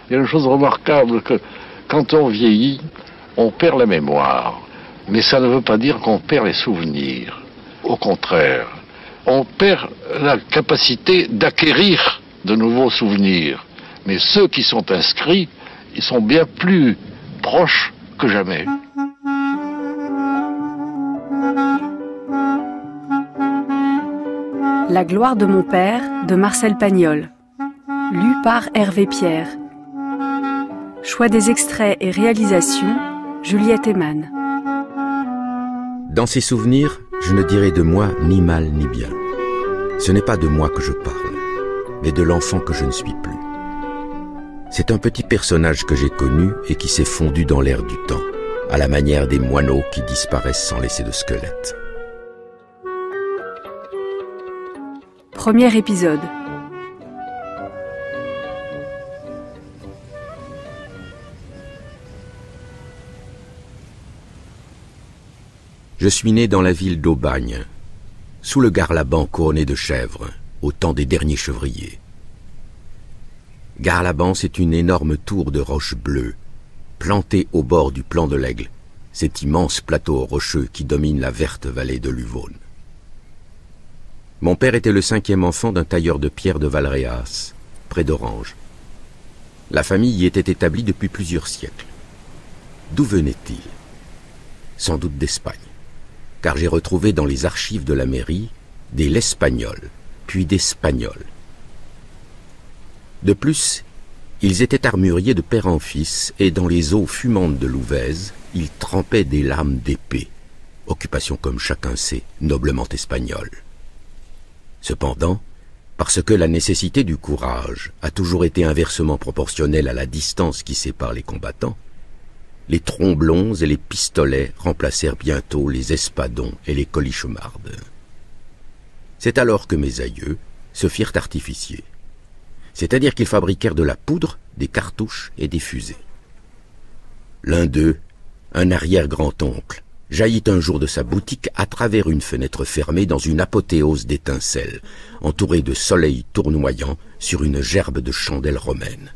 Il y a une chose remarquable que quand on vieillit, on perd la mémoire. Mais ça ne veut pas dire qu'on perd les souvenirs. Au contraire, on perd la capacité d'acquérir de nouveaux souvenirs. Mais ceux qui sont inscrits, ils sont bien plus proches que jamais. La gloire de mon père, de Marcel Pagnol. Lu par Hervé Pierre. Choix des extraits et réalisation, Juliette Eman. Dans ces souvenirs, je ne dirai de moi ni mal ni bien. Ce n'est pas de moi que je parle, mais de l'enfant que je ne suis plus. C'est un petit personnage que j'ai connu et qui s'est fondu dans l'air du temps, à la manière des moineaux qui disparaissent sans laisser de squelette. Premier épisode. Je suis né dans la ville d'Aubagne, sous le Garlaban couronné de chèvres, au temps des derniers chevriers. Garlaban, c'est une énorme tour de roches bleues, plantée au bord du plan de l'Aigle, cet immense plateau rocheux qui domine la verte vallée de l'Uvaune. Mon père était le 5e enfant d'un tailleur de pierre de Valréas, près d'Orange. La famille y était établie depuis plusieurs siècles. D'où venait-il? Sans doute d'Espagne, car j'ai retrouvé dans les archives de la mairie des l'Espagnol, puis d'Espagnols. De plus, ils étaient armuriers de père en fils, et dans les eaux fumantes de l'Ouvèze, ils trempaient des lames d'épée, occupation comme chacun sait, noblement espagnole. Cependant, parce que la nécessité du courage a toujours été inversement proportionnelle à la distance qui sépare les combattants, les tromblons et les pistolets remplacèrent bientôt les espadons et les colichemardes. C'est alors que mes aïeux se firent artificiers, c'est-à-dire qu'ils fabriquèrent de la poudre, des cartouches et des fusées. L'un d'eux, un arrière-grand-oncle, jaillit un jour de sa boutique à travers une fenêtre fermée dans une apothéose d'étincelles, entourée de soleil tournoyant sur une gerbe de chandelles romaines.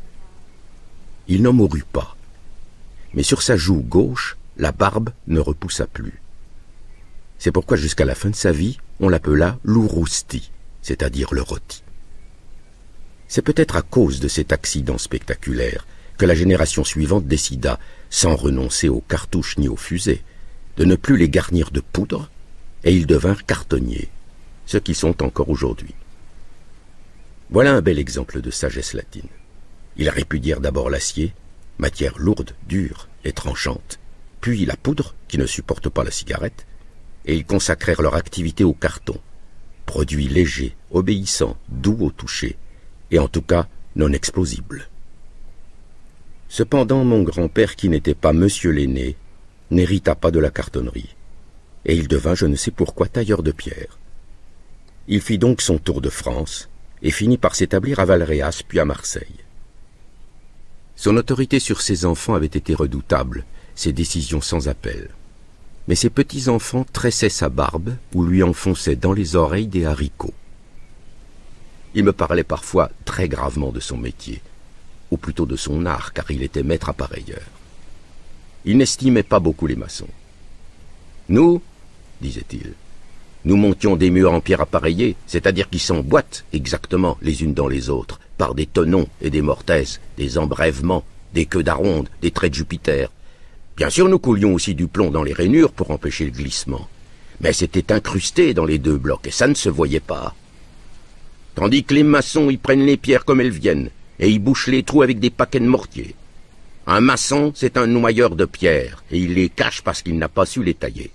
Il n'en mourut pas, mais sur sa joue gauche, la barbe ne repoussa plus. C'est pourquoi jusqu'à la fin de sa vie, on l'appela l'Ourousti, c'est-à-dire le rôti. C'est peut-être à cause de cet accident spectaculaire que la génération suivante décida, sans renoncer aux cartouches ni aux fusées, de ne plus les garnir de poudre, et ils devinrent cartonniers, ce qu'ils sont encore aujourd'hui. Voilà un bel exemple de sagesse latine. Ils répudièrent d'abord l'acier, matière lourde, dure et tranchante, puis la poudre, qui ne supporte pas la cigarette, et ils consacrèrent leur activité au carton, produit léger, obéissant, doux au toucher, et en tout cas non explosible. Cependant, mon grand-père, qui n'était pas monsieur l'aîné, n'hérita pas de la cartonnerie, et il devint je ne sais pourquoi tailleur de pierre. Il fit donc son tour de France, et finit par s'établir à Valréas puis à Marseille. Son autorité sur ses enfants avait été redoutable, ses décisions sans appel. Mais ses petits-enfants tressaient sa barbe ou lui enfonçaient dans les oreilles des haricots. Il me parlait parfois très gravement de son métier, ou plutôt de son art, car il était maître appareilleur. Il n'estimait pas beaucoup les maçons. Nous, disait-il, nous montions des murs en pierre appareillée, c'est-à-dire qui s'emboîtent exactement les unes dans les autres, par des tenons et des mortaises, des embrèvements, des queues d'aronde, des traits de Jupiter. Bien sûr, nous coulions aussi du plomb dans les rainures pour empêcher le glissement, mais c'était incrusté dans les deux blocs et ça ne se voyait pas. Tandis que les maçons y prennent les pierres comme elles viennent, et y bouchent les trous avec des paquets de mortier. Un maçon, c'est un noyeur de pierres, et il les cache parce qu'il n'a pas su les tailler.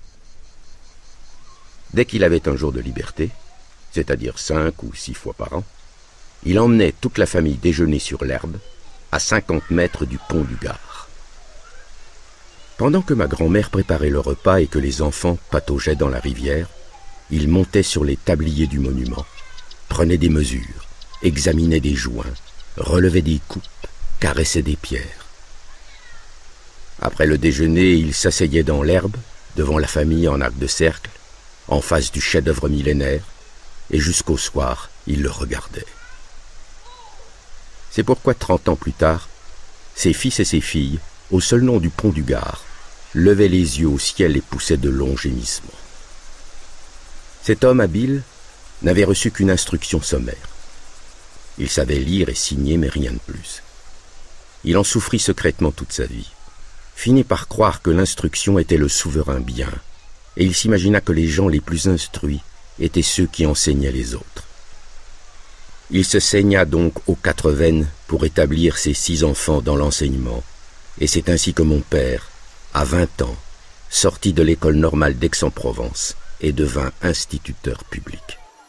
Dès qu'il avait un jour de liberté, c'est-à-dire 5 ou 6 fois par an, il emmenait toute la famille déjeuner sur l'herbe, à 50 mètres du pont du Gard. Pendant que ma grand-mère préparait le repas et que les enfants pataugeaient dans la rivière, il montait sur les tabliers du monument, prenait des mesures, examinait des joints, relevait des coupes, caressait des pierres. Après le déjeuner, il s'asseyait dans l'herbe, devant la famille en arc de cercle, en face du chef-d'œuvre millénaire, et jusqu'au soir, il le regardait. C'est pourquoi 30 ans plus tard, ses fils et ses filles, au seul nom du pont du Gard, levaient les yeux au ciel et poussaient de longs gémissements. Cet homme habile n'avait reçu qu'une instruction sommaire. Il savait lire et signer, mais rien de plus. Il en souffrit secrètement toute sa vie, finit par croire que l'instruction était le souverain bien, et il s'imagina que les gens les plus instruits étaient ceux qui enseignaient les autres. Il se saigna donc aux 4 veines pour établir ses 6 enfants dans l'enseignement, et c'est ainsi que mon père, à 20 ans, sortit de l'école normale d'Aix-en-Provence et devint instituteur public.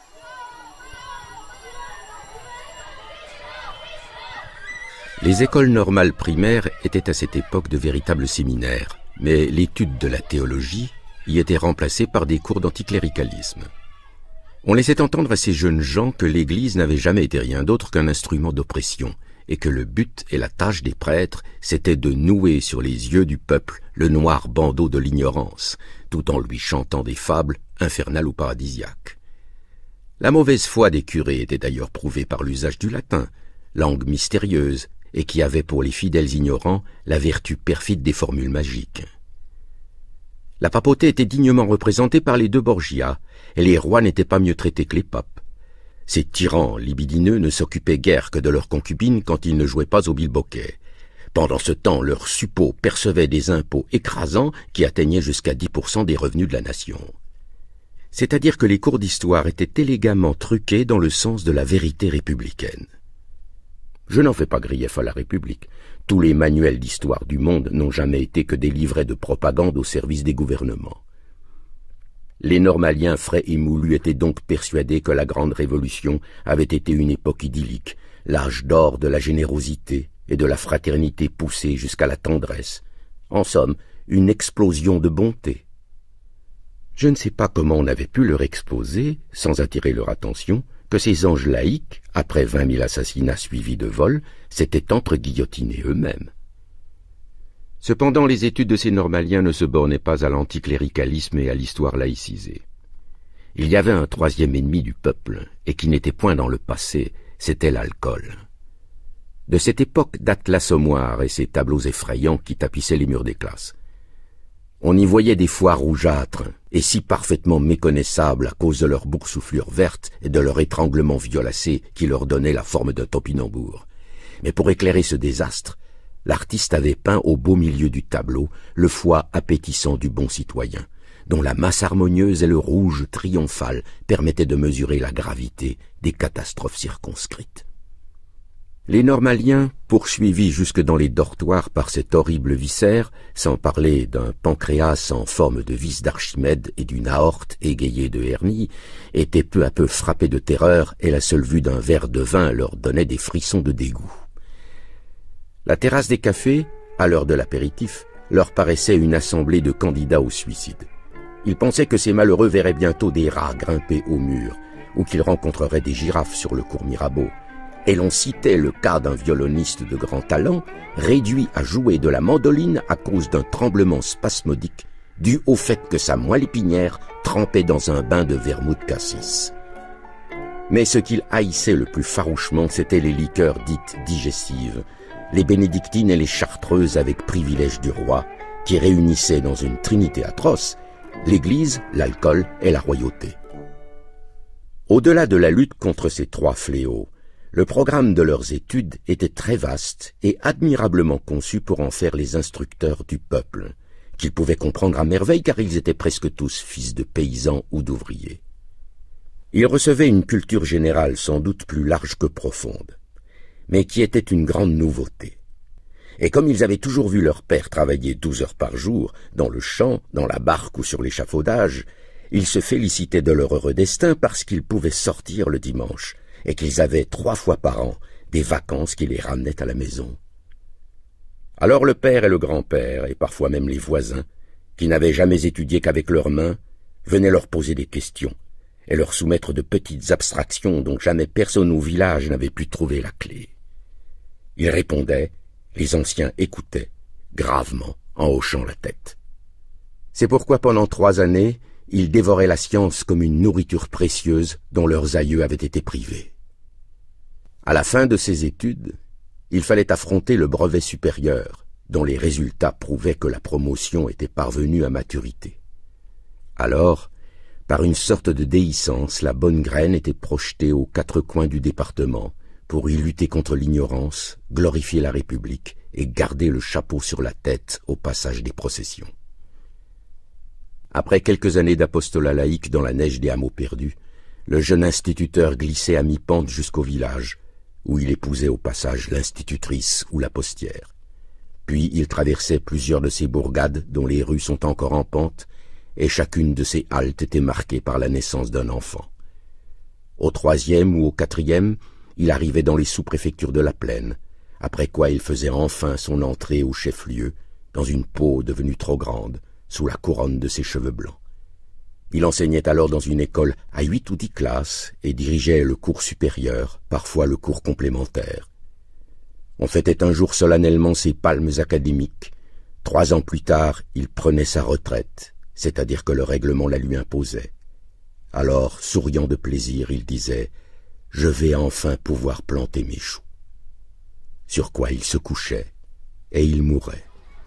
Les écoles normales primaires étaient à cette époque de véritables séminaires, mais l'étude de la théologie y était remplacée par des cours d'anticléricalisme. On laissait entendre à ces jeunes gens que l'Église n'avait jamais été rien d'autre qu'un instrument d'oppression, et que le but et la tâche des prêtres, c'était de nouer sur les yeux du peuple le noir bandeau de l'ignorance, tout en lui chantant des fables infernales ou paradisiaques. La mauvaise foi des curés était d'ailleurs prouvée par l'usage du latin, langue mystérieuse, et qui avait pour les fidèles ignorants la vertu perfide des formules magiques. La papauté était dignement représentée par les 2 Borgia, et les rois n'étaient pas mieux traités que les papes. Ces tyrans libidineux ne s'occupaient guère que de leurs concubines quand ils ne jouaient pas au bilboquet. Pendant ce temps, leurs suppôts percevaient des impôts écrasants qui atteignaient jusqu'à 10% des revenus de la nation. C'est-à-dire que les cours d'histoire étaient élégamment truqués dans le sens de la vérité républicaine. Je n'en fais pas grief à la République. Tous les manuels d'histoire du monde n'ont jamais été que des livrets de propagande au service des gouvernements. Les normaliens frais et moulus étaient donc persuadés que la Grande Révolution avait été une époque idyllique, l'âge d'or de la générosité et de la fraternité poussée jusqu'à la tendresse. En somme, une explosion de bonté. Je ne sais pas comment on avait pu leur exposer, sans attirer leur attention, que ces anges laïcs, après 20 000 assassinats suivis de vols, s'étaient entre-guillotinés eux-mêmes. Cependant, les études de ces normaliens ne se bornaient pas à l'anticléricalisme et à l'histoire laïcisée. Il y avait un 3e ennemi du peuple, et qui n'était point dans le passé, c'était l'alcool. De cette époque date l'Assommoir et ses tableaux effrayants qui tapissaient les murs des classes. On y voyait des foies rougeâtres, et si parfaitement méconnaissables à cause de leur boursouflure verte et de leur étranglement violacé qui leur donnait la forme d'un topinambour. Mais pour éclairer ce désastre, l'artiste avait peint au beau milieu du tableau le foie appétissant du bon citoyen, dont la masse harmonieuse et le rouge triomphal permettaient de mesurer la gravité des catastrophes circonscrites. Les normaliens, poursuivis jusque dans les dortoirs par cet horrible viscère, sans parler d'un pancréas en forme de vis d'Archimède et d'une aorte égayée de hernie, étaient peu à peu frappés de terreur et la seule vue d'un verre de vin leur donnait des frissons de dégoût. La terrasse des cafés, à l'heure de l'apéritif, leur paraissait une assemblée de candidats au suicide. Ils pensaient que ces malheureux verraient bientôt des rats grimper au mur, ou qu'ils rencontreraient des girafes sur le cours Mirabeau, et l'on citait le cas d'un violoniste de grand talent, réduit à jouer de la mandoline à cause d'un tremblement spasmodique, dû au fait que sa moelle épinière trempait dans un bain de vermouth cassis. Mais ce qu'il haïssait le plus farouchement, c'étaient les liqueurs dites digestives, les bénédictines et les chartreuses avec privilège du roi, qui réunissaient dans une trinité atroce l'Église, l'alcool et la royauté. Au-delà de la lutte contre ces 3 fléaux, le programme de leurs études était très vaste et admirablement conçu pour en faire les instructeurs du peuple, qu'ils pouvaient comprendre à merveille car ils étaient presque tous fils de paysans ou d'ouvriers. Ils recevaient une culture générale sans doute plus large que profonde, mais qui était une grande nouveauté. Et comme ils avaient toujours vu leur père travailler 12 heures par jour, dans le champ, dans la barque ou sur l'échafaudage, ils se félicitaient de leur heureux destin parce qu'ils pouvaient sortir le dimanche, et qu'ils avaient 3 fois par an des vacances qui les ramenaient à la maison. Alors le père et le grand-père, et parfois même les voisins, qui n'avaient jamais étudié qu'avec leurs mains, venaient leur poser des questions, et leur soumettre de petites abstractions dont jamais personne au village n'avait pu trouver la clé. Ils répondaient, les anciens écoutaient, gravement, en hochant la tête. C'est pourquoi pendant 3 années, ils dévoraient la science comme une nourriture précieuse dont leurs aïeux avaient été privés. À la fin de ces études, Il fallait affronter le brevet supérieur, dont les résultats prouvaient que la promotion était parvenue à maturité. Alors, par une sorte de déhiscence, la bonne graine était projetée aux quatre coins du département pour y lutter contre l'ignorance, glorifier la République et garder le chapeau sur la tête au passage des processions. Après quelques années d'apostolat laïque dans la neige des hameaux perdus, le jeune instituteur glissait à mi-pente jusqu'au village, où il épousait au passage l'institutrice ou la postière. Puis il traversait plusieurs de ces bourgades dont les rues sont encore en pente, et chacune de ces haltes était marquée par la naissance d'un enfant. Au troisième ou au quatrième, il arrivait dans les sous-préfectures de la Plaine, après quoi il faisait enfin son entrée au chef-lieu, dans une peau devenue trop grande, sous la couronne de ses cheveux blancs. Il enseignait alors dans une école à 8 ou 10 classes et dirigeait le cours supérieur, parfois le cours complémentaire. On fêtait un jour solennellement ses palmes académiques. 3 ans plus tard, il prenait sa retraite, c'est-à-dire que le règlement la lui imposait. Alors, souriant de plaisir, il disait « Je vais enfin pouvoir planter mes choux ». Sur quoi il se couchait et il mourait.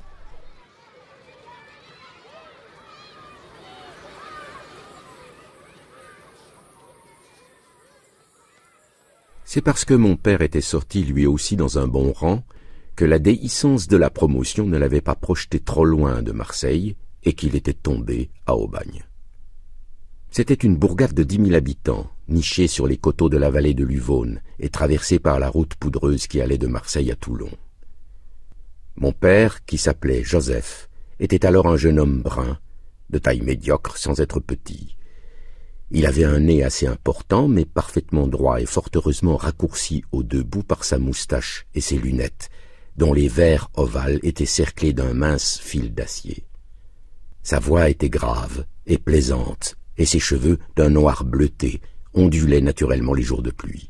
C'est parce que mon père était sorti lui aussi dans un bon rang que la déhiscence de la promotion ne l'avait pas projeté trop loin de Marseille et qu'il était tombé à Aubagne. C'était une bourgade de 10 000 habitants, nichée sur les coteaux de la vallée de l'Uvaune et traversée par la route poudreuse qui allait de Marseille à Toulon. Mon père, qui s'appelait Joseph, était alors un jeune homme brun, de taille médiocre sans être petit. Il avait un nez assez important, mais parfaitement droit et fort heureusement raccourci aux 2 bouts par sa moustache et ses lunettes, dont les verres ovales étaient cerclés d'un mince fil d'acier. Sa voix était grave et plaisante, et ses cheveux, d'un noir bleuté, ondulaient naturellement les jours de pluie.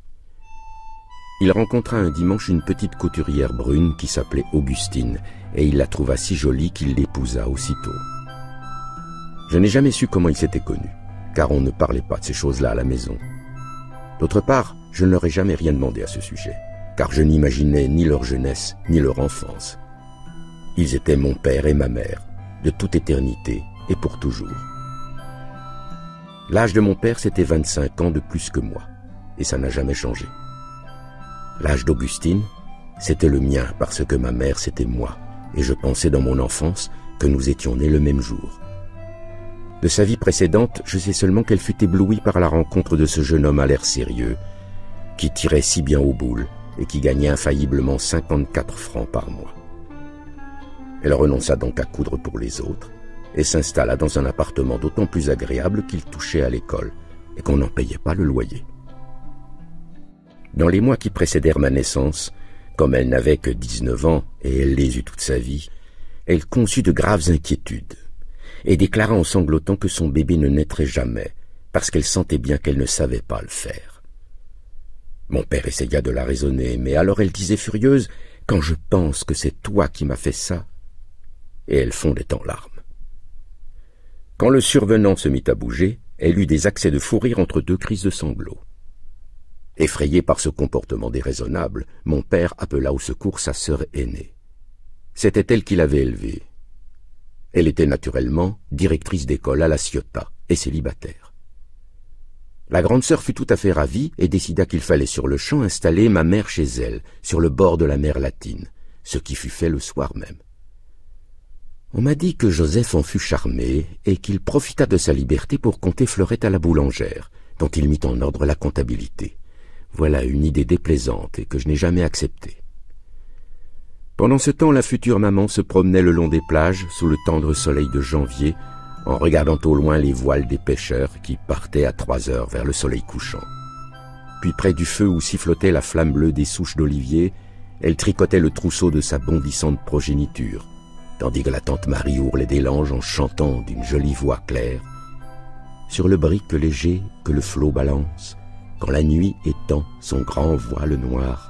Il rencontra un dimanche une petite couturière brune qui s'appelait Augustine, et il la trouva si jolie qu'il l'épousa aussitôt. Je n'ai jamais su comment ils s'étaient connus, car on ne parlait pas de ces choses-là à la maison. D'autre part, je ne leur ai jamais rien demandé à ce sujet, car je n'imaginais ni leur jeunesse, ni leur enfance. Ils étaient mon père et ma mère, de toute éternité et pour toujours. L'âge de mon père, c'était 25 ans de plus que moi, et ça n'a jamais changé. L'âge d'Augustine, c'était le mien, parce que ma mère, c'était moi, et je pensais dans mon enfance que nous étions nés le même jour. De sa vie précédente, je sais seulement qu'elle fut éblouie par la rencontre de ce jeune homme à l'air sérieux, qui tirait si bien aux boules et qui gagnait infailliblement 54 francs par mois. Elle renonça donc à coudre pour les autres et s'installa dans un appartement d'autant plus agréable qu'il touchait à l'école et qu'on n'en payait pas le loyer. Dans les mois qui précédèrent ma naissance, comme elle n'avait que 19 ans et elle les eut toute sa vie, elle conçut de graves inquiétudes et déclara en sanglotant que son bébé ne naîtrait jamais, parce qu'elle sentait bien qu'elle ne savait pas le faire. Mon père essaya de la raisonner, mais alors elle disait furieuse « Quand je pense que c'est toi qui m'as fait ça !» Et elle fondait en larmes. Quand le survenant se mit à bouger, elle eut des accès de fou rire entre 2 crises de sanglots. Effrayé par ce comportement déraisonnable, mon père appela au secours sa sœur aînée. C'était elle qui l'avait élevée. Elle était naturellement directrice d'école à La Ciotat et célibataire. La grande sœur fut tout à fait ravie et décida qu'il fallait sur le champ installer ma mère chez elle, sur le bord de la mer Latine, ce qui fut fait le soir même. On m'a dit que Joseph en fut charmé et qu'il profita de sa liberté pour conter Fleurette à la boulangère, dont il mit en ordre la comptabilité. Voilà une idée déplaisante et que je n'ai jamais acceptée. Pendant ce temps, la future maman se promenait le long des plages, sous le tendre soleil de janvier, en regardant au loin les voiles des pêcheurs qui partaient à 3 heures vers le soleil couchant. Puis près du feu où sifflotait la flamme bleue des souches d'olivier, elle tricotait le trousseau de sa bondissante progéniture, tandis que la tante Marie ourlait des langes en chantant d'une jolie voix claire. Sur le brick léger que le flot balance, quand la nuit étend son grand voile noir.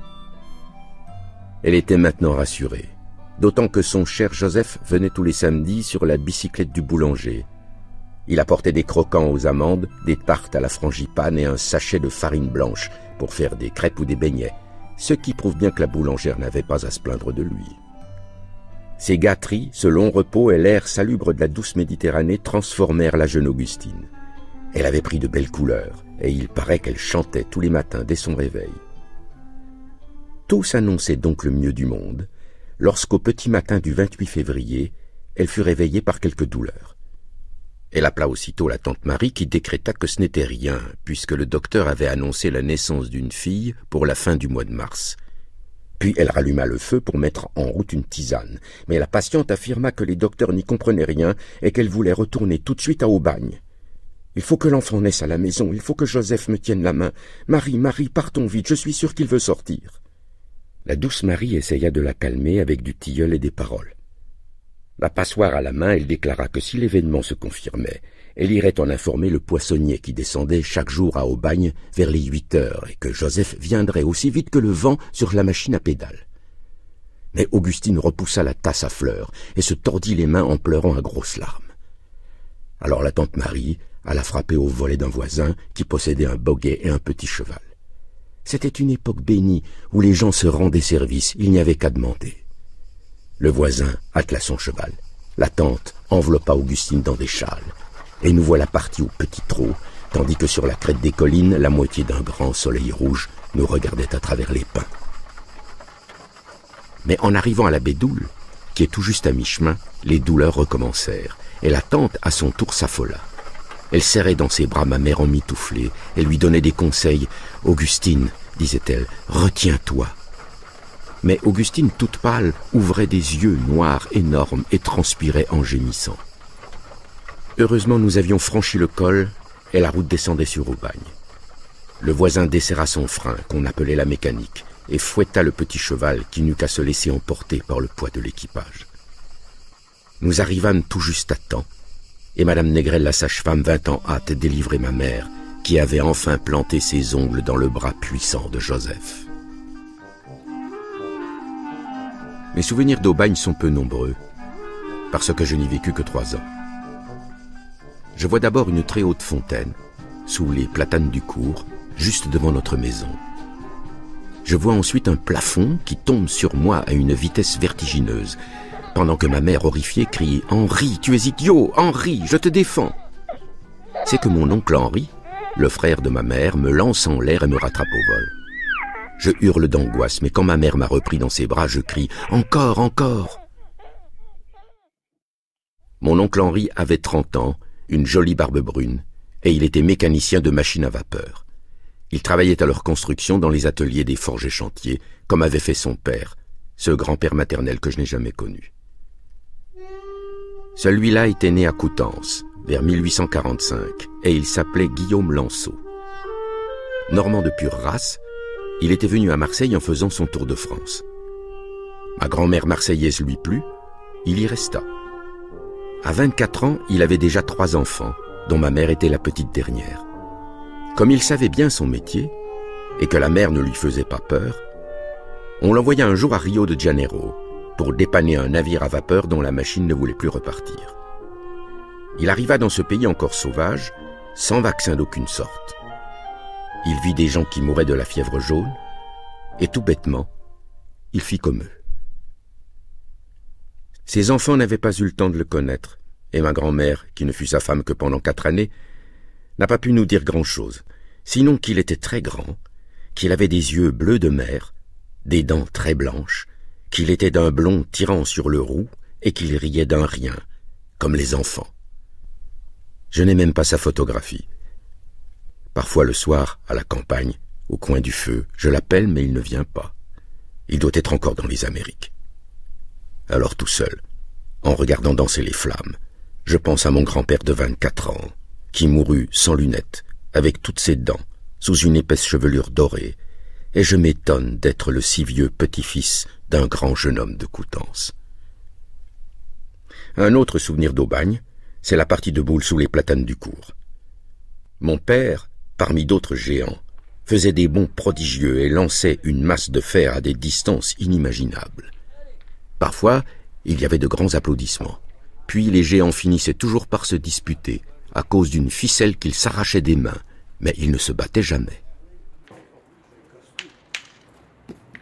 Elle était maintenant rassurée, d'autant que son cher Joseph venait tous les samedis sur la bicyclette du boulanger. Il apportait des croquants aux amandes, des tartes à la frangipane et un sachet de farine blanche pour faire des crêpes ou des beignets, ce qui prouve bien que la boulangère n'avait pas à se plaindre de lui. Ces gâteries, ce long repos et l'air salubre de la douce Méditerranée transformèrent la jeune Augustine. Elle avait pris de belles couleurs, et il paraît qu'elle chantait tous les matins dès son réveil. Tout s'annonçait donc le mieux du monde, lorsqu'au petit matin du 28 février, elle fut réveillée par quelques douleurs. Elle appela aussitôt la tante Marie qui décréta que ce n'était rien, puisque le docteur avait annoncé la naissance d'une fille pour la fin du mois de mars. Puis elle ralluma le feu pour mettre en route une tisane, mais la patiente affirma que les docteurs n'y comprenaient rien et qu'elle voulait retourner tout de suite à Aubagne. « Il faut que l'enfant naisse à la maison, il faut que Joseph me tienne la main. Marie, Marie, partons vite, je suis sûre qu'il veut sortir. » La douce Marie essaya de la calmer avec du tilleul et des paroles. La passoire à la main, elle déclara que si l'événement se confirmait, elle irait en informer le poissonnier qui descendait chaque jour à Aubagne vers les 8 heures et que Joseph viendrait aussi vite que le vent sur la machine à pédales. Mais Augustine repoussa la tasse à fleurs et se tordit les mains en pleurant à grosses larmes. Alors la tante Marie alla frapper au volet d'un voisin qui possédait un boguet et un petit cheval. C'était une époque bénie où les gens se rendaient service, il n'y avait qu'à demander. Le voisin attela son cheval. La tante enveloppa Augustine dans des châles. Et nous voilà partis au petit trot, tandis que sur la crête des collines, la moitié d'un grand soleil rouge nous regardait à travers les pins. Mais en arrivant à la baie d'Oule, qui est tout juste à mi-chemin, les douleurs recommencèrent, et la tante à son tour s'affola. Elle serrait dans ses bras ma mère emmitouflée, et lui donnait des conseils. « Augustine, disait-elle, retiens-toi. » Mais Augustine, toute pâle, ouvrait des yeux noirs énormes et transpirait en gémissant. Heureusement, nous avions franchi le col et la route descendait sur Aubagne. Le voisin desserra son frein, qu'on appelait la mécanique, et fouetta le petit cheval qui n'eut qu'à se laisser emporter par le poids de l'équipage. Nous arrivâmes tout juste à temps, et Madame Négrel, la sage-femme, vint en hâte délivrer ma mère, qui avait enfin planté ses ongles dans le bras puissant de Joseph. Mes souvenirs d'Aubagne sont peu nombreux, parce que je n'y vécus que 3 ans. Je vois d'abord une très haute fontaine, sous les platanes du cours, juste devant notre maison. Je vois ensuite un plafond qui tombe sur moi à une vitesse vertigineuse, pendant que ma mère horrifiée crie « Henri, tu es idiot! Henri, je te défends !» C'est que mon oncle Henri, le frère de ma mère, me lance en l'air et me rattrape au vol. Je hurle d'angoisse, mais quand ma mère m'a repris dans ses bras, je crie « Encore, encore !» Mon oncle Henri avait 30 ans, une jolie barbe brune, et il était mécanicien de machines à vapeur. Il travaillait à leur construction dans les ateliers des forges et chantiers, comme avait fait son père, ce grand-père maternel que je n'ai jamais connu. Celui-là était né à Coutances, vers 1845, et il s'appelait Guillaume Lanceau. Normand de pure race, il était venu à Marseille en faisant son tour de France. Ma grand-mère marseillaise lui plut, il y resta. À 24 ans, il avait déjà 3 enfants, dont ma mère était la petite dernière. Comme il savait bien son métier, et que la mer ne lui faisait pas peur, on l'envoya un jour à Rio de Janeiro, pour dépanner un navire à vapeur dont la machine ne voulait plus repartir. Il arriva dans ce pays encore sauvage, sans vaccin d'aucune sorte. Il vit des gens qui mouraient de la fièvre jaune, et tout bêtement, il fit comme eux. Ses enfants n'avaient pas eu le temps de le connaître, et ma grand-mère, qui ne fut sa femme que pendant 4 années, n'a pas pu nous dire grand-chose, sinon qu'il était très grand, qu'il avait des yeux bleus de mer, des dents très blanches, qu'il était d'un blond tirant sur le roux, et qu'il riait d'un rien, comme les enfants. Je n'ai même pas sa photographie. Parfois le soir, à la campagne, au coin du feu, je l'appelle mais il ne vient pas. Il doit être encore dans les Amériques. Alors tout seul, en regardant danser les flammes, je pense à mon grand-père de 24 ans, qui mourut sans lunettes, avec toutes ses dents, sous une épaisse chevelure dorée, et je m'étonne d'être le si vieux petit-fils d'un grand jeune homme de Coutances. Un autre souvenir d'Aubagne, c'est la partie de boule sous les platanes du cours. Mon père, parmi d'autres géants, faisait des bonds prodigieux et lançait une masse de fer à des distances inimaginables. Parfois, il y avait de grands applaudissements. Puis les géants finissaient toujours par se disputer, à cause d'une ficelle qu'ils s'arrachaient des mains, mais ils ne se battaient jamais.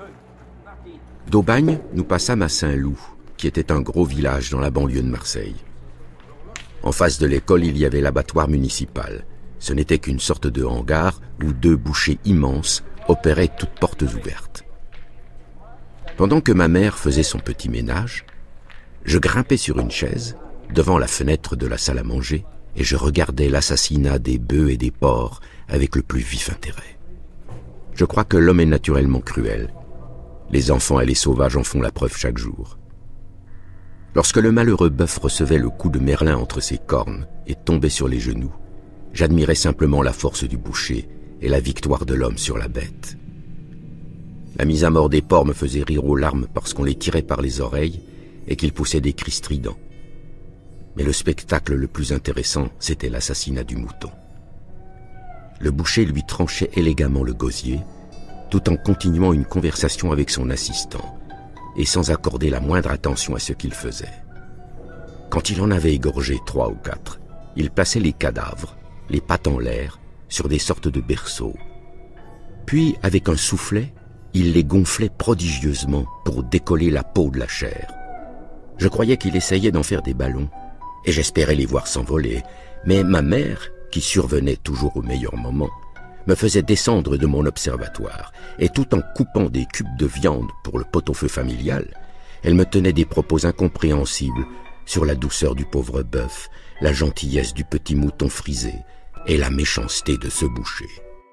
D'Aubagne, nous passâmes à Saint-Loup, qui était un gros village dans la banlieue de Marseille. En face de l'école, il y avait l'abattoir municipal. Ce n'était qu'une sorte de hangar où 2 bouchers immenses opéraient toutes portes ouvertes. Pendant que ma mère faisait son petit ménage, je grimpais sur une chaise, devant la fenêtre de la salle à manger, et je regardais l'assassinat des bœufs et des porcs avec le plus vif intérêt. Je crois que l'homme est naturellement cruel. Les enfants et les sauvages en font la preuve chaque jour. Lorsque le malheureux bœuf recevait le coup de merlin entre ses cornes et tombait sur les genoux, j'admirais simplement la force du boucher et la victoire de l'homme sur la bête. La mise à mort des porcs me faisait rire aux larmes parce qu'on les tirait par les oreilles et qu'ils poussaient des cris stridents. Mais le spectacle le plus intéressant, c'était l'assassinat du mouton. Le boucher lui tranchait élégamment le gosier, tout en continuant une conversation avec son assistant, et sans accorder la moindre attention à ce qu'il faisait. Quand il en avait égorgé 3 ou 4, il plaçait les cadavres, les pattes en l'air, sur des sortes de berceaux. Puis, avec un soufflet, il les gonflait prodigieusement pour décoller la peau de la chair. Je croyais qu'il essayait d'en faire des ballons, et j'espérais les voir s'envoler, mais ma mère, qui survenait toujours au meilleur moment, me faisait descendre de mon observatoire, et tout en coupant des cubes de viande pour le pot-au-feu familial, elle me tenait des propos incompréhensibles sur la douceur du pauvre bœuf, la gentillesse du petit mouton frisé et la méchanceté de ce boucher.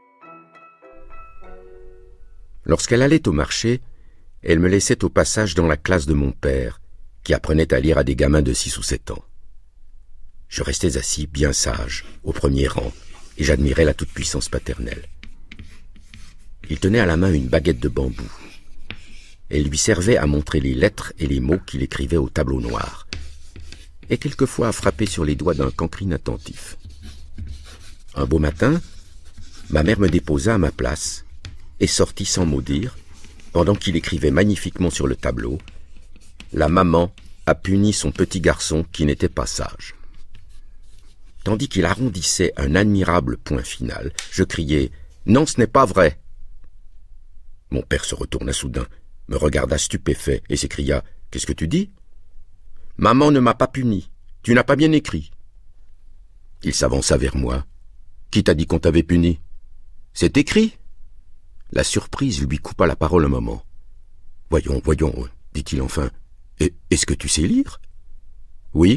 Lorsqu'elle allait au marché, elle me laissait au passage dans la classe de mon père, qui apprenait à lire à des gamins de 6 ou 7 ans. Je restais assis, bien sage, au premier rang, et j'admirais la toute-puissance paternelle. Il tenait à la main une baguette de bambou. Elle lui servait à montrer les lettres et les mots qu'il écrivait au tableau noir, et quelquefois à frapper sur les doigts d'un cancre inattentif. Un beau matin, ma mère me déposa à ma place et sortit sans mot dire, pendant qu'il écrivait magnifiquement sur le tableau « La maman a puni son petit garçon qui n'était pas sage ». Tandis qu'il arrondissait un admirable point final, je criai « Non, ce n'est pas vrai !» Mon père se retourna soudain, me regarda stupéfait et s'écria « Qu'est-ce que tu dis ?»« Maman ne m'a pas puni, tu n'as pas bien écrit. » Il s'avança vers moi. « Qui t'a dit qu'on t'avait puni ?»« C'est écrit !» La surprise lui coupa la parole un moment. « Voyons, dit-il enfin, est-ce que tu sais lire ?»« Oui. »«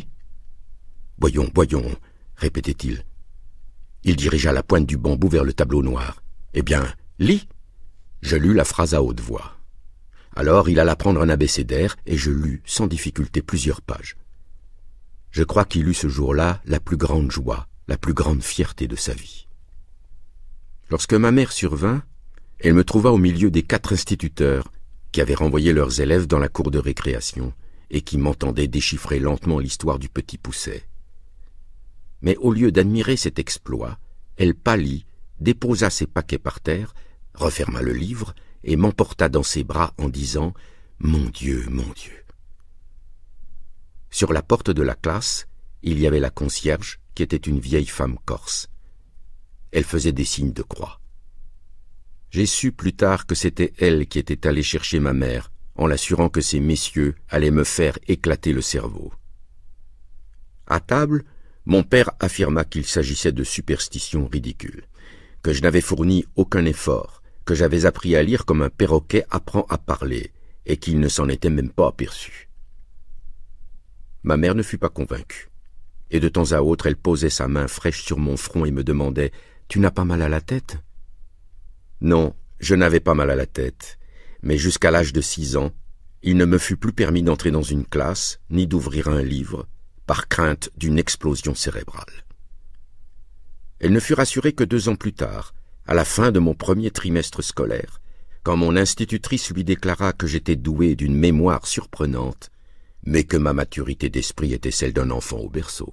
Voyons, répétait-il. Il dirigea la pointe du bambou vers le tableau noir. « Eh bien, lis !» Je lus la phrase à haute voix. Alors il alla prendre un abécédaire et je lus sans difficulté plusieurs pages. Je crois qu'il eut ce jour-là la plus grande joie, la plus grande fierté de sa vie. Lorsque ma mère survint, elle me trouva au milieu des 4 instituteurs qui avaient renvoyé leurs élèves dans la cour de récréation et qui m'entendaient déchiffrer lentement l'histoire du petit Pousset. Mais au lieu d'admirer cet exploit, elle pâlit, déposa ses paquets par terre, referma le livre et m'emporta dans ses bras en disant « Mon Dieu, mon Dieu !» Sur la porte de la classe, il y avait la concierge qui était une vieille femme corse. Elle faisait des signes de croix. J'ai su plus tard que c'était elle qui était allée chercher ma mère en l'assurant que ces messieurs allaient me faire éclater le cerveau. À table, mon père affirma qu'il s'agissait de superstitions ridicules, que je n'avais fourni aucun effort, que j'avais appris à lire comme un perroquet apprend à parler, et qu'il ne s'en était même pas aperçu. Ma mère ne fut pas convaincue, et de temps à autre elle posait sa main fraîche sur mon front et me demandait « Tu n'as pas mal à la tête ?» Non, je n'avais pas mal à la tête, mais jusqu'à l'âge de 6 ans, il ne me fut plus permis d'entrer dans une classe, ni d'ouvrir un livre, par crainte d'une explosion cérébrale. Elle ne fut rassurée que 2 ans plus tard, à la fin de mon premier trimestre scolaire, quand mon institutrice lui déclara que j'étais doué d'une mémoire surprenante, mais que ma maturité d'esprit était celle d'un enfant au berceau.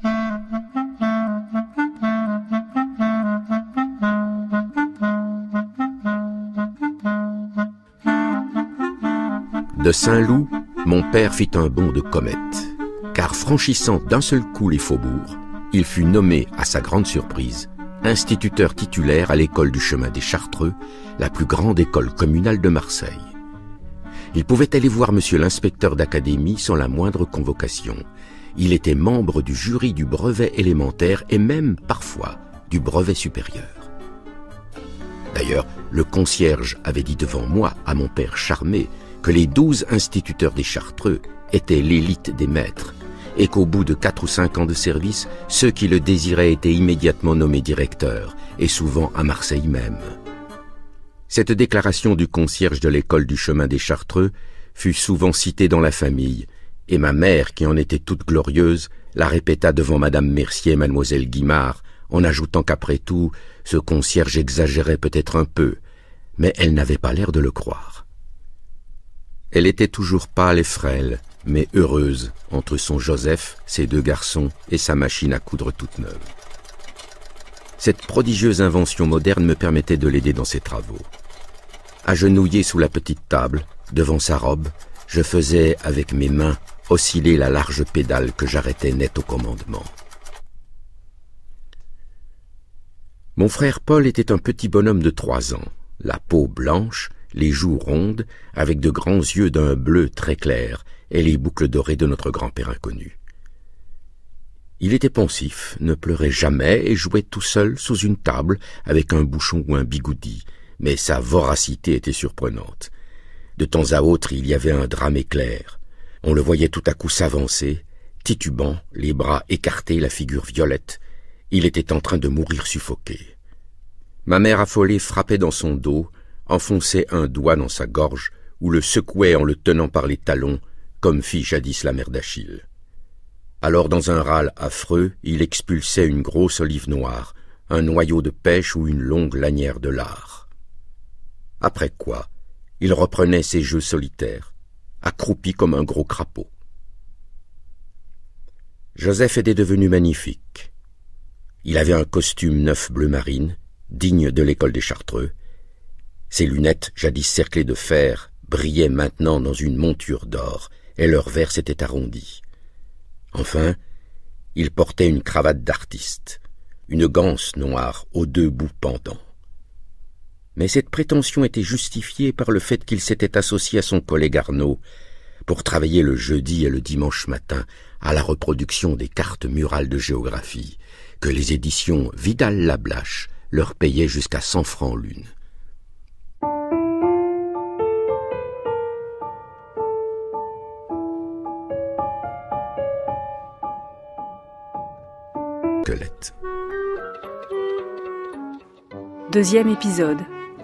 De Saint-Loup, mon père fit un bond de comète, car franchissant d'un seul coup les faubourgs, il fut nommé, à sa grande surprise, instituteur titulaire à l'école du chemin des Chartreux, la plus grande école communale de Marseille. Il pouvait aller voir monsieur l'inspecteur d'académie sans la moindre convocation. Il était membre du jury du brevet élémentaire et même, parfois, du brevet supérieur. D'ailleurs, le concierge avait dit devant moi, à mon père charmé, que les 12 instituteurs des Chartreux étaient l'élite des maîtres et qu'au bout de 4 ou 5 ans de service, ceux qui le désiraient étaient immédiatement nommés directeurs, et souvent à Marseille même. Cette déclaration du concierge de l'école du chemin des Chartreux fut souvent citée dans la famille, et ma mère, qui en était toute glorieuse, la répéta devant madame Mercier et mademoiselle Guimard, en ajoutant qu'après tout, ce concierge exagérait peut-être un peu, mais elle n'avait pas l'air de le croire. Elle était toujours pâle et frêle, mais heureuse entre son Joseph, ses 2 garçons et sa machine à coudre toute neuve. Cette prodigieuse invention moderne me permettait de l'aider dans ses travaux. Agenouillé sous la petite table, devant sa robe, je faisais avec mes mains osciller la large pédale que j'arrêtais net au commandement. Mon frère Paul était un petit bonhomme de 3 ans, la peau blanche, les joues rondes, avec de grands yeux d'un bleu très clair et les boucles dorées de notre grand-père inconnu. Il était pensif, ne pleurait jamais et jouait tout seul sous une table avec un bouchon ou un bigoudi, mais sa voracité était surprenante. De temps à autre, il y avait un drame éclair. On le voyait tout à coup s'avancer, titubant, les bras écartés, la figure violette. Il était en train de mourir suffoqué. Ma mère affolée frappait dans son dos, enfonçait un doigt dans sa gorge ou le secouait en le tenant par les talons, comme fit jadis la mère d'Achille. Alors, dans un râle affreux, il expulsait une grosse olive noire, un noyau de pêche ou une longue lanière de lard. Après quoi, il reprenait ses jeux solitaires, accroupi comme un gros crapaud. Joseph était devenu magnifique. Il avait un costume neuf bleu marine, digne de l'école des Chartreux. Ses lunettes, jadis cerclées de fer, brillaient maintenant dans une monture d'or, et leur verre s'était arrondi. Enfin, il portait une cravate d'artiste, une ganse noire aux 2 bouts pendants. Mais cette prétention était justifiée par le fait qu'il s'était associé à son collègue Arnaud pour travailler le jeudi et le dimanche matin à la reproduction des cartes murales de géographie, que les éditions Vidal-Lablache leur payaient jusqu'à 100 francs l'une. Squelette. 2e épisode.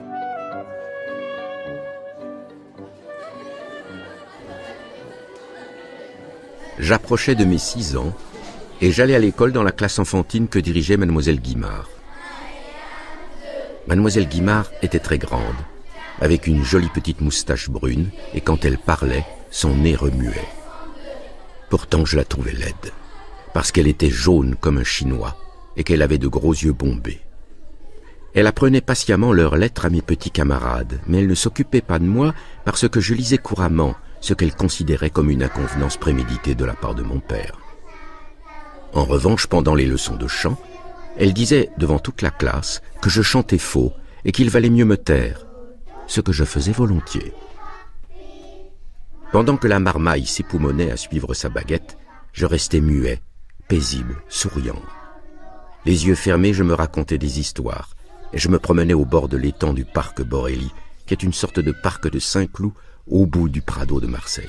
J'approchais de mes 6 ans et j'allais à l'école dans la classe enfantine que dirigeait mademoiselle Guimard. Mademoiselle Guimard était très grande, avec une jolie petite moustache brune, et quand elle parlait, son nez remuait. Pourtant je la trouvais laide, parce qu'elle était jaune comme un chinois et qu'elle avait de gros yeux bombés. Elle apprenait patiemment leurs lettres à mes petits camarades, mais elle ne s'occupait pas de moi parce que je lisais couramment ce qu'elle considérait comme une inconvenance préméditée de la part de mon père. En revanche, pendant les leçons de chant, elle disait devant toute la classe que je chantais faux et qu'il valait mieux me taire, ce que je faisais volontiers. Pendant que la marmaille s'époumonnait à suivre sa baguette, je restais muet, paisible, souriant. Les yeux fermés, je me racontais des histoires et je me promenais au bord de l'étang du parc Borelli, qui est une sorte de parc de Saint-Cloud au bout du Prado de Marseille.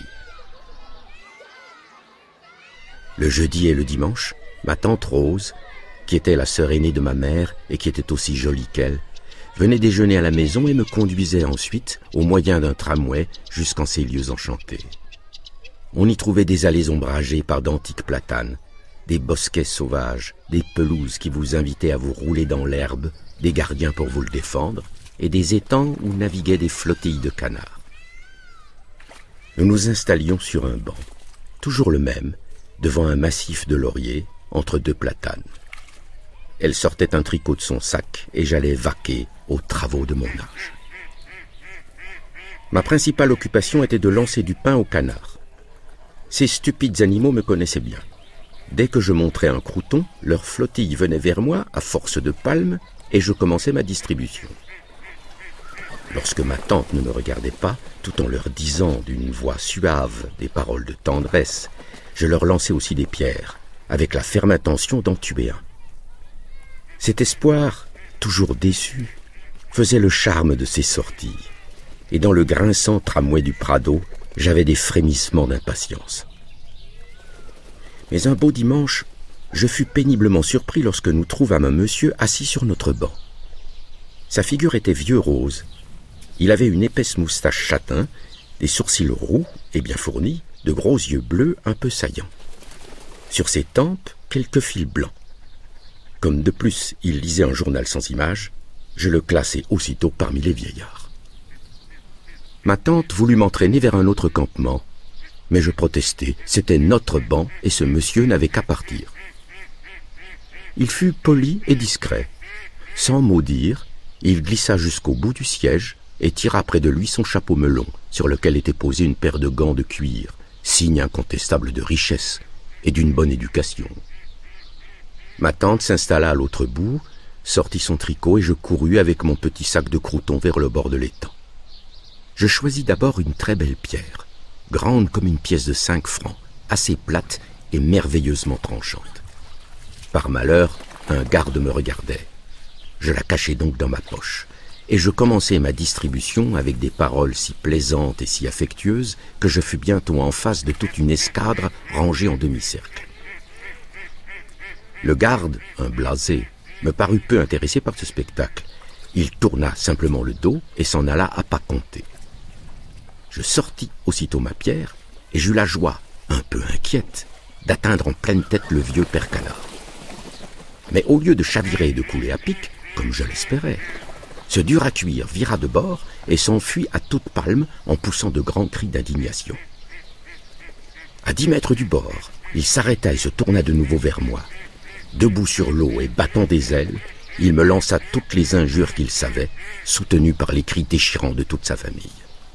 Le jeudi et le dimanche, ma tante Rose, qui était la sœur aînée de ma mère et qui était aussi jolie qu'elle, venait déjeuner à la maison et me conduisait ensuite, au moyen d'un tramway, jusqu'en ces lieux enchantés. On y trouvait des allées ombragées par d'antiques platanes, des bosquets sauvages, des pelouses qui vous invitaient à vous rouler dans l'herbe, des gardiens pour vous le défendre, et des étangs où naviguaient des flottilles de canards. Nous nous installions sur un banc, toujours le même, devant un massif de lauriers, entre 2 platanes. Elle sortait un tricot de son sac et j'allais vaquer aux travaux de mon âge. Ma principale occupation était de lancer du pain aux canards. Ces stupides animaux me connaissaient bien. Dès que je montrais un crouton, leur flottille venait vers moi à force de palmes et je commençais ma distribution. Lorsque ma tante ne me regardait pas, tout en leur disant d'une voix suave des paroles de tendresse, je leur lançais aussi des pierres, avec la ferme intention d'en tuer un. Cet espoir, toujours déçu, faisait le charme de ces sorties, et dans le grinçant tramway du Prado, j'avais des frémissements d'impatience. Mais un beau dimanche, je fus péniblement surpris lorsque nous trouvâmes un monsieur assis sur notre banc. Sa figure était vieux rose. Il avait une épaisse moustache châtain, des sourcils roux et bien fournis, de gros yeux bleus un peu saillants. Sur ses tempes, quelques fils blancs. Comme de plus il lisait un journal sans image, je le classai aussitôt parmi les vieillards. Ma tante voulut m'entraîner vers un autre campement, mais je protestai, c'était notre banc et ce monsieur n'avait qu'à partir. Il fut poli et discret. Sans mot dire, il glissa jusqu'au bout du siège et tira près de lui son chapeau melon, sur lequel était posée une paire de gants de cuir, signe incontestable de richesse et d'une bonne éducation. Ma tante s'installa à l'autre bout, sortit son tricot et je courus avec mon petit sac de croûtons vers le bord de l'étang. Je choisis d'abord une très belle pierre, grande comme une pièce de 5 francs, assez plate et merveilleusement tranchante. Par malheur, un garde me regardait. Je la cachai donc dans ma poche, et je commençai ma distribution avec des paroles si plaisantes et si affectueuses que je fus bientôt en face de toute une escadre rangée en demi-cercle. Le garde, un blasé, me parut peu intéressé par ce spectacle. Il tourna simplement le dos et s'en alla à pas compter. Je sortis aussitôt ma pierre et j'eus la joie, un peu inquiète, d'atteindre en pleine tête le vieux père Canard. Mais au lieu de chavirer et de couler à pic, comme je l'espérais, ce dur à cuire vira de bord et s'enfuit à toute palme en poussant de grands cris d'indignation. À 10 mètres du bord, il s'arrêta et se tourna de nouveau vers moi. Debout sur l'eau et battant des ailes, il me lança toutes les injures qu'il savait, soutenu par les cris déchirants de toute sa famille.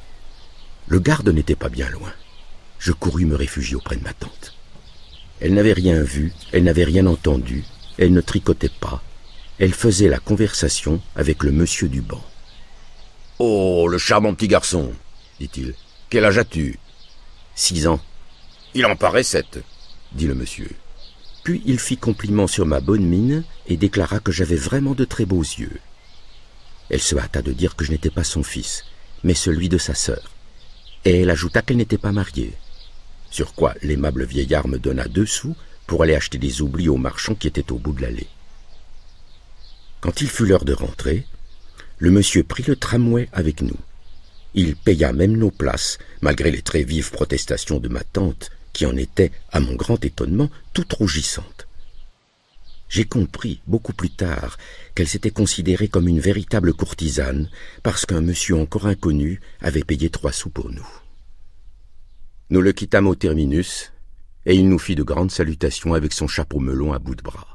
Le garde n'était pas bien loin. Je courus me réfugier auprès de ma tante. Elle n'avait rien vu, elle n'avait rien entendu, elle ne tricotait pas. Elle faisait la conversation avec le monsieur du banc. « Oh, le charmant petit garçon, dit-il. Quel âge as-tu ? 6 ans. Il en paraît 7, dit le monsieur. Puis il fit compliment sur ma bonne mine et déclara que j'avais vraiment de très beaux yeux. Elle se hâta de dire que je n'étais pas son fils, mais celui de sa sœur. Et elle ajouta qu'elle n'était pas mariée. Sur quoi l'aimable vieillard me donna 2 sous pour aller acheter des oublis au marchand qui était au bout de l'allée. Quand il fut l'heure de rentrer, le monsieur prit le tramway avec nous. Il paya même nos places, malgré les très vives protestations de ma tante, qui en était, à mon grand étonnement, toute rougissante. J'ai compris, beaucoup plus tard, qu'elle s'était considérée comme une véritable courtisane, parce qu'un monsieur encore inconnu avait payé 3 sous pour nous. Nous le quittâmes au terminus, et il nous fit de grandes salutations avec son chapeau melon à bout de bras.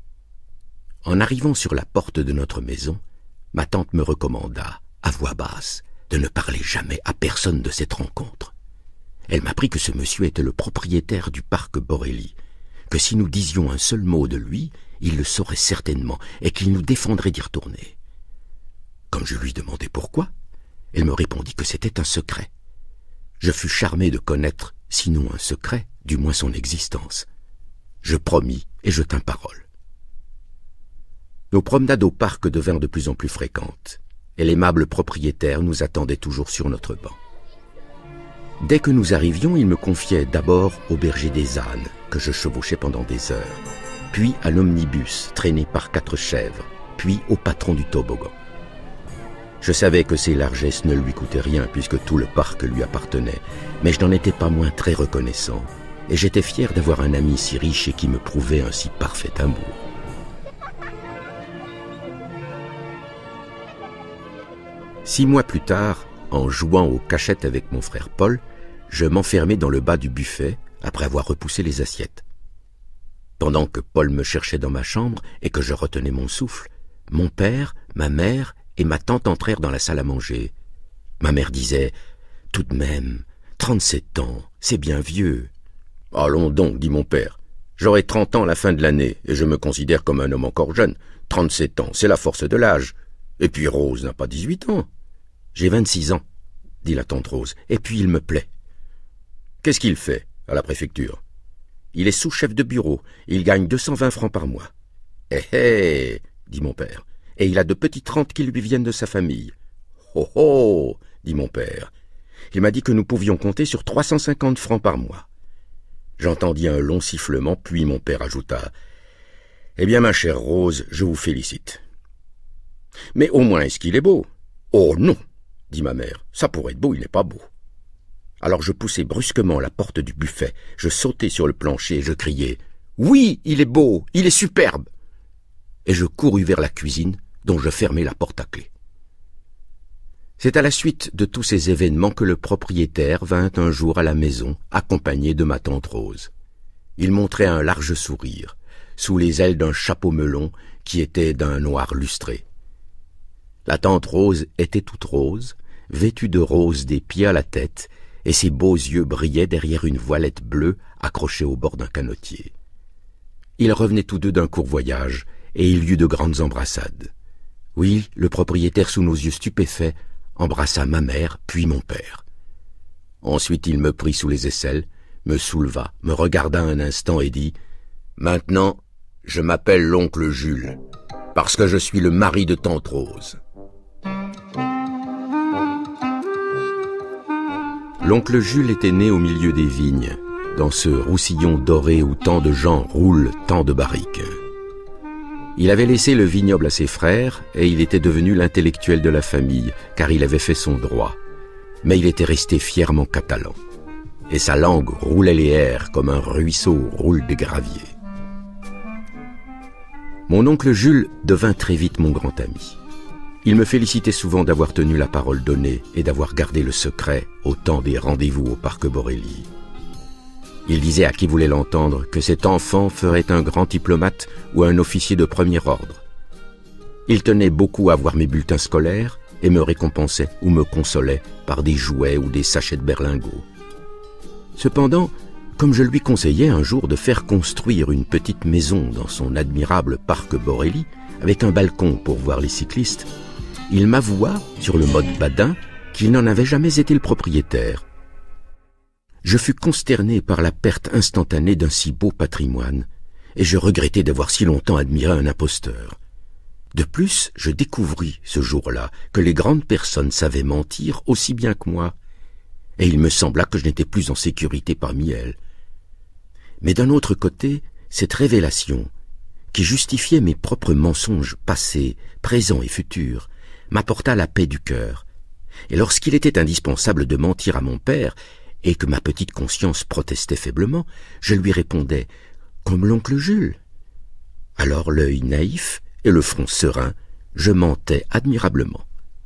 En arrivant sur la porte de notre maison, ma tante me recommanda, à voix basse, de ne parler jamais à personne de cette rencontre. Elle m'apprit que ce monsieur était le propriétaire du parc Borelli, que si nous disions un seul mot de lui, il le saurait certainement et qu'il nous défendrait d'y retourner. Comme je lui demandai pourquoi, elle me répondit que c'était un secret. Je fus charmé de connaître, sinon un secret, du moins son existence. Je promis et je tins parole. Nos promenades au parc devinrent de plus en plus fréquentes, et l'aimable propriétaire nous attendait toujours sur notre banc. Dès que nous arrivions, il me confiait d'abord au berger des ânes, que je chevauchais pendant des heures, puis à l'omnibus traîné par 4 chèvres, puis au patron du toboggan. Je savais que ces largesses ne lui coûtaient rien puisque tout le parc lui appartenait, mais je n'en étais pas moins très reconnaissant, et j'étais fier d'avoir un ami si riche et qui me prouvait un si parfait amour. 6 mois plus tard, en jouant aux cachettes avec mon frère Paul, je m'enfermai dans le bas du buffet après avoir repoussé les assiettes. Pendant que Paul me cherchait dans ma chambre et que je retenais mon souffle, mon père, ma mère et ma tante entrèrent dans la salle à manger. Ma mère disait « Tout de même, 37 ans, c'est bien vieux. »« Allons donc, dit mon père, J'aurai 30 ans à la fin de l'année, et je me considère comme un homme encore jeune. 37 ans, c'est la force de l'âge. Et puis Rose n'a pas 18 ans. J'ai 26 ans, dit la tante Rose, et puis il me plaît. Qu'est-ce qu'il fait à la préfecture? Il est sous-chef de bureau, il gagne 220 francs par mois. Eh eh, dit mon père, et il a de petites rentes qui lui viennent de sa famille. Oh oh, dit mon père. Il m'a dit que nous pouvions compter sur 350 francs par mois. J'entendis un long sifflement, puis mon père ajouta « Eh bien, ma chère Rose, je vous félicite. »« Mais au moins, est-ce qu'il est beau ?»« Oh non !» dit ma mère. « Ça pourrait être beau, il n'est pas beau. » Alors je poussai brusquement la porte du buffet, je sautai sur le plancher et je criai « Oui, il est beau, il est superbe !» Et je courus vers la cuisine, dont je fermai la porte à clé. C'est à la suite de tous ces événements que le propriétaire vint un jour à la maison, accompagné de ma tante Rose. Il montrait un large sourire, sous les ailes d'un chapeau melon qui était d'un noir lustré. La tante Rose était toute rose, vêtue de rose des pieds à la tête, et ses beaux yeux brillaient derrière une voilette bleue accrochée au bord d'un canotier. Ils revenaient tous deux d'un court voyage, et il y eut de grandes embrassades. Oui, le propriétaire, sous nos yeux stupéfaits, embrassa ma mère, puis mon père. Ensuite il me prit sous les aisselles, me souleva, me regarda un instant et dit « Maintenant, je m'appelle l'oncle Jules, parce que je suis le mari de tante Rose. » L'oncle Jules était né au milieu des vignes, dans ce roussillon doré où tant de gens roulent tant de barriques. Il avait laissé le vignoble à ses frères et il était devenu l'intellectuel de la famille, car il avait fait son droit. Mais il était resté fièrement catalan. Et sa langue roulait les airs comme un ruisseau roule des graviers. Mon oncle Jules devint très vite mon grand ami. Il me félicitait souvent d'avoir tenu la parole donnée et d'avoir gardé le secret au temps des rendez-vous au parc Borelli. Il disait à qui voulait l'entendre que cet enfant ferait un grand diplomate ou un officier de premier ordre. Il tenait beaucoup à voir mes bulletins scolaires et me récompensait ou me consolait par des jouets ou des sachets de berlingots. Cependant, comme je lui conseillais un jour de faire construire une petite maison dans son admirable parc Borelli, avec un balcon pour voir les cyclistes, il m'avoua, sur le mode badin, qu'il n'en avait jamais été le propriétaire. Je fus consterné par la perte instantanée d'un si beau patrimoine, et je regrettai d'avoir si longtemps admiré un imposteur. De plus, je découvris ce jour-là que les grandes personnes savaient mentir aussi bien que moi, et il me sembla que je n'étais plus en sécurité parmi elles. Mais d'un autre côté, cette révélation, qui justifiait mes propres mensonges passés, présents et futurs, m'apporta la paix du cœur. Et lorsqu'il était indispensable de mentir à mon père, et que ma petite conscience protestait faiblement, je lui répondais « comme l'oncle Jules ». Alors l'œil naïf et le front serein, je mentais admirablement.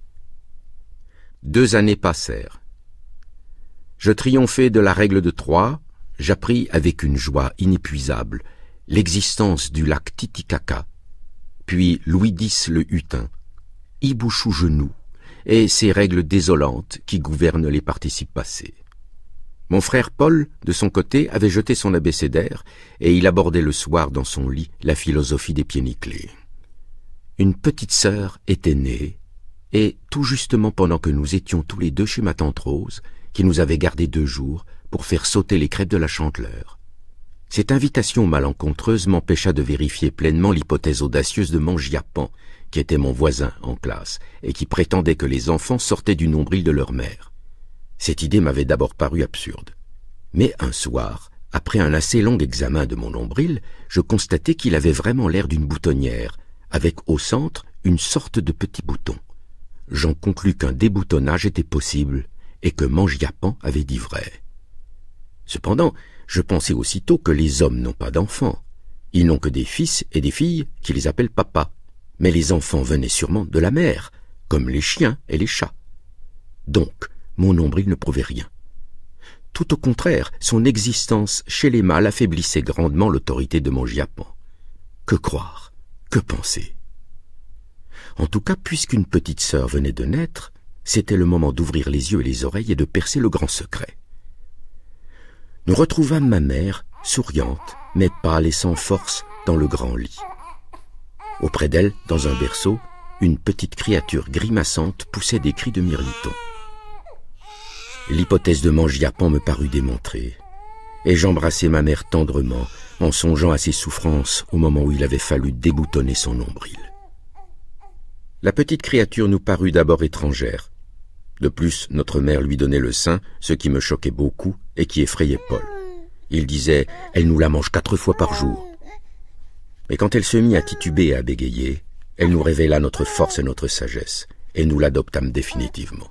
2 années passèrent. Je triomphai de la règle de 3, j'appris avec une joie inépuisable l'existence du lac Titicaca, puis Louis X le Hutin, Ibouchou-Genou et ses règles désolantes qui gouvernent les participes passés. Mon frère Paul, de son côté, avait jeté son abécédaire et il abordait le soir dans son lit la philosophie des pieds nickelés. Une petite sœur était née et, tout justement pendant que nous étions tous les deux chez ma tante Rose, qui nous avait gardés 2 jours pour faire sauter les crêpes de la Chandeleur. Cette invitation malencontreuse m'empêcha de vérifier pleinement l'hypothèse audacieuse de Mangiapan, qui était mon voisin en classe et qui prétendait que les enfants sortaient du nombril de leur mère. Cette idée m'avait d'abord paru absurde. Mais un soir, après un assez long examen de mon nombril, je constatai qu'il avait vraiment l'air d'une boutonnière, avec au centre une sorte de petit bouton. J'en conclus qu'un déboutonnage était possible et que Mangiapan avait dit vrai. Cependant, je pensai aussitôt que les hommes n'ont pas d'enfants. Ils n'ont que des fils et des filles qui les appellent papa. Mais les enfants venaient sûrement de la mère, comme les chiens et les chats. Donc, mon nombril ne prouvait rien. Tout au contraire, son existence chez les mâles affaiblissait grandement l'autorité de Mangiapan. Que croire? Que penser? En tout cas, puisqu'une petite sœur venait de naître, c'était le moment d'ouvrir les yeux et les oreilles et de percer le grand secret. Nous retrouvâmes ma mère souriante, mais pâle et sans force, dans le grand lit. Auprès d'elle, dans un berceau, une petite créature grimaçante poussait des cris de mirliton. L'hypothèse de Mangiapan me parut démontrée, et j'embrassai ma mère tendrement, en songeant à ses souffrances au moment où il avait fallu déboutonner son nombril. La petite créature nous parut d'abord étrangère. De plus, notre mère lui donnait le sein, ce qui me choquait beaucoup et qui effrayait Paul. Il disait « Elle nous la mange 4 fois par jour ». Mais quand elle se mit à tituber et à bégayer, elle nous révéla notre force et notre sagesse, et nous l'adoptâmes définitivement.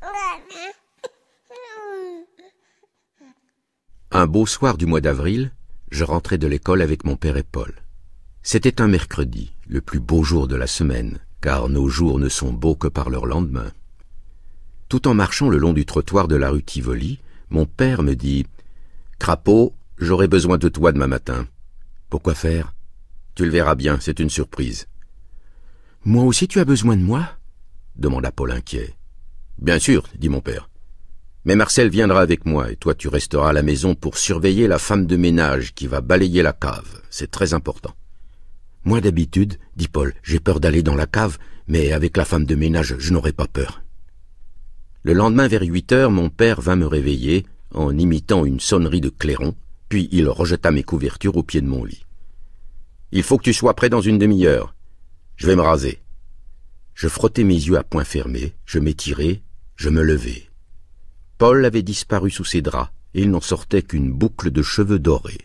Un beau soir du mois d'avril, je rentrais de l'école avec mon père et Paul. C'était un mercredi, le plus beau jour de la semaine, car nos jours ne sont beaux que par leur lendemain. Tout en marchant le long du trottoir de la rue Tivoli, mon père me dit « Crapaud, j'aurai besoin de toi demain matin. »« Pourquoi faire ? Tu le verras bien, c'est une surprise. »« Moi aussi tu as besoin de moi ?» demanda Paul inquiet. « Bien sûr, dit mon père. Mais Marcel viendra avec moi et toi tu resteras à la maison pour surveiller la femme de ménage qui va balayer la cave. C'est très important. »« Moi d'habitude, dit Paul, j'ai peur d'aller dans la cave, mais avec la femme de ménage, je n'aurai pas peur. » Le lendemain vers 8 heures, mon père vint me réveiller en imitant une sonnerie de clairon, puis il rejeta mes couvertures au pied de mon lit. « Il faut que tu sois prêt dans une demi-heure. Je vais me raser. » Je frottais mes yeux à poings fermés, je m'étirais, je me levais. Paul avait disparu sous ses draps, et il n'en sortait qu'une boucle de cheveux dorés.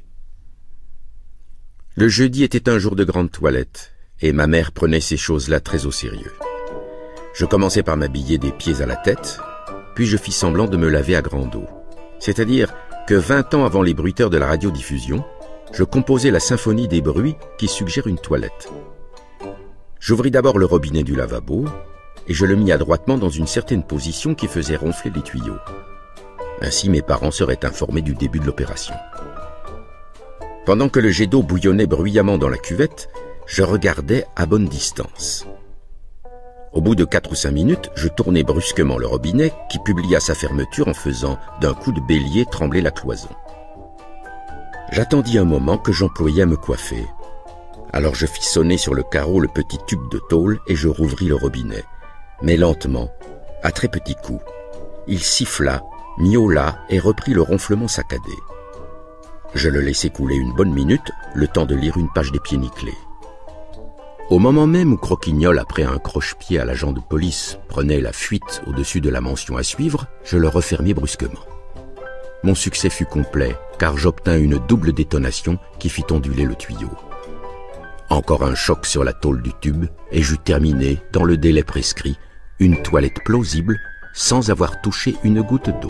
Le jeudi était un jour de grande toilette, et ma mère prenait ces choses-là très au sérieux. Je commençai par m'habiller des pieds à la tête, puis je fis semblant de me laver à grande eau. C'est-à-dire que 20 ans avant les bruiteurs de la radiodiffusion, je composais la symphonie des bruits qui suggèrent une toilette. J'ouvris d'abord le robinet du lavabo, et je le mis adroitement dans une certaine position qui faisait ronfler les tuyaux. Ainsi mes parents seraient informés du début de l'opération. Pendant que le jet d'eau bouillonnait bruyamment dans la cuvette, je regardais à bonne distance. Au bout de 4 ou 5 minutes, je tournai brusquement le robinet qui publia sa fermeture en faisant d'un coup de bélier trembler la cloison. J'attendis un moment que j'employais à me coiffer. Alors je fis sonner sur le carreau le petit tube de tôle et je rouvris le robinet. Mais lentement, à très petits coups. Il siffla, miaula et reprit le ronflement saccadé. Je le laissai couler une bonne minute, le temps de lire une page des Pieds nickelés. Au moment même où Croquignol, après un croche-pied à l'agent de police, prenait la fuite au-dessus de la mention à suivre, je le refermai brusquement. Mon succès fut complet, car j'obtins une double détonation qui fit onduler le tuyau. Encore un choc sur la tôle du tube, et j'eus terminé, dans le délai prescrit, une toilette plausible, sans avoir touché une goutte d'eau.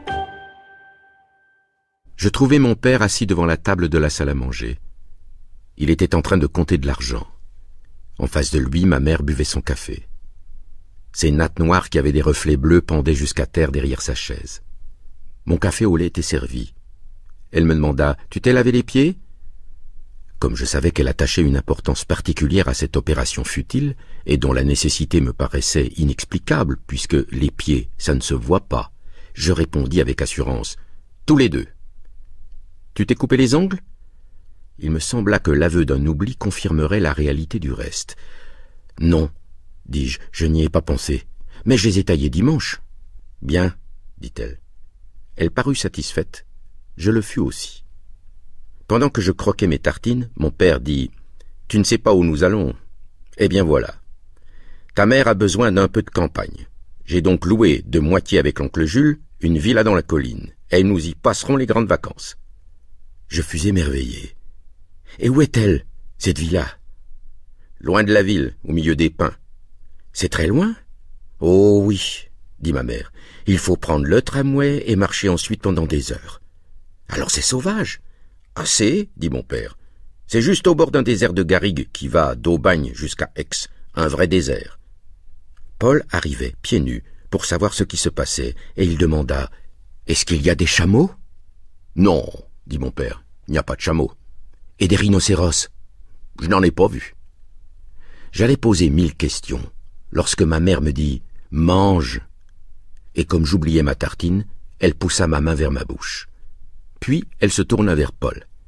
Je trouvai mon père assis devant la table de la salle à manger. Il était en train de compter de l'argent. En face de lui, ma mère buvait son café. Ses nattes noires qui avaient des reflets bleus pendaient jusqu'à terre derrière sa chaise. Mon café au lait était servi. Elle me demanda « Tu t'es lavé les pieds ?» Comme je savais qu'elle attachait une importance particulière à cette opération futile, et dont la nécessité me paraissait inexplicable, puisque les pieds, ça ne se voit pas, je répondis avec assurance « Tous les deux. »« Tu t'es coupé les ongles ?» Il me sembla que l'aveu d'un oubli confirmerait la réalité du reste. « Non, dis-je, je n'y ai pas pensé, mais je les ai taillés dimanche. »« Bien, dit-elle. » Elle parut satisfaite, je le fus aussi. Pendant que je croquais mes tartines, mon père dit « Tu ne sais pas où nous allons ? Eh bien voilà. Ta mère a besoin d'un peu de campagne. J'ai donc loué, de moitié avec l'oncle Jules, une villa dans la colline, et nous y passerons les grandes vacances. » Je fus émerveillé. « Et où est-elle, cette villa ?»« Loin de la ville, au milieu des pins. »« C'est très loin ?»« Oh oui, dit ma mère. Il faut prendre le tramway et marcher ensuite pendant des heures. »« Alors c'est sauvage ?» ?»« Assez, dit mon père. C'est juste au bord d'un désert de garrigues qui va d'Aubagne jusqu'à Aix, un vrai désert. » Paul arrivait, pieds nus, pour savoir ce qui se passait, et il demanda « Est-ce qu'il y a des chameaux ?»« Non, dit mon père, il n'y a pas de chameaux. »« Et des rhinocéros ?»« Je n'en ai pas vu. » J'allais poser 1000 questions, lorsque ma mère me dit « Mange !» Et comme j'oubliais ma tartine, elle poussa ma main vers ma bouche. Puis elle se tourna vers Paul.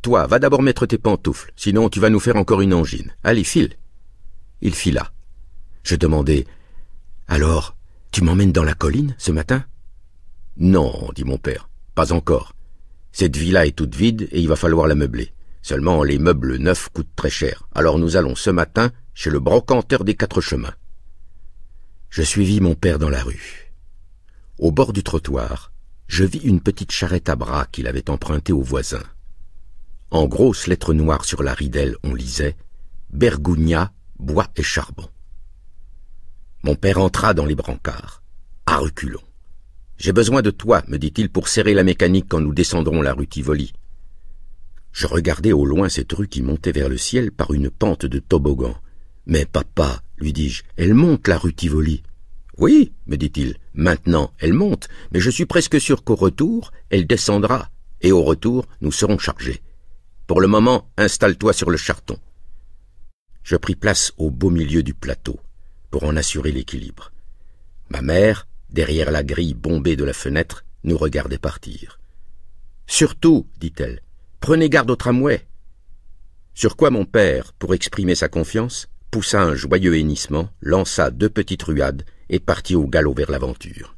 Toi, va d'abord mettre tes pantoufles, sinon tu vas nous faire encore une angine. Allez, file. Il fila. Je demandai, « Alors, tu m'emmènes dans la colline, ce matin ?»« Non, dit mon père, pas encore. Cette villa est toute vide et il va falloir la meubler. Seulement, les meubles neufs coûtent très cher. Alors nous allons ce matin chez le brocanteur des 4 chemins. » Je suivis mon père dans la rue. Au bord du trottoir, je vis une petite charrette à bras qu'il avait empruntée au voisin. En grosses lettres noires sur la ridelle, on lisait « Bergugna, bois et charbon ». Mon père entra dans les brancards, à reculons. « J'ai besoin de toi, me dit-il, pour serrer la mécanique quand nous descendrons la rue Tivoli. » Je regardais au loin cette rue qui montait vers le ciel par une pente de toboggan. « Mais papa, lui dis-je, elle monte la rue Tivoli. »« Oui, me dit-il, maintenant elle monte, mais je suis presque sûr qu'au retour, elle descendra, et au retour, nous serons chargés. Pour le moment, installe-toi sur le charton. » Je pris place au beau milieu du plateau, pour en assurer l'équilibre. Ma mère, derrière la grille bombée de la fenêtre, nous regardait partir. « Surtout, dit-elle, prenez garde au tramway. » Sur quoi mon père, pour exprimer sa confiance, poussa un joyeux hennissement, lança 2 petites ruades et partit au galop vers l'aventure.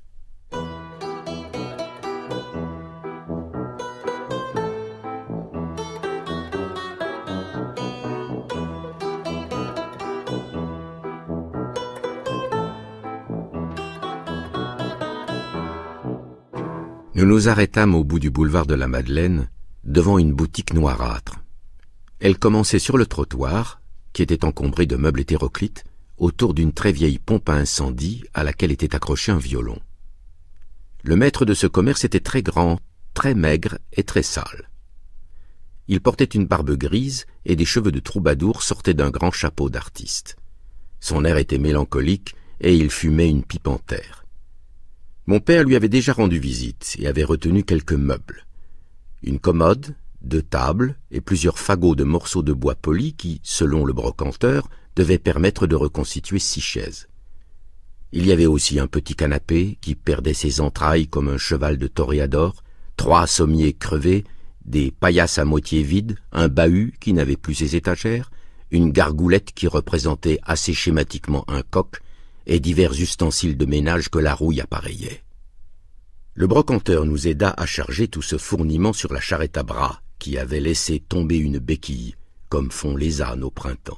Nous nous arrêtâmes au bout du boulevard de la Madeleine, devant une boutique noirâtre. Elle commençait sur le trottoir, qui était encombré de meubles hétéroclites, autour d'une très vieille pompe à incendie à laquelle était accroché un violon. Le maître de ce commerce était très grand, très maigre et très sale. Il portait une barbe grise et des cheveux de troubadour sortaient d'un grand chapeau d'artiste. Son air était mélancolique et il fumait une pipe en terre. Mon père lui avait déjà rendu visite et avait retenu quelques meubles. Une commode, 2 tables et plusieurs fagots de morceaux de bois polis qui, selon le brocanteur, devaient permettre de reconstituer 6 chaises. Il y avait aussi un petit canapé qui perdait ses entrailles comme un cheval de toréador, 3 sommiers crevés, des paillasses à moitié vides, un bahut qui n'avait plus ses étagères, une gargoulette qui représentait assez schématiquement un coq, et divers ustensiles de ménage que la rouille appareillait. Le brocanteur nous aida à charger tout ce fourniment sur la charrette à bras, qui avait laissé tomber une béquille, comme font les ânes au printemps.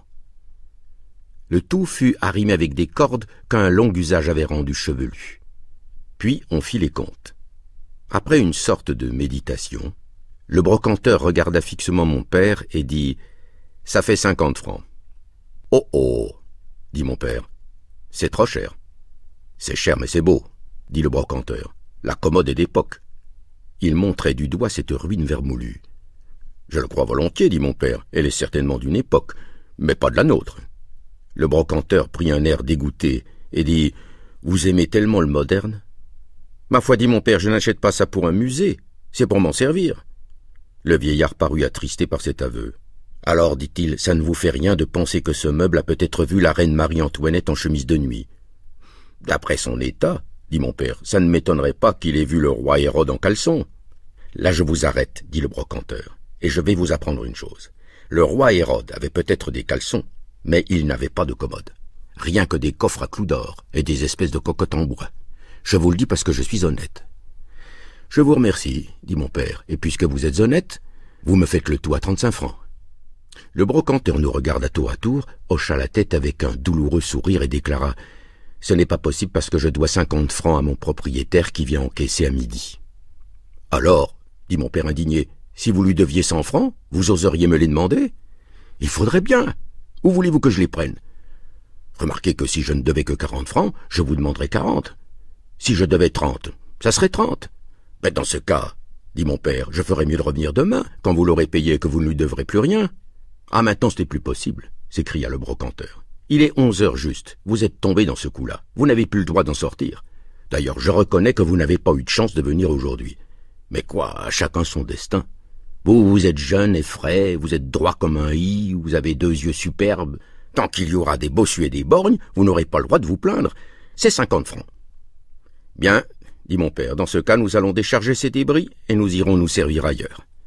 Le tout fut arrimé avec des cordes qu'un long usage avait rendues chevelues. Puis on fit les comptes. Après une sorte de méditation, le brocanteur regarda fixement mon père et dit « Ça fait 50 francs. »« Oh oh !» dit mon père. « C'est trop cher. »« C'est cher mais c'est beau, » dit le brocanteur. « La commode est d'époque. » Il montrait du doigt cette ruine vermoulue. « Je le crois volontiers, dit mon père. Elle est certainement d'une époque, mais pas de la nôtre. » Le brocanteur prit un air dégoûté et dit « Vous aimez tellement le moderne ?»« Ma foi, dit mon père, je n'achète pas ça pour un musée, c'est pour m'en servir. » Le vieillard parut attristé par cet aveu. « Alors, dit-il, ça ne vous fait rien de penser que ce meuble a peut-être vu la reine Marie-Antoinette en chemise de nuit. »« D'après son état, dit mon père, ça ne m'étonnerait pas qu'il ait vu le roi Hérode en caleçon. »« Là je vous arrête, dit le brocanteur, et je vais vous apprendre une chose. Le roi Hérode avait peut-être des caleçons, mais il n'avait pas de commode. Rien que des coffres à clous d'or et des espèces de cocottes en bois. Je vous le dis parce que je suis honnête. »« Je vous remercie, dit mon père, et puisque vous êtes honnête, vous me faites le tout à 35 francs. » Le brocanteur nous regarda tour à tour, hocha la tête avec un douloureux sourire et déclara « Ce n'est pas possible parce que je dois 50 francs à mon propriétaire qui vient encaisser à midi. »« Alors, dit mon père indigné, si vous lui deviez 100 francs, vous oseriez me les demander ? Il faudrait bien. Où voulez-vous que je les prenne ? Remarquez que si je ne devais que 40 francs, je vous demanderais 40. Si je devais 30, ça serait 30. Mais dans ce cas, dit mon père, je ferais mieux de revenir demain, quand vous l'aurez payé et que vous ne lui devrez plus rien. »« Ah, maintenant ce n'est plus possible, s'écria le brocanteur. Il est 11 heures juste, vous êtes tombé dans ce coup-là, vous n'avez plus le droit d'en sortir. D'ailleurs, je reconnais que vous n'avez pas eu de chance de venir aujourd'hui. Mais quoi, à chacun son destin. Vous êtes jeune et frais, vous êtes droit comme un i, vous avez 2 yeux superbes. Tant qu'il y aura des bossus et des borgnes, vous n'aurez pas le droit de vous plaindre. C'est 50 francs. Bien, dit mon père, dans ce cas, nous allons décharger ces débris et nous irons nous servir ailleurs.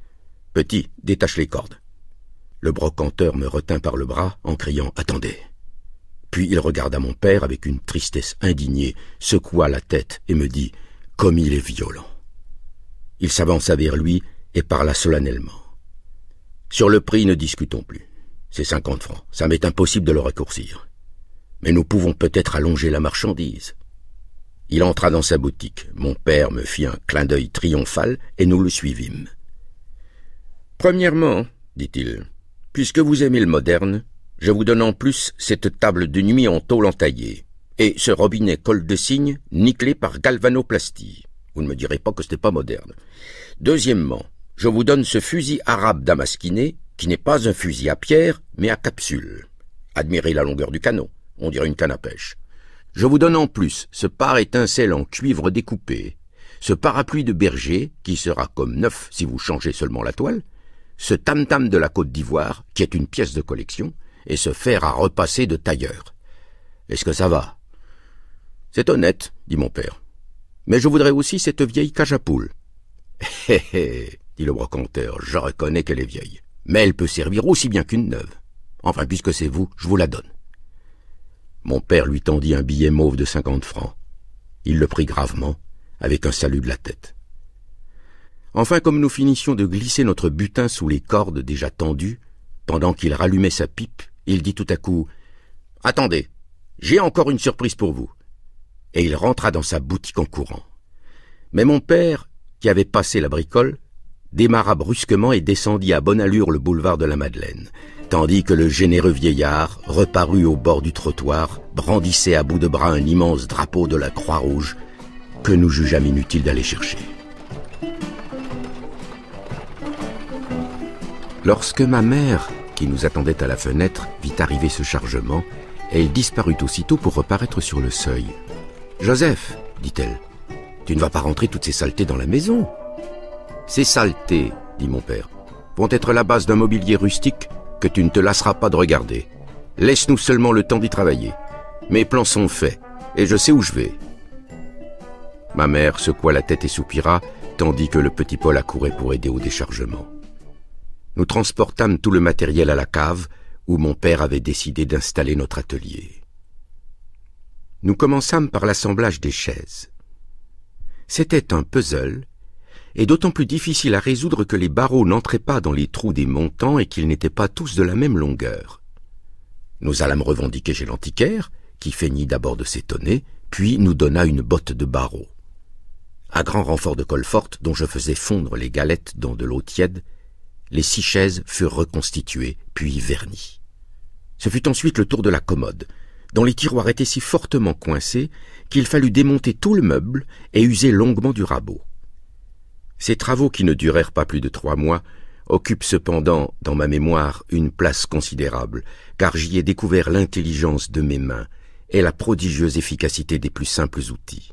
« Petit, détache les cordes. » Le brocanteur me retint par le bras en criant « Attendez !» Puis il regarda mon père avec une tristesse indignée, secoua la tête et me dit « Comme il est violent !» Il s'avança vers lui et parla solennellement. « Sur le prix, ne discutons plus. C'est 50 francs. Ça m'est impossible de le raccourcir. Mais nous pouvons peut-être allonger la marchandise. » Il entra dans sa boutique. Mon père me fit un clin d'œil triomphal et nous le suivîmes. « Premièrement, dit-il, puisque vous aimez le moderne, je vous donne en plus cette table de nuit en tôle entaillée et ce robinet col de cygne nickelé par galvanoplastie. Vous ne me direz pas que ce n'est pas moderne. Deuxièmement, je vous donne ce fusil arabe damasquiné qui n'est pas un fusil à pierre mais à capsule. Admirez la longueur du canon, on dirait une canne à pêche. Je vous donne en plus ce pare-étincelle en cuivre découpé, ce parapluie de berger qui sera comme neuf si vous changez seulement la toile, ce tam-tam de la Côte d'Ivoire qui est une pièce de collection, et ce fer à repasser de tailleur. Est-ce que ça va? C'est honnête, dit mon père. Mais je voudrais aussi cette vieille cage à poules. Hé hé, dit le brocanteur, je reconnais qu'elle est vieille. Mais elle peut servir aussi bien qu'une neuve. Enfin, puisque c'est vous, je vous la donne. Mon père lui tendit un billet mauve de 50 francs. Il le prit gravement, avec un salut de la tête. Enfin, comme nous finissions de glisser notre butin sous les cordes déjà tendues, pendant qu'il rallumait sa pipe, il dit tout à coup « Attendez, j'ai encore une surprise pour vous. » Et il rentra dans sa boutique en courant. Mais mon père, qui avait passé la bricole, démarra brusquement et descendit à bonne allure le boulevard de la Madeleine, tandis que le généreux vieillard, reparut au bord du trottoir, brandissait à bout de bras un immense drapeau de la Croix-Rouge que nous jugeâmes inutile d'aller chercher. Lorsque ma mère, qui nous attendait à la fenêtre, vit arriver ce chargement, elle disparut aussitôt pour reparaître sur le seuil. « Joseph, dit-elle, tu ne vas pas rentrer toutes ces saletés dans la maison. »« Ces saletés, dit mon père, vont être la base d'un mobilier rustique que tu ne te lasseras pas de regarder. Laisse-nous seulement le temps d'y travailler. Mes plans sont faits, et je sais où je vais. » Ma mère secoua la tête et soupira, tandis que le petit Paul accourait pour aider au déchargement. Nous transportâmes tout le matériel à la cave, où mon père avait décidé d'installer notre atelier. Nous commençâmes par l'assemblage des chaises. C'était un puzzle, et d'autant plus difficile à résoudre que les barreaux n'entraient pas dans les trous des montants et qu'ils n'étaient pas tous de la même longueur. Nous allâmes revendiquer chez l'antiquaire, qui feignit d'abord de s'étonner, puis nous donna une botte de barreaux. À grand renfort de colle forte, dont je faisais fondre les galettes dans de l'eau tiède, les 6 chaises furent reconstituées, puis vernies. Ce fut ensuite le tour de la commode, dont les tiroirs étaient si fortement coincés qu'il fallut démonter tout le meuble et user longuement du rabot. Ces travaux, qui ne durèrent pas plus de 3 mois, occupent cependant dans ma mémoire une place considérable, car j'y ai découvert l'intelligence de mes mains et la prodigieuse efficacité des plus simples outils.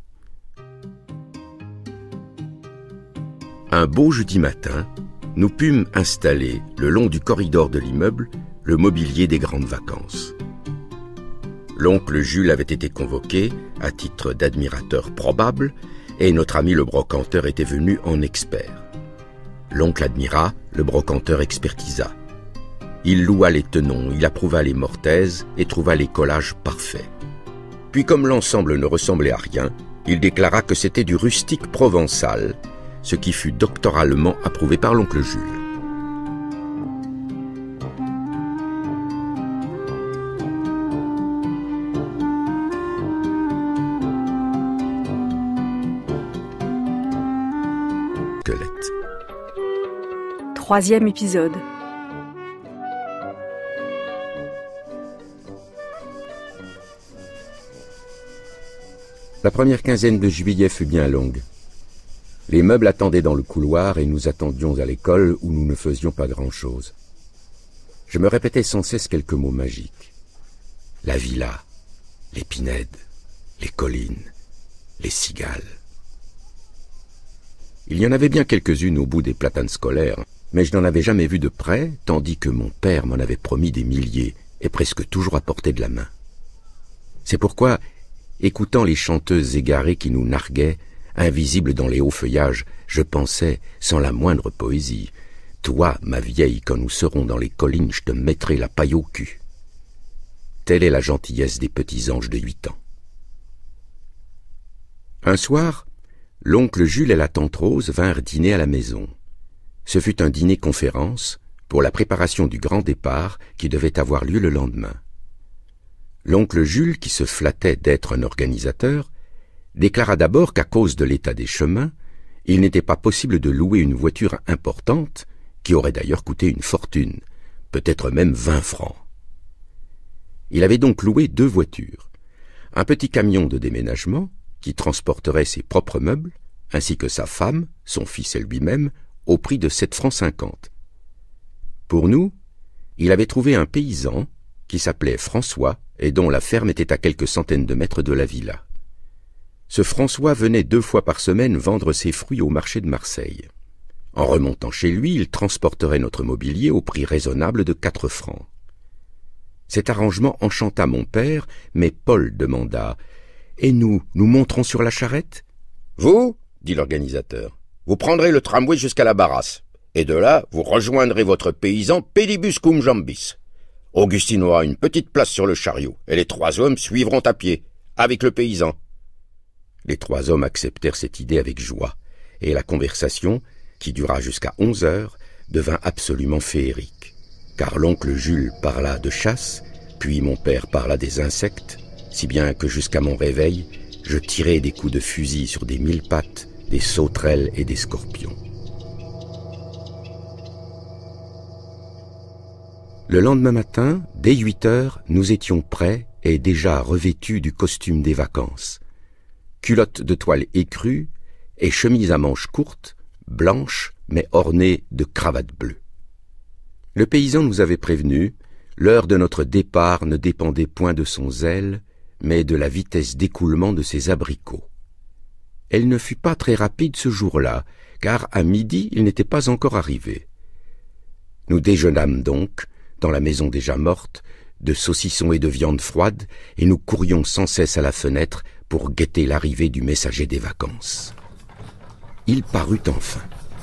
Un beau jeudi matin, nous pûmes installer, le long du corridor de l'immeuble, le mobilier des grandes vacances. L'oncle Jules avait été convoqué, à titre d'admirateur probable, et notre ami le brocanteur était venu en expert. L'oncle admira, le brocanteur expertisa. Il loua les tenons, il approuva les mortaises et trouva les collages parfaits. Puis, comme l'ensemble ne ressemblait à rien, il déclara que c'était du rustique provençal, ce qui fut doctoralement approuvé par l'oncle Jules. Squelette. 3e épisode. La première quinzaine de juillet fut bien longue. Les meubles attendaient dans le couloir et nous attendions à l'école où nous ne faisions pas grand-chose. Je me répétais sans cesse quelques mots magiques. La villa, les pinèdes, les collines, les cigales. Il y en avait bien quelques-unes au bout des platanes scolaires, mais je n'en avais jamais vu de près, tandis que mon père m'en avait promis des milliers et presque toujours à portée de la main. C'est pourquoi, écoutant les chanteuses égarées qui nous narguaient, invisibles dans les hauts feuillages, je pensais, sans la moindre poésie, toi, ma vieille, quand nous serons dans les collines, je te mettrai la paille au cul. Telle est la gentillesse des petits anges de 8 ans. Un soir, l'oncle Jules et la tante Rose vinrent dîner à la maison. Ce fut un dîner-conférence pour la préparation du grand départ qui devait avoir lieu le lendemain. L'oncle Jules, qui se flattait d'être un organisateur, déclara d'abord qu'à cause de l'état des chemins, il n'était pas possible de louer une voiture importante, qui aurait d'ailleurs coûté une fortune, peut-être même 20 francs. Il avait donc loué 2 voitures, un petit camion de déménagement qui transporterait ses propres meubles, ainsi que sa femme, son fils et lui-même, au prix de 7 francs 50. Pour nous, il avait trouvé un paysan qui s'appelait François et dont la ferme était à quelques centaines de mètres de la villa. Ce François venait 2 fois par semaine vendre ses fruits au marché de Marseille. En remontant chez lui, il transporterait notre mobilier au prix raisonnable de 4 francs. Cet arrangement enchanta mon père, mais Paul demanda « Et nous monterons sur la charrette ?»« Vous, dit l'organisateur, vous prendrez le tramway jusqu'à la Barrasse, et de là, vous rejoindrez votre paysan Pedibus cum jambis. Augustine aura une petite place sur le chariot, et les 3 hommes suivront à pied, avec le paysan. » Les 3 hommes acceptèrent cette idée avec joie, et la conversation, qui dura jusqu'à 11 heures, devint absolument féerique, car l'oncle Jules parla de chasse, puis mon père parla des insectes, si bien que jusqu'à mon réveil, je tirais des coups de fusil sur des mille-pattes, des sauterelles et des scorpions. Le lendemain matin, dès 8 heures, nous étions prêts et déjà revêtus du costume des vacances. Culotte de toile écrue et chemise à manches courtes, blanche mais ornée de cravates bleues. Le paysan nous avait prévenus, l'heure de notre départ ne dépendait point de son zèle, mais de la vitesse d'écoulement de ses abricots. Elle ne fut pas très rapide ce jour-là, car à midi il n'était pas encore arrivé. Nous déjeunâmes donc, dans la maison déjà morte, de saucissons et de viande froide, et nous courions sans cesse à la fenêtre pour guetter l'arrivée du messager des vacances. Il parut enfin.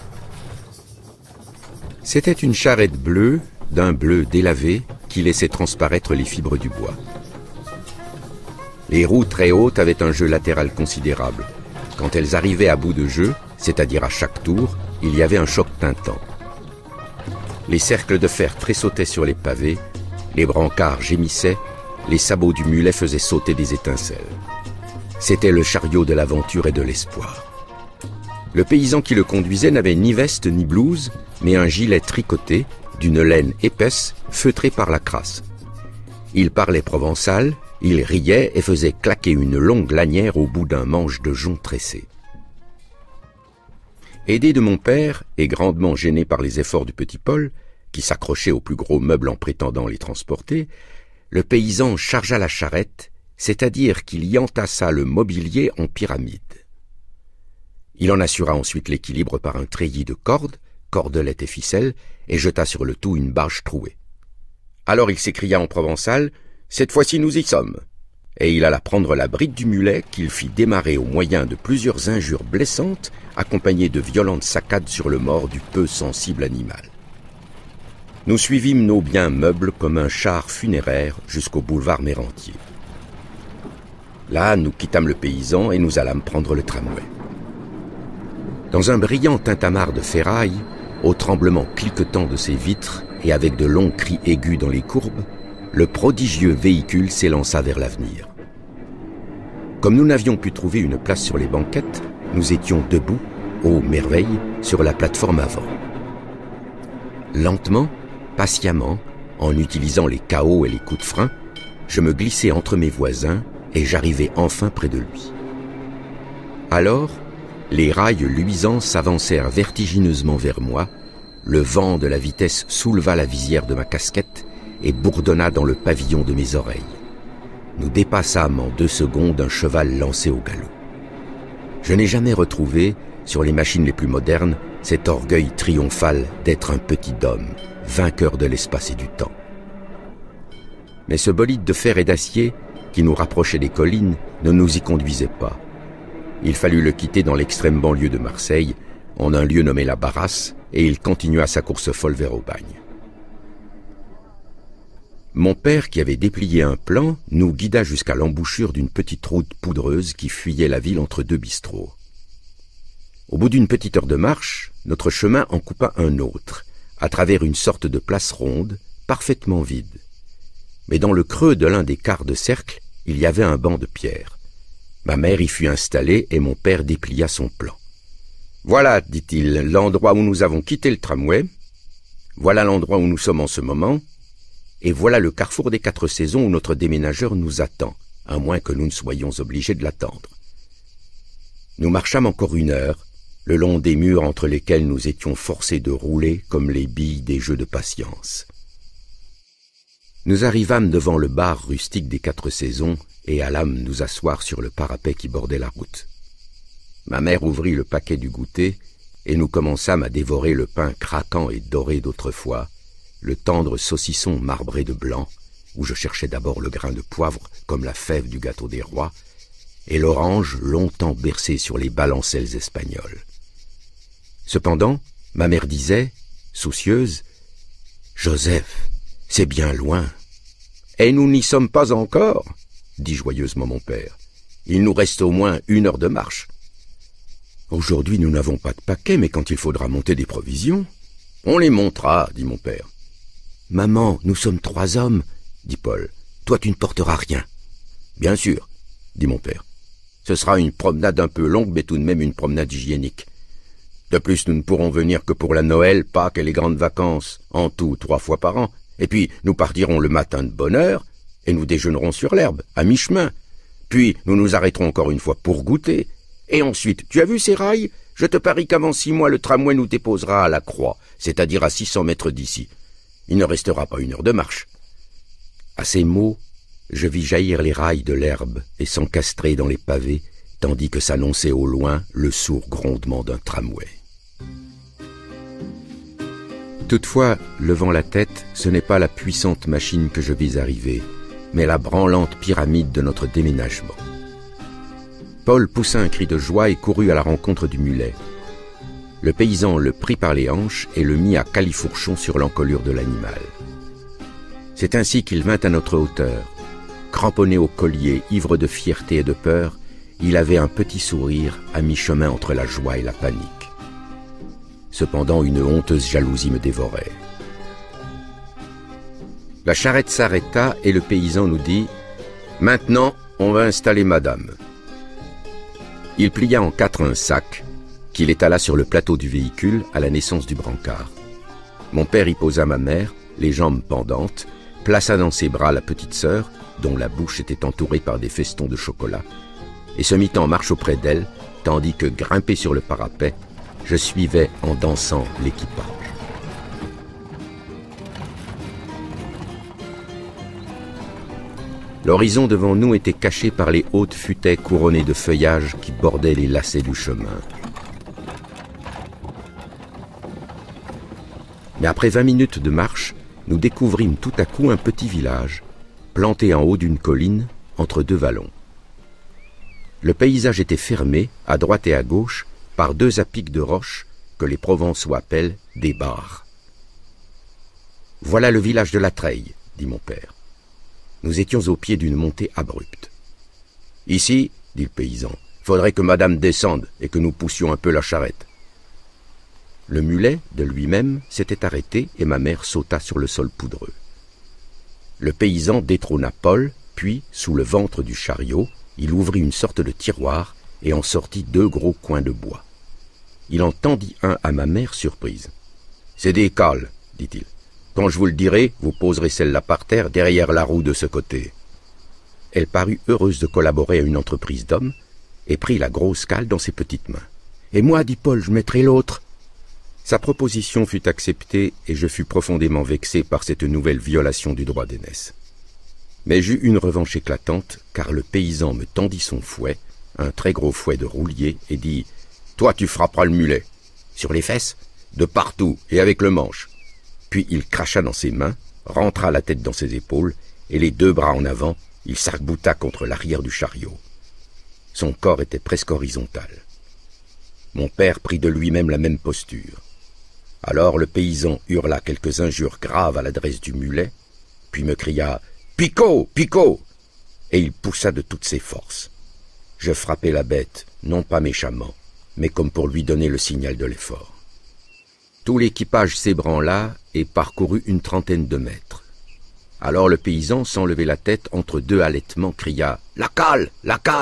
C'était une charrette bleue, d'un bleu délavé, qui laissait transparaître les fibres du bois. Les roues très hautes avaient un jeu latéral considérable. Quand elles arrivaient à bout de jeu, c'est-à-dire à chaque tour, il y avait un choc tintant. Les cercles de fer tressautaient sur les pavés, les brancards gémissaient, les sabots du mulet faisaient sauter des étincelles. C'était le chariot de l'aventure et de l'espoir. Le paysan qui le conduisait n'avait ni veste ni blouse, mais un gilet tricoté, d'une laine épaisse, feutrée par la crasse. Il parlait provençal, il riait et faisait claquer une longue lanière au bout d'un manche de jonc tressé. Aidé de mon père, et grandement gêné par les efforts du petit Paul, qui s'accrochait aux plus gros meubles en prétendant les transporter, le paysan chargea la charrette, c'est-à-dire qu'il y entassa le mobilier en pyramide. Il en assura ensuite l'équilibre par un treillis de cordes, cordelettes et ficelles, et jeta sur le tout une bâche trouée. Alors il s'écria en provençal « Cette fois-ci nous y sommes !» Et il alla prendre la bride du mulet qu'il fit démarrer au moyen de plusieurs injures blessantes, accompagnées de violentes saccades sur le mort du peu sensible animal. Nous suivîmes nos biens meubles comme un char funéraire jusqu'au boulevard Mérantier. Là, nous quittâmes le paysan et nous allâmes prendre le tramway. Dans un brillant tintamarre de ferraille, au tremblement cliquetant de ses vitres et avec de longs cris aigus dans les courbes, le prodigieux véhicule s'élança vers l'avenir. Comme nous n'avions pu trouver une place sur les banquettes, nous étions debout, ô merveille, sur la plateforme avant. Lentement, patiemment, en utilisant les cahots et les coups de frein, je me glissai entre mes voisins et j'arrivai enfin près de lui. Alors, les rails luisants s'avancèrent vertigineusement vers moi, le vent de la vitesse souleva la visière de ma casquette et bourdonna dans le pavillon de mes oreilles. Nous dépassâmes en 2 secondes un cheval lancé au galop. Je n'ai jamais retrouvé, sur les machines les plus modernes, cet orgueil triomphal d'être un petit homme, vainqueur de l'espace et du temps. Mais ce bolide de fer et d'acier, qui nous rapprochait des collines, ne nous y conduisait pas. Il fallut le quitter dans l'extrême banlieue de Marseille, en un lieu nommé la Barrasse, et il continua sa course folle vers Aubagne. Mon père, qui avait déplié un plan, nous guida jusqu'à l'embouchure d'une petite route poudreuse qui fuyait la ville entre deux bistrots. Au bout d'une petite heure de marche, notre chemin en coupa un autre, à travers une sorte de place ronde, parfaitement vide. Mais dans le creux de l'un des quarts de cercle, il y avait un banc de pierre. Ma mère y fut installée et mon père déplia son plan. « Voilà, dit-il, l'endroit où nous avons quitté le tramway. Voilà l'endroit où nous sommes en ce moment. Et voilà le carrefour des 4 saisons où notre déménageur nous attend, à moins que nous ne soyons obligés de l'attendre. » Nous marchâmes encore 1 heure, le long des murs entre lesquels nous étions forcés de rouler comme les billes des jeux de patience. Nous arrivâmes devant le bar rustique des 4 saisons et allâmes nous asseoir sur le parapet qui bordait la route. Ma mère ouvrit le paquet du goûter et nous commençâmes à dévorer le pain craquant et doré d'autrefois, le tendre saucisson marbré de blanc, où je cherchais d'abord le grain de poivre comme la fève du gâteau des rois, et l'orange longtemps bercé sur les balancelles espagnoles. Cependant, ma mère disait, soucieuse, « Joseph, c'est bien loin. »« Et nous n'y sommes pas encore, » dit joyeusement mon père. « Il nous reste au moins 1 heure de marche. »« Aujourd'hui, nous n'avons pas de paquet, mais quand il faudra monter des provisions, on les montera, » dit mon père. « Maman, nous sommes 3 hommes, » dit Paul. « Toi, tu ne porteras rien. »« Bien sûr, » dit mon père. « Ce sera une promenade un peu longue, mais tout de même une promenade hygiénique. De plus, nous ne pourrons venir que pour la Noël, Pâques et les grandes vacances, en tout 3 fois par an. Et puis, nous partirons le matin de bonne heure, et nous déjeunerons sur l'herbe, à mi-chemin. Puis, nous nous arrêterons encore une fois pour goûter. Et ensuite, tu as vu ces rails? Je te parie qu'avant 6 mois, le tramway nous déposera à la Croix, c'est-à-dire à 600 mètres d'ici. Il ne restera pas 1 heure de marche. » À ces mots, je vis jaillir les rails de l'herbe et s'encastrer dans les pavés, tandis que s'annonçait au loin le sourd grondement d'un tramway. Toutefois, levant la tête, ce n'est pas la puissante machine que je vis arriver, mais la branlante pyramide de notre déménagement. Paul poussa un cri de joie et courut à la rencontre du mulet. Le paysan le prit par les hanches et le mit à califourchon sur l'encolure de l'animal. C'est ainsi qu'il vint à notre hauteur. Cramponné au collier, ivre de fierté et de peur, il avait un petit sourire à mi-chemin entre la joie et la panique. Cependant, une honteuse jalousie me dévorait. La charrette s'arrêta et le paysan nous dit « Maintenant, on va installer madame. » Il plia en 4 un sac, qu'il étala sur le plateau du véhicule à la naissance du brancard. Mon père y posa ma mère, les jambes pendantes, plaça dans ses bras la petite sœur, dont la bouche était entourée par des festons de chocolat, et se mit en marche auprès d'elle, tandis que, grimpé sur le parapet, je suivais en dansant l'équipage. L'horizon devant nous était caché par les hautes futaies couronnées de feuillage qui bordaient les lacets du chemin. Mais après 20 minutes de marche, nous découvrîmes tout à coup un petit village, planté en haut d'une colline, entre 2 vallons. Le paysage était fermé, à droite et à gauche, par 2 apics de roches que les Provençaux appellent des barres. « Voilà le village de la Treille, » dit mon père. Nous étions au pied d'une montée abrupte. « Ici, » dit le paysan, « faudrait que madame descende et que nous poussions un peu la charrette. » Le mulet, de lui-même, s'était arrêté et ma mère sauta sur le sol poudreux. Le paysan détrôna Paul, puis, sous le ventre du chariot, il ouvrit une sorte de tiroir et en sortit 2 gros coins de bois. Il en tendit un à ma mère surprise. « C'est des cales, dit-il. Quand je vous le dirai, vous poserez celle-là par terre derrière la roue de ce côté. » Elle parut heureuse de collaborer à une entreprise d'homme et prit la grosse cale dans ses petites mains. « Et moi, dit Paul, je mettrai l'autre. » Sa proposition fut acceptée et je fus profondément vexé par cette nouvelle violation du droit d'aînesse. Mais j'eus une revanche éclatante, car le paysan me tendit son fouet, un très gros fouet de roulier, et dit « Toi, tu frapperas le mulet. » « Sur les fesses ?»« De partout, et avec le manche. » Puis il cracha dans ses mains, rentra la tête dans ses épaules, et les 2 bras en avant, il s'arc-bouta contre l'arrière du chariot. Son corps était presque horizontal. Mon père prit de lui-même la même posture. Alors le paysan hurla quelques injures graves à l'adresse du mulet, puis me cria « Picot, Picot !» et il poussa de toutes ses forces. Je frappai la bête, non pas méchamment, mais comme pour lui donner le signal de l'effort. Tout l'équipage s'ébranla et parcourut une trentaine de mètres. Alors le paysan, sans lever la tête, entre deux halètements, cria « La cale, la cale !»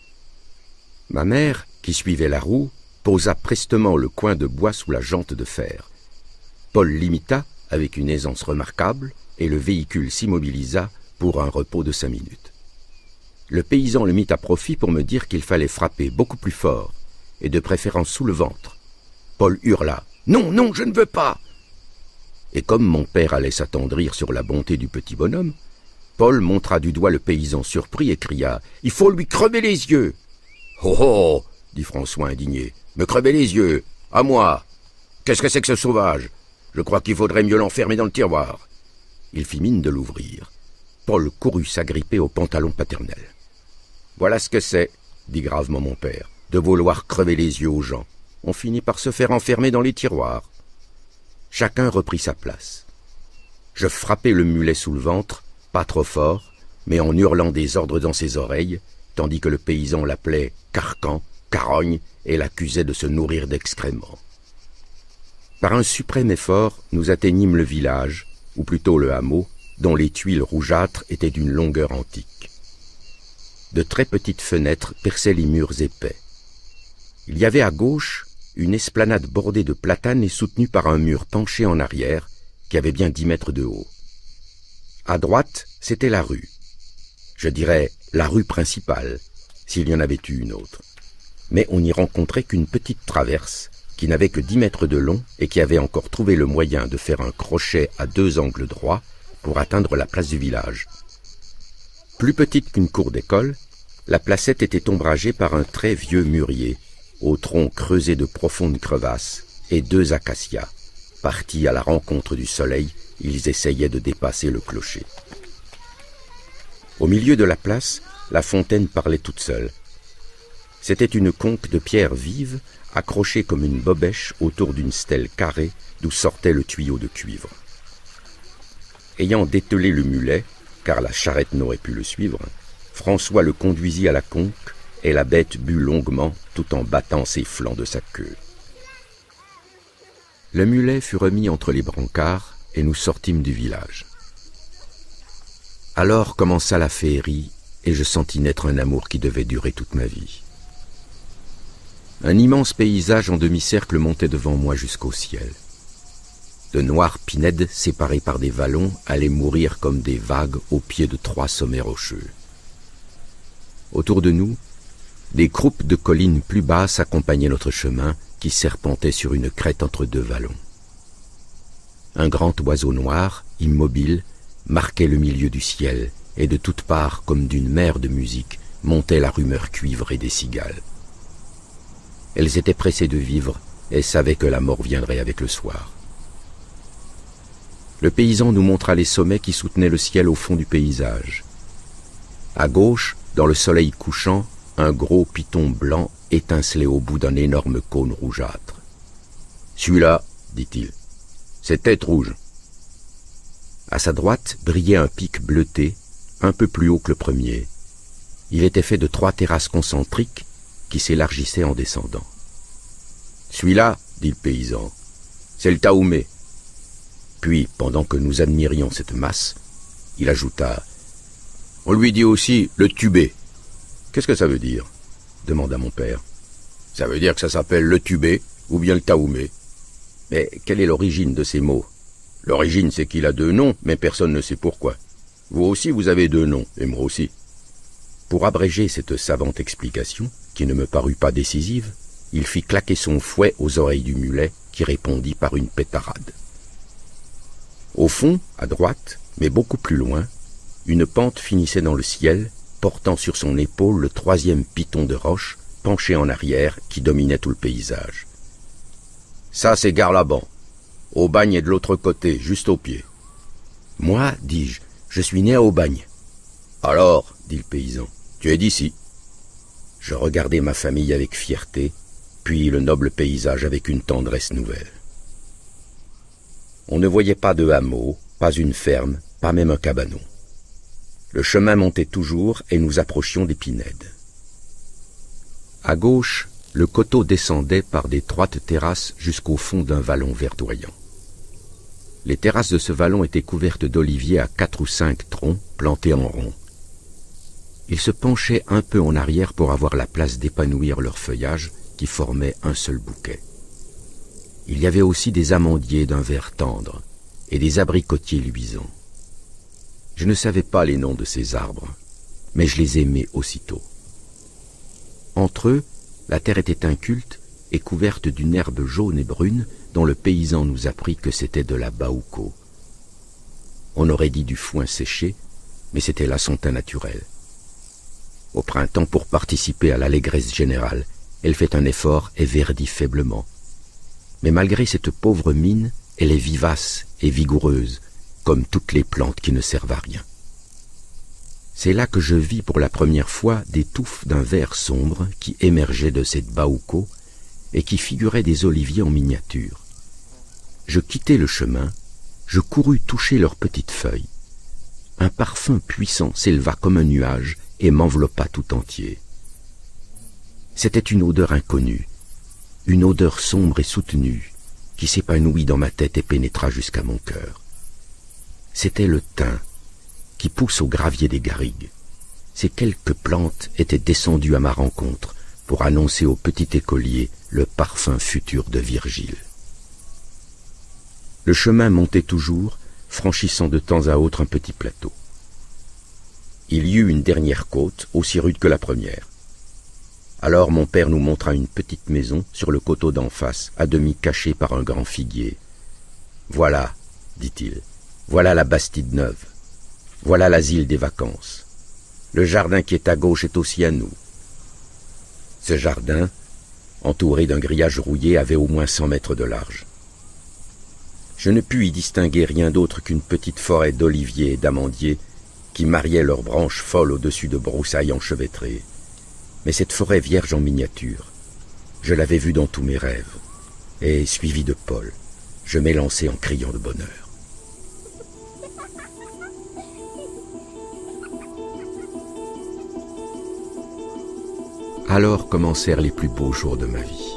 Ma mère, qui suivait la roue, posa prestement le coin de bois sous la jante de fer. Paul l'imita avec une aisance remarquable et le véhicule s'immobilisa pour un repos de 5 minutes. Le paysan le mit à profit pour me dire qu'il fallait frapper beaucoup plus fort et de préférence sous le ventre. Paul hurla « Non, non, je ne veux pas !» Et comme mon père allait s'attendrir sur la bonté du petit bonhomme, Paul montra du doigt le paysan surpris et cria « Il faut lui crever les yeux !»« Oh oh !» dit François indigné. « Me crever les yeux, à moi. Qu'est-ce que c'est que ce sauvage? Je crois qu'il faudrait mieux l'enfermer dans le tiroir. » Il fit mine de l'ouvrir. Paul courut s'agripper au pantalon paternel. « Voilà ce que c'est, dit gravement mon père, de vouloir crever les yeux aux gens. On finit par se faire enfermer dans les tiroirs. » Chacun reprit sa place. Je frappai le mulet sous le ventre, pas trop fort, mais en hurlant des ordres dans ses oreilles, tandis que le paysan l'appelait carcan, carogne, et l'accusait de se nourrir d'excréments. Par un suprême effort, nous atteignîmes le village, ou plutôt le hameau, dont les tuiles rougeâtres étaient d'une longueur antique. De très petites fenêtres perçaient les murs épais. Il y avait à gauche une esplanade bordée de platanes et soutenue par un mur penché en arrière, qui avait bien 10 mètres de haut. À droite, c'était la rue. Je dirais la rue principale, s'il y en avait eu une autre. Mais on n'y rencontrait qu'une petite traverse, qui n'avait que 10 mètres de long et qui avait encore trouvé le moyen de faire un crochet à 2 angles droits pour atteindre la place du village. Plus petite qu'une cour d'école, la placette était ombragée par un très vieux mûrier, au tronc creusé de profondes crevasses, et 2 acacias. Partis à la rencontre du soleil, ils essayaient de dépasser le clocher. Au milieu de la place, la fontaine parlait toute seule. C'était une conque de pierre vive, accrochée comme une bobèche autour d'une stèle carrée d'où sortait le tuyau de cuivre. Ayant dételé le mulet, car la charrette n'aurait pu le suivre, François le conduisit à la conque et la bête but longuement tout en battant ses flancs de sa queue. Le mulet fut remis entre les brancards et nous sortîmes du village. Alors commença la féerie et je sentis naître un amour qui devait durer toute ma vie. Un immense paysage en demi-cercle montait devant moi jusqu'au ciel. De noirs pinèdes séparés par des vallons allaient mourir comme des vagues au pied de 3 sommets rocheux. Autour de nous, des croupes de collines plus basses accompagnaient notre chemin qui serpentait sur une crête entre 2 vallons. Un grand oiseau noir, immobile, marquait le milieu du ciel et de toutes parts, comme d'une mer de musique, montait la rumeur cuivrée des cigales. Elles étaient pressées de vivre et savaient que la mort viendrait avec le soir. Le paysan nous montra les sommets qui soutenaient le ciel au fond du paysage. À gauche, dans le soleil couchant, un gros piton blanc étincelait au bout d'un énorme cône rougeâtre. « Celui-là, dit-il, c'est Tête Rouge. » À sa droite brillait un pic bleuté, un peu plus haut que le premier. Il était fait de 3 terrasses concentriques qui s'élargissaient en descendant. « Celui-là, dit le paysan, c'est le Taoumé. » Puis, pendant que nous admirions cette masse, il ajouta « On lui dit aussi le Tubé. »« Qu'est-ce que ça veut dire ?» demanda mon père. « Ça veut dire que ça s'appelle le Tubé ou bien le Taoumé. » Mais quelle est l'origine de ces mots? L'origine, c'est qu'il a 2 noms, mais personne ne sait pourquoi. Vous aussi, vous avez 2 noms, et moi aussi. Pour abréger cette savante explication, qui ne me parut pas décisive, il fit claquer son fouet aux oreilles du mulet, qui répondit par une pétarade. Au fond, à droite, mais beaucoup plus loin, une pente finissait dans le ciel, portant sur son épaule le 3e piton de roche, penché en arrière, qui dominait tout le paysage. « Ça, c'est Garlaban. Aubagne est de l'autre côté, juste au pied. »« Moi, dis-je, je suis né à Aubagne. »« Alors, dit le paysan, tu es d'ici. » Je regardai ma famille avec fierté, puis le noble paysage avec une tendresse nouvelle. On ne voyait pas de hameau, pas une ferme, pas même un cabanon. Le chemin montait toujours et nous approchions des Pinèdes. À gauche, le coteau descendait par d'étroites terrasses jusqu'au fond d'un vallon verdoyant. Les terrasses de ce vallon étaient couvertes d'oliviers à 4 ou 5 troncs plantés en rond. Ils se penchaient un peu en arrière pour avoir la place d'épanouir leur feuillage qui formait un seul bouquet. Il y avait aussi des amandiers d'un vert tendre et des abricotiers luisants. Je ne savais pas les noms de ces arbres, mais je les aimais aussitôt. Entre eux, la terre était inculte et couverte d'une herbe jaune et brune dont le paysan nous apprit que c'était de la baouco. On aurait dit du foin séché, mais c'était la son teint naturel. Au printemps, pour participer à l'allégresse générale, elle fait un effort et verdit faiblement. Mais malgré cette pauvre mine, elle est vivace et vigoureuse, comme toutes les plantes qui ne servent à rien. C'est là que je vis pour la première fois des touffes d'un vert sombre qui émergeaient de cette baouco et qui figuraient des oliviers en miniature. Je quittai le chemin, je courus toucher leurs petites feuilles. Un parfum puissant s'éleva comme un nuage et m'enveloppa tout entier. C'était une odeur inconnue, une odeur sombre et soutenue, qui s'épanouit dans ma tête et pénétra jusqu'à mon cœur. C'était le thym, qui pousse au gravier des garrigues. Ces quelques plantes étaient descendues à ma rencontre pour annoncer au petit écolier le parfum futur de Virgile. Le chemin montait toujours, franchissant de temps à autre un petit plateau. Il y eut une dernière côte, aussi rude que la première. Alors mon père nous montra une petite maison sur le coteau d'en face, à demi cachée par un grand figuier. « Voilà, dit-il, voilà la Bastide Neuve. Voilà l'asile des vacances. Le jardin qui est à gauche est aussi à nous. » Ce jardin, entouré d'un grillage rouillé, avait au moins 100 mètres de large. Je ne pus y distinguer rien d'autre qu'une petite forêt d'oliviers et d'amandiers qui mariaient leurs branches folles au-dessus de broussailles enchevêtrées. Mais cette forêt vierge en miniature, je l'avais vue dans tous mes rêves, et, suivi de Paul, je m'élançai en criant de bonheur. Alors commencèrent les plus beaux jours de ma vie.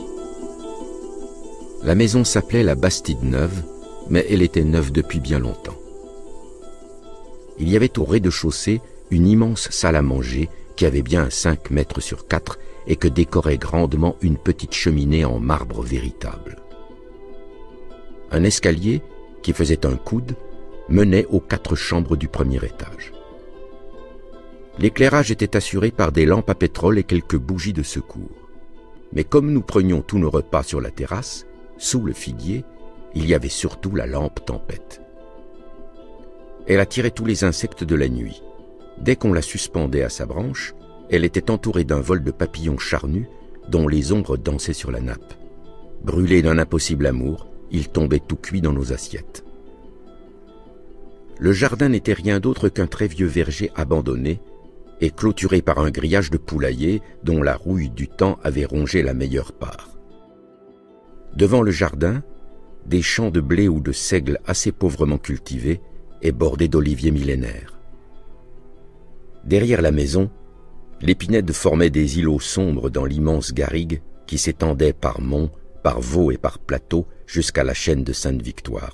La maison s'appelait la Bastide Neuve, mais elle était neuve depuis bien longtemps. Il y avait au rez-de-chaussée une immense salle à manger qui avait bien 5 mètres sur 4 et que décorait grandement une petite cheminée en marbre véritable. Un escalier, qui faisait un coude, menait aux 4 chambres du premier étage. L'éclairage était assuré par des lampes à pétrole et quelques bougies de secours. Mais comme nous prenions tous nos repas sur la terrasse, sous le figuier, il y avait surtout la lampe tempête. Elle attirait tous les insectes de la nuit. Dès qu'on la suspendait à sa branche, elle était entourée d'un vol de papillons charnus dont les ombres dansaient sur la nappe. Brûlés d'un impossible amour, ils tombaient tout cuits dans nos assiettes. Le jardin n'était rien d'autre qu'un très vieux verger abandonné et clôturé par un grillage de poulailler dont la rouille du temps avait rongé la meilleure part. Devant le jardin, des champs de blé ou de seigle assez pauvrement cultivés et bordés d'oliviers millénaires. Derrière la maison, les Pinèdes formaient des îlots sombres dans l'immense garrigue qui s'étendait par monts, par vaux et par plateaux jusqu'à la chaîne de Sainte-Victoire.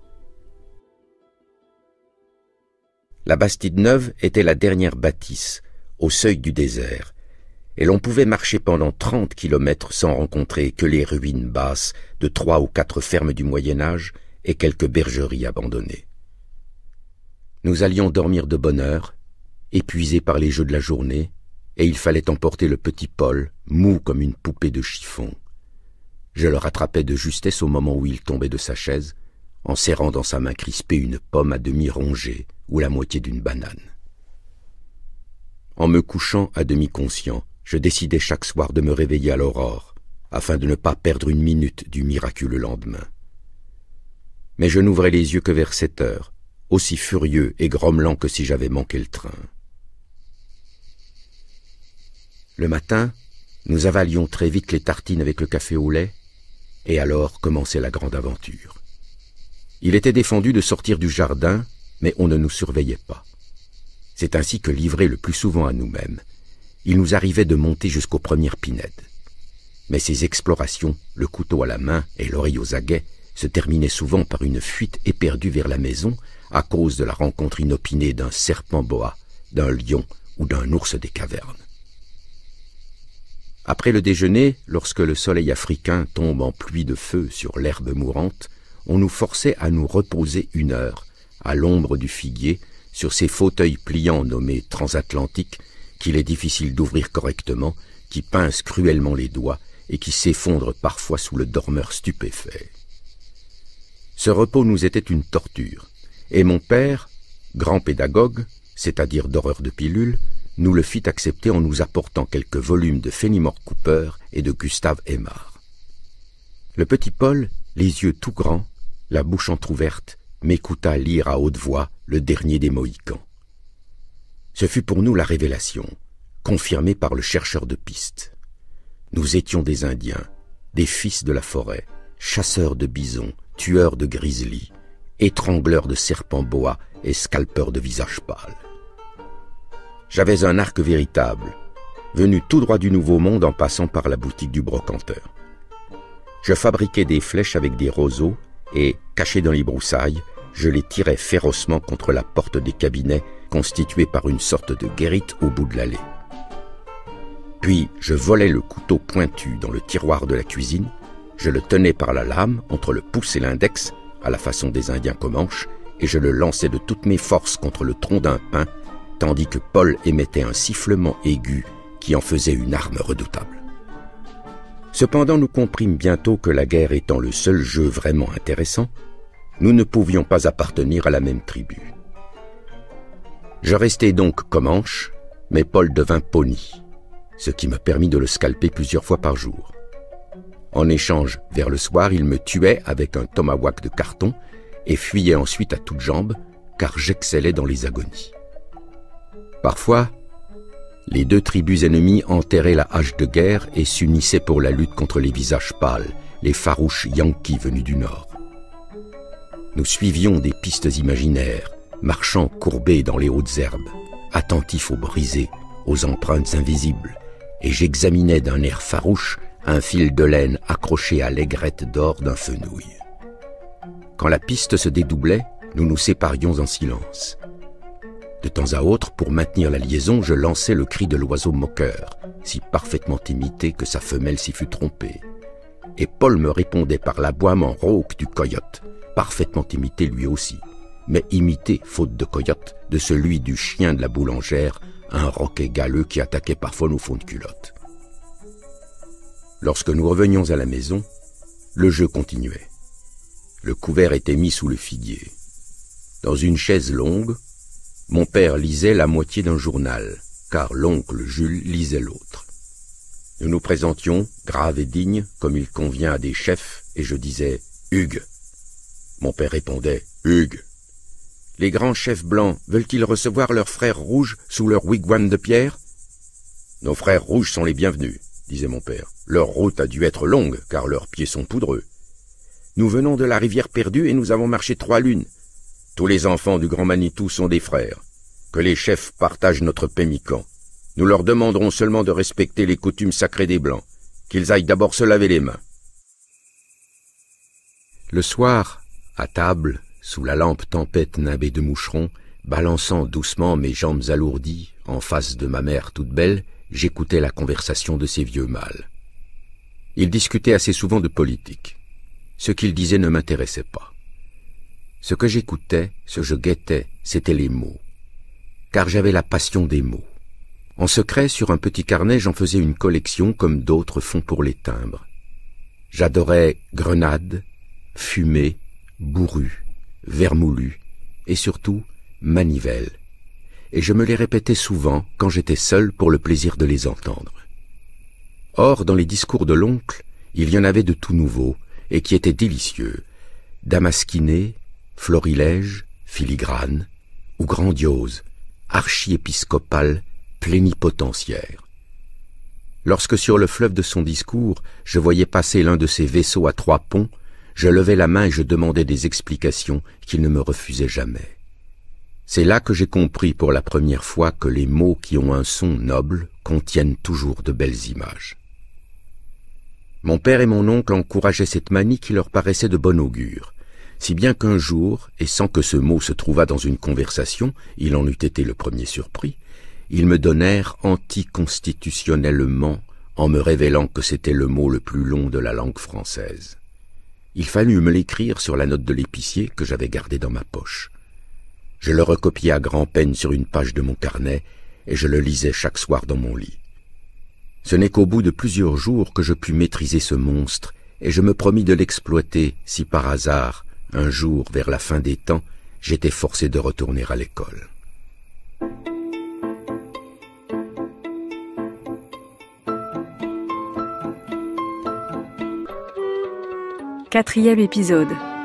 La Bastide Neuve était la dernière bâtisse, au seuil du désert, et l'on pouvait marcher pendant 30 kilomètres sans rencontrer que les ruines basses de 3 ou 4 fermes du Moyen-Âge et quelques bergeries abandonnées. Nous allions dormir de bonne heure, épuisés par les jeux de la journée, et il fallait emporter le petit Paul, mou comme une poupée de chiffon. Je le rattrapais de justesse au moment où il tombait de sa chaise, en serrant dans sa main crispée une pomme à demi rongée ou la moitié d'une banane. En me couchant à demi conscient, je décidais chaque soir de me réveiller à l'aurore, afin de ne pas perdre une minute du miraculeux lendemain. Mais je n'ouvrais les yeux que vers 7 heures, aussi furieux et grommelant que si j'avais manqué le train. Le matin, nous avalions très vite les tartines avec le café au lait, et alors commençait la grande aventure. Il était défendu de sortir du jardin, mais on ne nous surveillait pas. C'est ainsi que, livrés le plus souvent à nous-mêmes, il nous arrivait de monter jusqu'aux premières pinèdes. Mais ces explorations, le couteau à la main et l'oreille aux aguets, se terminaient souvent par une fuite éperdue vers la maison à cause de la rencontre inopinée d'un serpent boa, d'un lion ou d'un ours des cavernes. Après le déjeuner, lorsque le soleil africain tombe en pluie de feu sur l'herbe mourante, on nous forçait à nous reposer 1 heure, à l'ombre du figuier, sur ces fauteuils pliants nommés transatlantiques, qu'il est difficile d'ouvrir correctement, qui pincent cruellement les doigts et qui s'effondrent parfois sous le dormeur stupéfait. Ce repos nous était une torture, et mon père, grand pédagogue, c'est-à-dire d'horreur de pilules, nous le fit accepter en nous apportant quelques volumes de Fenimore Cooper et de Gustave Aimard. Le petit Paul, les yeux tout grands, la bouche entr'ouverte, m'écouta lire à haute voix le dernier des Mohicans. Ce fut pour nous la révélation, confirmée par le chercheur de pistes. Nous étions des Indiens, des fils de la forêt, chasseurs de bisons, tueurs de grizzlies, étrangleurs de serpents boa et scalpeurs de visages pâles. J'avais un arc véritable, venu tout droit du Nouveau Monde en passant par la boutique du brocanteur. Je fabriquais des flèches avec des roseaux et, cachés dans les broussailles, je les tirais férocement contre la porte des cabinets constituée par une sorte de guérite au bout de l'allée. Puis je volais le couteau pointu dans le tiroir de la cuisine, je le tenais par la lame entre le pouce et l'index, à la façon des Indiens Comanches, et je le lançais de toutes mes forces contre le tronc d'un pin, tandis que Paul émettait un sifflement aigu qui en faisait une arme redoutable. Cependant, nous comprîmes bientôt que la guerre étant le seul jeu vraiment intéressant, nous ne pouvions pas appartenir à la même tribu. Je restai donc Comanche, mais Paul devint Pawnee, ce qui me permit de le scalper plusieurs fois par jour. En échange, vers le soir, il me tuait avec un tomahawk de carton et fuyait ensuite à toutes jambes, car j'excellais dans les agonies. Parfois, les 2 tribus ennemies enterraient la hache de guerre et s'unissaient pour la lutte contre les visages pâles, les farouches Yankees venus du Nord. Nous suivions des pistes imaginaires, marchant courbés dans les hautes herbes, attentifs aux brisées, aux empreintes invisibles, et j'examinais d'un air farouche un fil de laine accroché à l'aigrette d'or d'un fenouil. Quand la piste se dédoublait, nous nous séparions en silence. De temps à autre, pour maintenir la liaison, je lançais le cri de l'oiseau moqueur, si parfaitement imité que sa femelle s'y fût trompée. Et Paul me répondait par l'aboiement rauque du coyote, parfaitement imité lui aussi, mais imité, faute de coyote, de celui du chien de la boulangère, un roquet galeux qui attaquait parfois nos fonds de culotte. Lorsque nous revenions à la maison, le jeu continuait. Le couvert était mis sous le figuier. Dans une chaise longue, mon père lisait la moitié d'un journal, car l'oncle Jules lisait l'autre. Nous nous présentions, graves et dignes, comme il convient à des chefs, et je disais « Hugues ». Mon père répondait « Hugues ». Les grands chefs blancs veulent-ils recevoir leurs frères rouges sous leur wigwam de pierre? Nos frères rouges sont les bienvenus, disait mon père. Leur route a dû être longue, car leurs pieds sont poudreux. Nous venons de la rivière perdue et nous avons marché 3 lunes. Tous les enfants du Grand Manitou sont des frères. Que les chefs partagent notre pémican. Nous leur demanderons seulement de respecter les coutumes sacrées des Blancs, qu'ils aillent d'abord se laver les mains. Le soir, à table, sous la lampe tempête nimbée de moucherons, balançant doucement mes jambes alourdies, en face de ma mère toute belle, j'écoutais la conversation de ces vieux mâles. Ils discutaient assez souvent de politique. Ce qu'ils disaient ne m'intéressait pas. Ce que j'écoutais, ce que je guettais, c'étaient les mots. Car j'avais la passion des mots. En secret, sur un petit carnet, j'en faisais une collection comme d'autres font pour les timbres. J'adorais grenade, fumée, bourru, vermoulu et surtout manivelle. Et je me les répétais souvent quand j'étais seul pour le plaisir de les entendre. Or, dans les discours de l'oncle, il y en avait de tout nouveau et qui étaient délicieux, damasquinés, florilèges, filigranes ou grandioses, archiépiscopales, plénipotentiaires. Lorsque sur le fleuve de son discours, je voyais passer l'un de ces vaisseaux à 3 ponts, je levais la main et je demandais des explications qu'il ne me refusait jamais. C'est là que j'ai compris pour la première fois que les mots qui ont un son noble contiennent toujours de belles images. Mon père et mon oncle encourageaient cette manie qui leur paraissait de bon augure, si bien qu'un jour, et sans que ce mot se trouvât dans une conversation, il en eût été le premier surpris, ils me donnèrent anticonstitutionnellement en me révélant que c'était le mot le plus long de la langue française. Il fallut me l'écrire sur la note de l'épicier que j'avais gardée dans ma poche. Je le recopiai à grand-peine sur une page de mon carnet et je le lisais chaque soir dans mon lit. Ce n'est qu'au bout de plusieurs jours que je pus maîtriser ce monstre et je me promis de l'exploiter si par hasard, un jour vers la fin des temps, j'étais forcé de retourner à l'école. Quatrième épisode.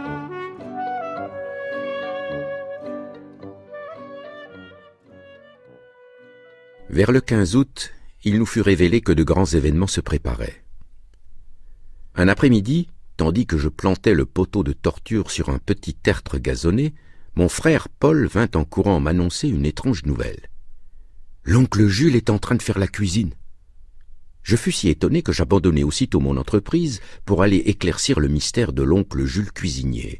Vers le 15 août, il nous fut révélé que de grands événements se préparaient. Un après-midi, tandis que je plantais le poteau de torture sur un petit tertre gazonné, mon frère Paul vint en courant m'annoncer une étrange nouvelle. « L'oncle Jules est en train de faire la cuisine. » Je fus si étonné que j'abandonnai aussitôt mon entreprise pour aller éclaircir le mystère de l'oncle Jules cuisinier.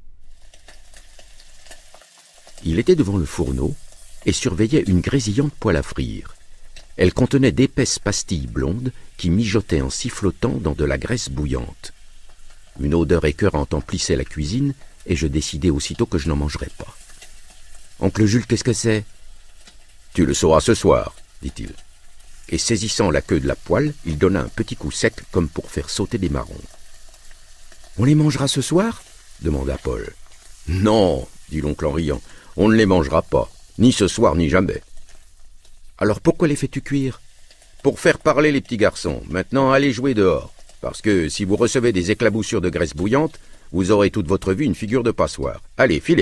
Il était devant le fourneau et surveillait une grésillante poêle à frire. Elle contenait d'épaisses pastilles blondes qui mijotaient en sifflotant dans de la graisse bouillante. Une odeur écœurante emplissait la cuisine et je décidai aussitôt que je n'en mangerais pas. « Oncle Jules, qu'est-ce que c'est ?»« Tu le sauras ce soir, dit-il. » Et saisissant la queue de la poêle, il donna un petit coup sec comme pour faire sauter des marrons. « On les mangera ce soir ?» demanda Paul. « Non, dit l'oncle en riant, on ne les mangera pas, ni ce soir ni jamais. »« Alors pourquoi les fais-tu cuire ?»« Pour faire parler les petits garçons. Maintenant, allez jouer dehors, parce que si vous recevez des éclaboussures de graisse bouillante, vous aurez toute votre vie une figure de passoire. Allez, filez !»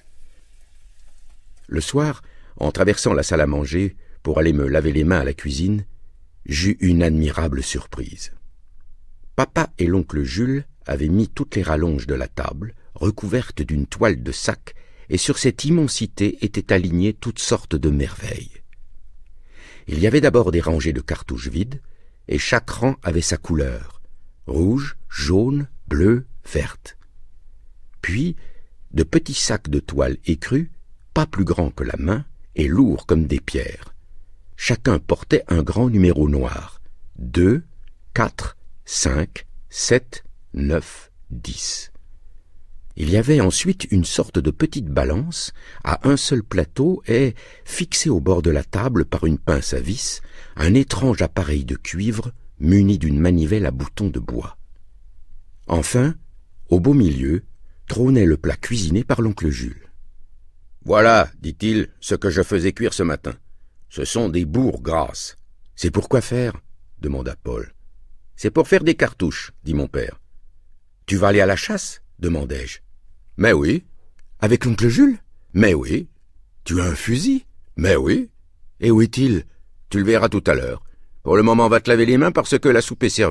Le soir, en traversant la salle à manger, pour aller me laver les mains à la cuisine, j'eus une admirable surprise. Papa et l'oncle Jules avaient mis toutes les rallonges de la table, recouvertes d'une toile de sac, et sur cette immensité étaient alignées toutes sortes de merveilles. Il y avait d'abord des rangées de cartouches vides, et chaque rang avait sa couleur, rouge, jaune, bleu, verte. Puis, de petits sacs de toile écrue, pas plus grands que la main, et lourds comme des pierres. Chacun portait un grand numéro noir. 2, 4, 5, 7, 9, 10. Il y avait ensuite une sorte de petite balance, à un seul plateau et, fixé au bord de la table par une pince à vis, un étrange appareil de cuivre muni d'une manivelle à boutons de bois. Enfin, au beau milieu, trônait le plat cuisiné par l'oncle Jules. « Voilà, dit-il, ce que je faisais cuire ce matin. Ce sont des bourres grasses. »« C'est pour quoi faire ?» demanda Paul. « C'est pour faire des cartouches, dit mon père. »« Tu vas aller à la chasse ?» demandai-je. « Mais oui. »« Avec l'oncle Jules ?»« Mais oui. »« Tu as un fusil ?»« Mais oui. »« Et où est-il ?»« Tu le verras tout à l'heure. Pour le moment, va te laver les mains parce que la soupe est servie. »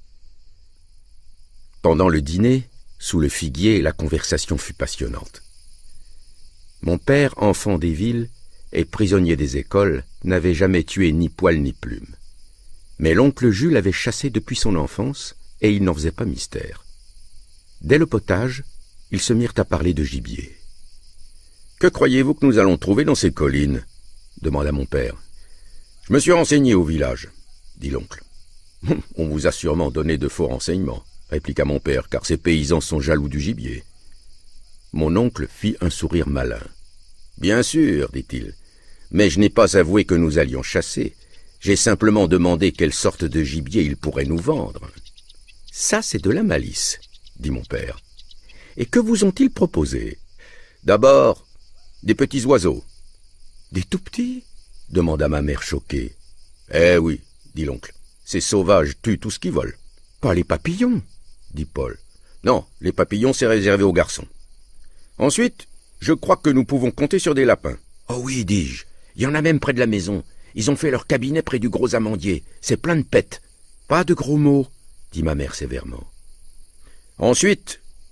Pendant le dîner, sous le figuier, la conversation fut passionnante. Mon père, enfant des villes et prisonnier des écoles, n'avait jamais tué ni poil ni plume. Mais l'oncle Jules avait chassé depuis son enfance et il n'en faisait pas mystère. Dès le potage, ils se mirent à parler de gibier. « Que croyez-vous que nous allons trouver dans ces collines ?» demanda mon père. « Je me suis renseigné au village, » dit l'oncle. « On vous a sûrement donné de faux renseignements, » répliqua mon père, car ces paysans sont jaloux du gibier. Mon oncle fit un sourire malin. « Bien sûr, dit-il, mais je n'ai pas avoué que nous allions chasser. J'ai simplement demandé quelle sorte de gibier ils pourraient nous vendre. »« Ça, c'est de la malice, » dit mon père. « Et que vous ont-ils proposé ?»« D'abord, des petits oiseaux. »« Des tout petits ?» demanda ma mère choquée. « Eh oui, dit l'oncle, ces sauvages tuent tout ce qui vole. »« Pas les papillons ?» dit Paul. « Non, les papillons, c'est réservé aux garçons. » Ensuite, je crois que nous pouvons compter sur des lapins. « Oh oui, dis-je, il y en a même près de la maison. Ils ont fait leur cabinet près du gros amandier. C'est plein de pètes. »« Pas de gros mots, dit ma mère sévèrement. « Ensuite,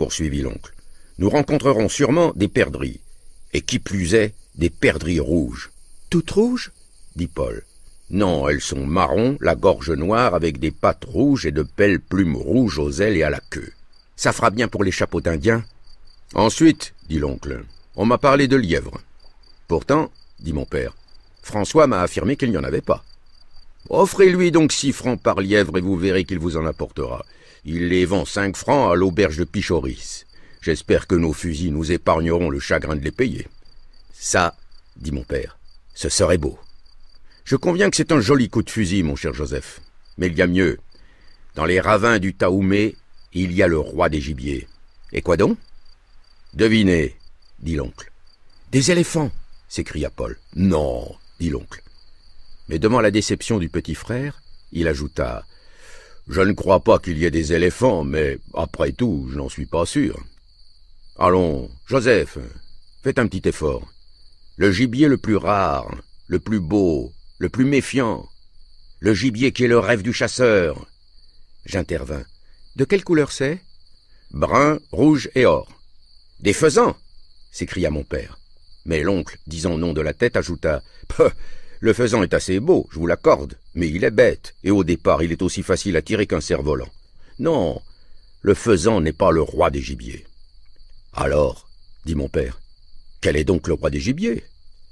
poursuivit l'oncle. Nous rencontrerons sûrement des perdrix, et qui plus est, des perdrix rouges. Toutes rouges? Dit Paul. Non, elles sont marron, la gorge noire, avec des pattes rouges et de belles plumes rouges aux ailes et à la queue. Ça fera bien pour les chapeaux d'indiens. Ensuite, dit l'oncle, on m'a parlé de lièvres. Pourtant, dit mon père, François m'a affirmé qu'il n'y en avait pas. Offrez-lui donc 6 francs par lièvre et vous verrez qu'il vous en apportera. Il les vend 5 francs à l'auberge de Pichoris. J'espère que nos fusils nous épargneront le chagrin de les payer. Ça, dit mon père, ce serait beau. Je conviens que c'est un joli coup de fusil, mon cher Joseph. Mais il y a mieux. Dans les ravins du Taoumé, il y a le roi des gibiers. Et quoi donc? Devinez, dit l'oncle. Des éléphants, s'écria Paul. Non, dit l'oncle. Mais devant la déception du petit frère, il ajouta « Je ne crois pas qu'il y ait des éléphants, mais après tout, je n'en suis pas sûr. Allons, Joseph, faites un petit effort. Le gibier le plus rare, le plus beau, le plus méfiant, le gibier qui est le rêve du chasseur. » J'intervins. « De quelle couleur c'est ?»« Brun, rouge et or. »« Des faisans !» s'écria mon père. Mais l'oncle, disant non de la tête, ajouta « Le faisan est assez beau, je vous l'accorde, mais il est bête, et au départ il est aussi facile à tirer qu'un cerf-volant. Non, le faisan n'est pas le roi des gibiers. » « Alors, dit mon père, quel est donc le roi des gibiers ?»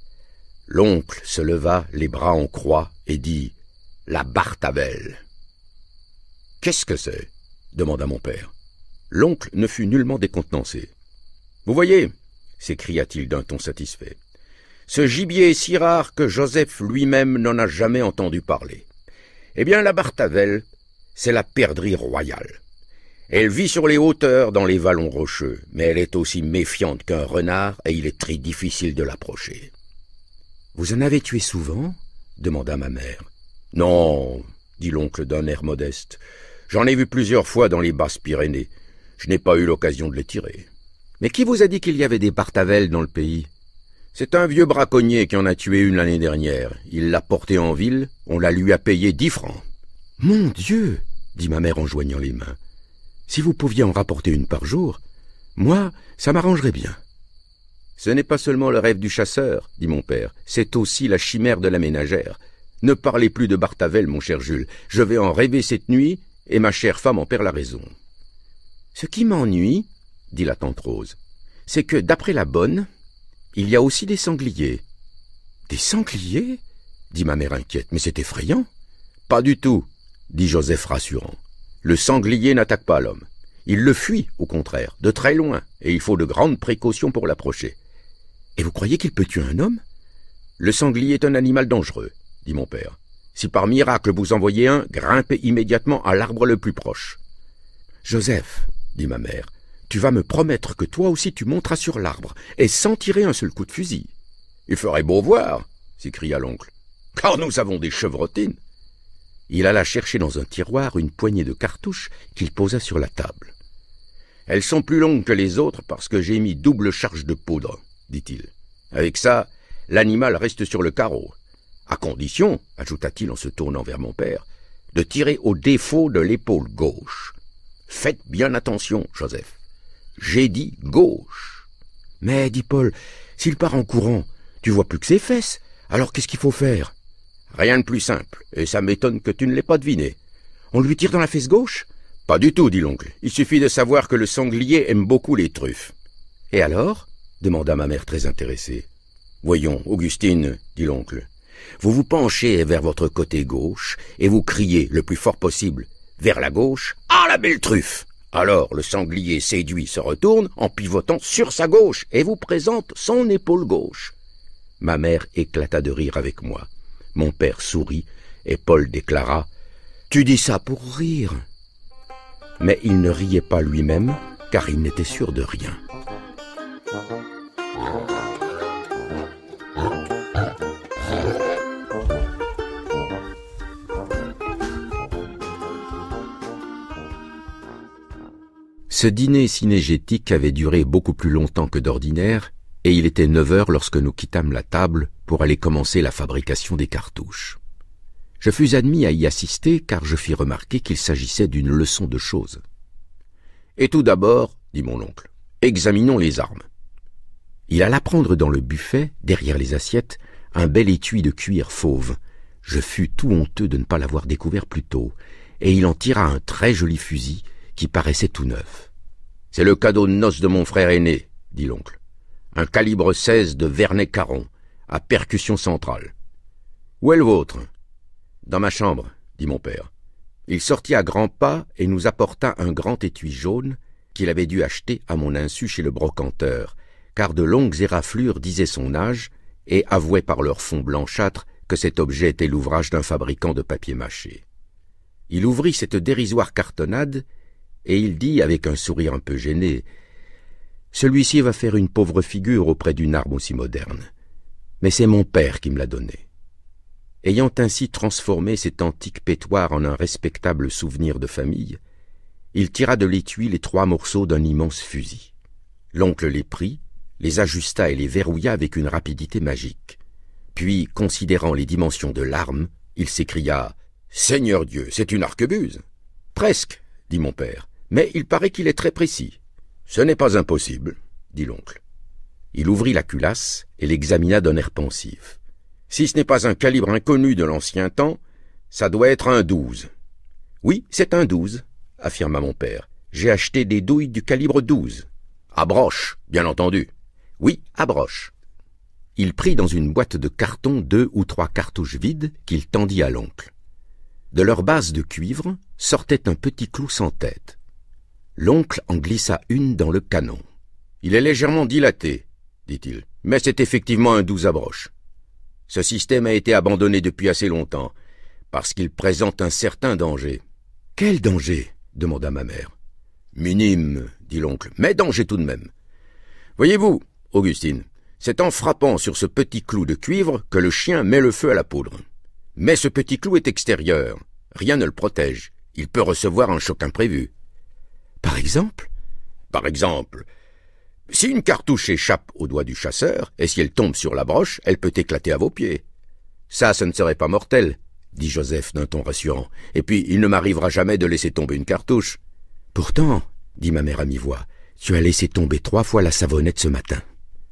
L'oncle se leva, les bras en croix, et dit « La Bartavelle. »« Qu'est-ce que c'est ?» demanda mon père. L'oncle ne fut nullement décontenancé. « Vous voyez, s'écria-t-il d'un ton satisfait, ce gibier est si rare que Joseph lui-même n'en a jamais entendu parler. Eh bien, la Bartavelle, c'est la perdrix royale. Elle vit sur les hauteurs dans les vallons rocheux, mais elle est aussi méfiante qu'un renard et il est très difficile de l'approcher. « Vous en avez tué souvent ?» demanda ma mère. « Non, dit l'oncle d'un air modeste. J'en ai vu plusieurs fois dans les Basses-Pyrénées. Je n'ai pas eu l'occasion de les tirer. »« Mais qui vous a dit qu'il y avait des Bartavelles dans le pays ?»« C'est un vieux braconnier qui en a tué une l'année dernière. Il l'a portée en ville, on la lui a payé 10 francs. »« Mon Dieu !» dit ma mère en joignant les mains. Si vous pouviez en rapporter une par jour, moi, ça m'arrangerait bien. Ce n'est pas seulement le rêve du chasseur, dit mon père, c'est aussi la chimère de la ménagère. Ne parlez plus de Bartavelle, mon cher Jules, je vais en rêver cette nuit, et ma chère femme en perd la raison. Ce qui m'ennuie, dit la tante Rose, c'est que, d'après la bonne, il y a aussi des sangliers. Des sangliers? Dit ma mère inquiète, mais c'est effrayant. Pas du tout, dit Joseph rassurant. Le sanglier n'attaque pas l'homme. Il le fuit, au contraire, de très loin, et il faut de grandes précautions pour l'approcher. Et vous croyez qu'il peut tuer un homme? Le sanglier est un animal dangereux, dit mon père. Si par miracle vous en voyez un, grimpez immédiatement à l'arbre le plus proche. Joseph, dit ma mère, tu vas me promettre que toi aussi tu monteras sur l'arbre, et sans tirer un seul coup de fusil. Il ferait beau voir, s'écria l'oncle, car nous avons des chevrotines. Il alla chercher dans un tiroir une poignée de cartouches qu'il posa sur la table. « Elles sont plus longues que les autres parce que j'ai mis double charge de poudre, dit-il. Avec ça, l'animal reste sur le carreau. À condition, ajouta-t-il en se tournant vers mon père, de tirer au défaut de l'épaule gauche. Faites bien attention, Joseph. J'ai dit gauche. Mais, dit Paul, s'il part en courant, tu vois plus que ses fesses. Alors qu'est-ce qu'il faut faire? Rien de plus simple, et ça m'étonne que tu ne l'aies pas deviné. On lui tire dans la fesse gauche? Pas du tout, dit l'oncle. Il suffit de savoir que le sanglier aime beaucoup les truffes. Et alors? Demanda ma mère très intéressée. Voyons, Augustine, dit l'oncle. Vous vous penchez vers votre côté gauche, et vous criez le plus fort possible, vers la gauche, « Ah, la belle truffe !» Alors le sanglier séduit se retourne en pivotant sur sa gauche, et vous présente son épaule gauche. Ma mère éclata de rire avec moi. Mon père sourit, et Paul déclara « Tu dis ça pour rire !» Mais il ne riait pas lui-même, car il n'était sûr de rien. Ce dîner synégétique avait duré beaucoup plus longtemps que d'ordinaire, et il était 9 heures lorsque nous quittâmes la table pour aller commencer la fabrication des cartouches. Je fus admis à y assister car je fis remarquer qu'il s'agissait d'une leçon de choses. Et tout d'abord, dit mon oncle. « Examinons les armes. » Il alla prendre dans le buffet, derrière les assiettes, un bel étui de cuir fauve. Je fus tout honteux de ne pas l'avoir découvert plus tôt, et il en tira un très joli fusil qui paraissait tout neuf. « C'est le cadeau de noces de mon frère aîné, » dit l'oncle. « Un calibre 16 de Vernet-Caron, à percussion centrale. »« Où est le vôtre ?»« Dans ma chambre, » dit mon père. Il sortit à grands pas et nous apporta un grand étui jaune qu'il avait dû acheter à mon insu chez le brocanteur, car de longues éraflures disaient son âge et avouaient par leur fond blanchâtre que cet objet était l'ouvrage d'un fabricant de papier mâché. Il ouvrit cette dérisoire cartonnade et il dit avec un sourire un peu gêné « Celui-ci va faire une pauvre figure auprès d'une arme aussi moderne, mais c'est mon père qui me l'a donné. » Ayant ainsi transformé cet antique pétoire en un respectable souvenir de famille, il tira de l'étui les 3 morceaux d'un immense fusil. L'oncle les prit, les ajusta et les verrouilla avec une rapidité magique. Puis, considérant les dimensions de l'arme, il s'écria « Seigneur Dieu, c'est une arquebuse !»« Presque, » dit mon père, « mais il paraît qu'il est très précis. »« Ce n'est pas impossible, » dit l'oncle. Il ouvrit la culasse et l'examina d'un air pensif. « Si ce n'est pas un calibre inconnu de l'ancien temps, ça doit être un 12. »« Oui, c'est un 12, » affirma mon père. « J'ai acheté des douilles du calibre 12. »« À broche, bien entendu. »« Oui, à broche. » Il prit dans une boîte de carton 2 ou 3 cartouches vides qu'il tendit à l'oncle. De leur base de cuivre sortait un petit clou sans tête. L'oncle en glissa une dans le canon. « Il est légèrement dilaté, » dit-il, « mais c'est effectivement un 12 à broche. Ce système a été abandonné depuis assez longtemps, parce qu'il présente un certain danger. »« Quel danger ?» demanda ma mère. « Minime, » dit l'oncle, « mais danger tout de même. Voyez-vous, Augustine, c'est en frappant sur ce petit clou de cuivre que le chien met le feu à la poudre. Mais ce petit clou est extérieur, rien ne le protège, il peut recevoir un choc imprévu. »« Par exemple ?»« Par exemple, si une cartouche échappe au doigt du chasseur, et si elle tombe sur la broche, elle peut éclater à vos pieds. »« Ça, ce ne serait pas mortel, » dit Joseph d'un ton rassurant, « et puis il ne m'arrivera jamais de laisser tomber une cartouche. »« Pourtant, » dit ma mère à mi-voix, « tu as laissé tomber 3 fois la savonnette ce matin. »« D'abord, »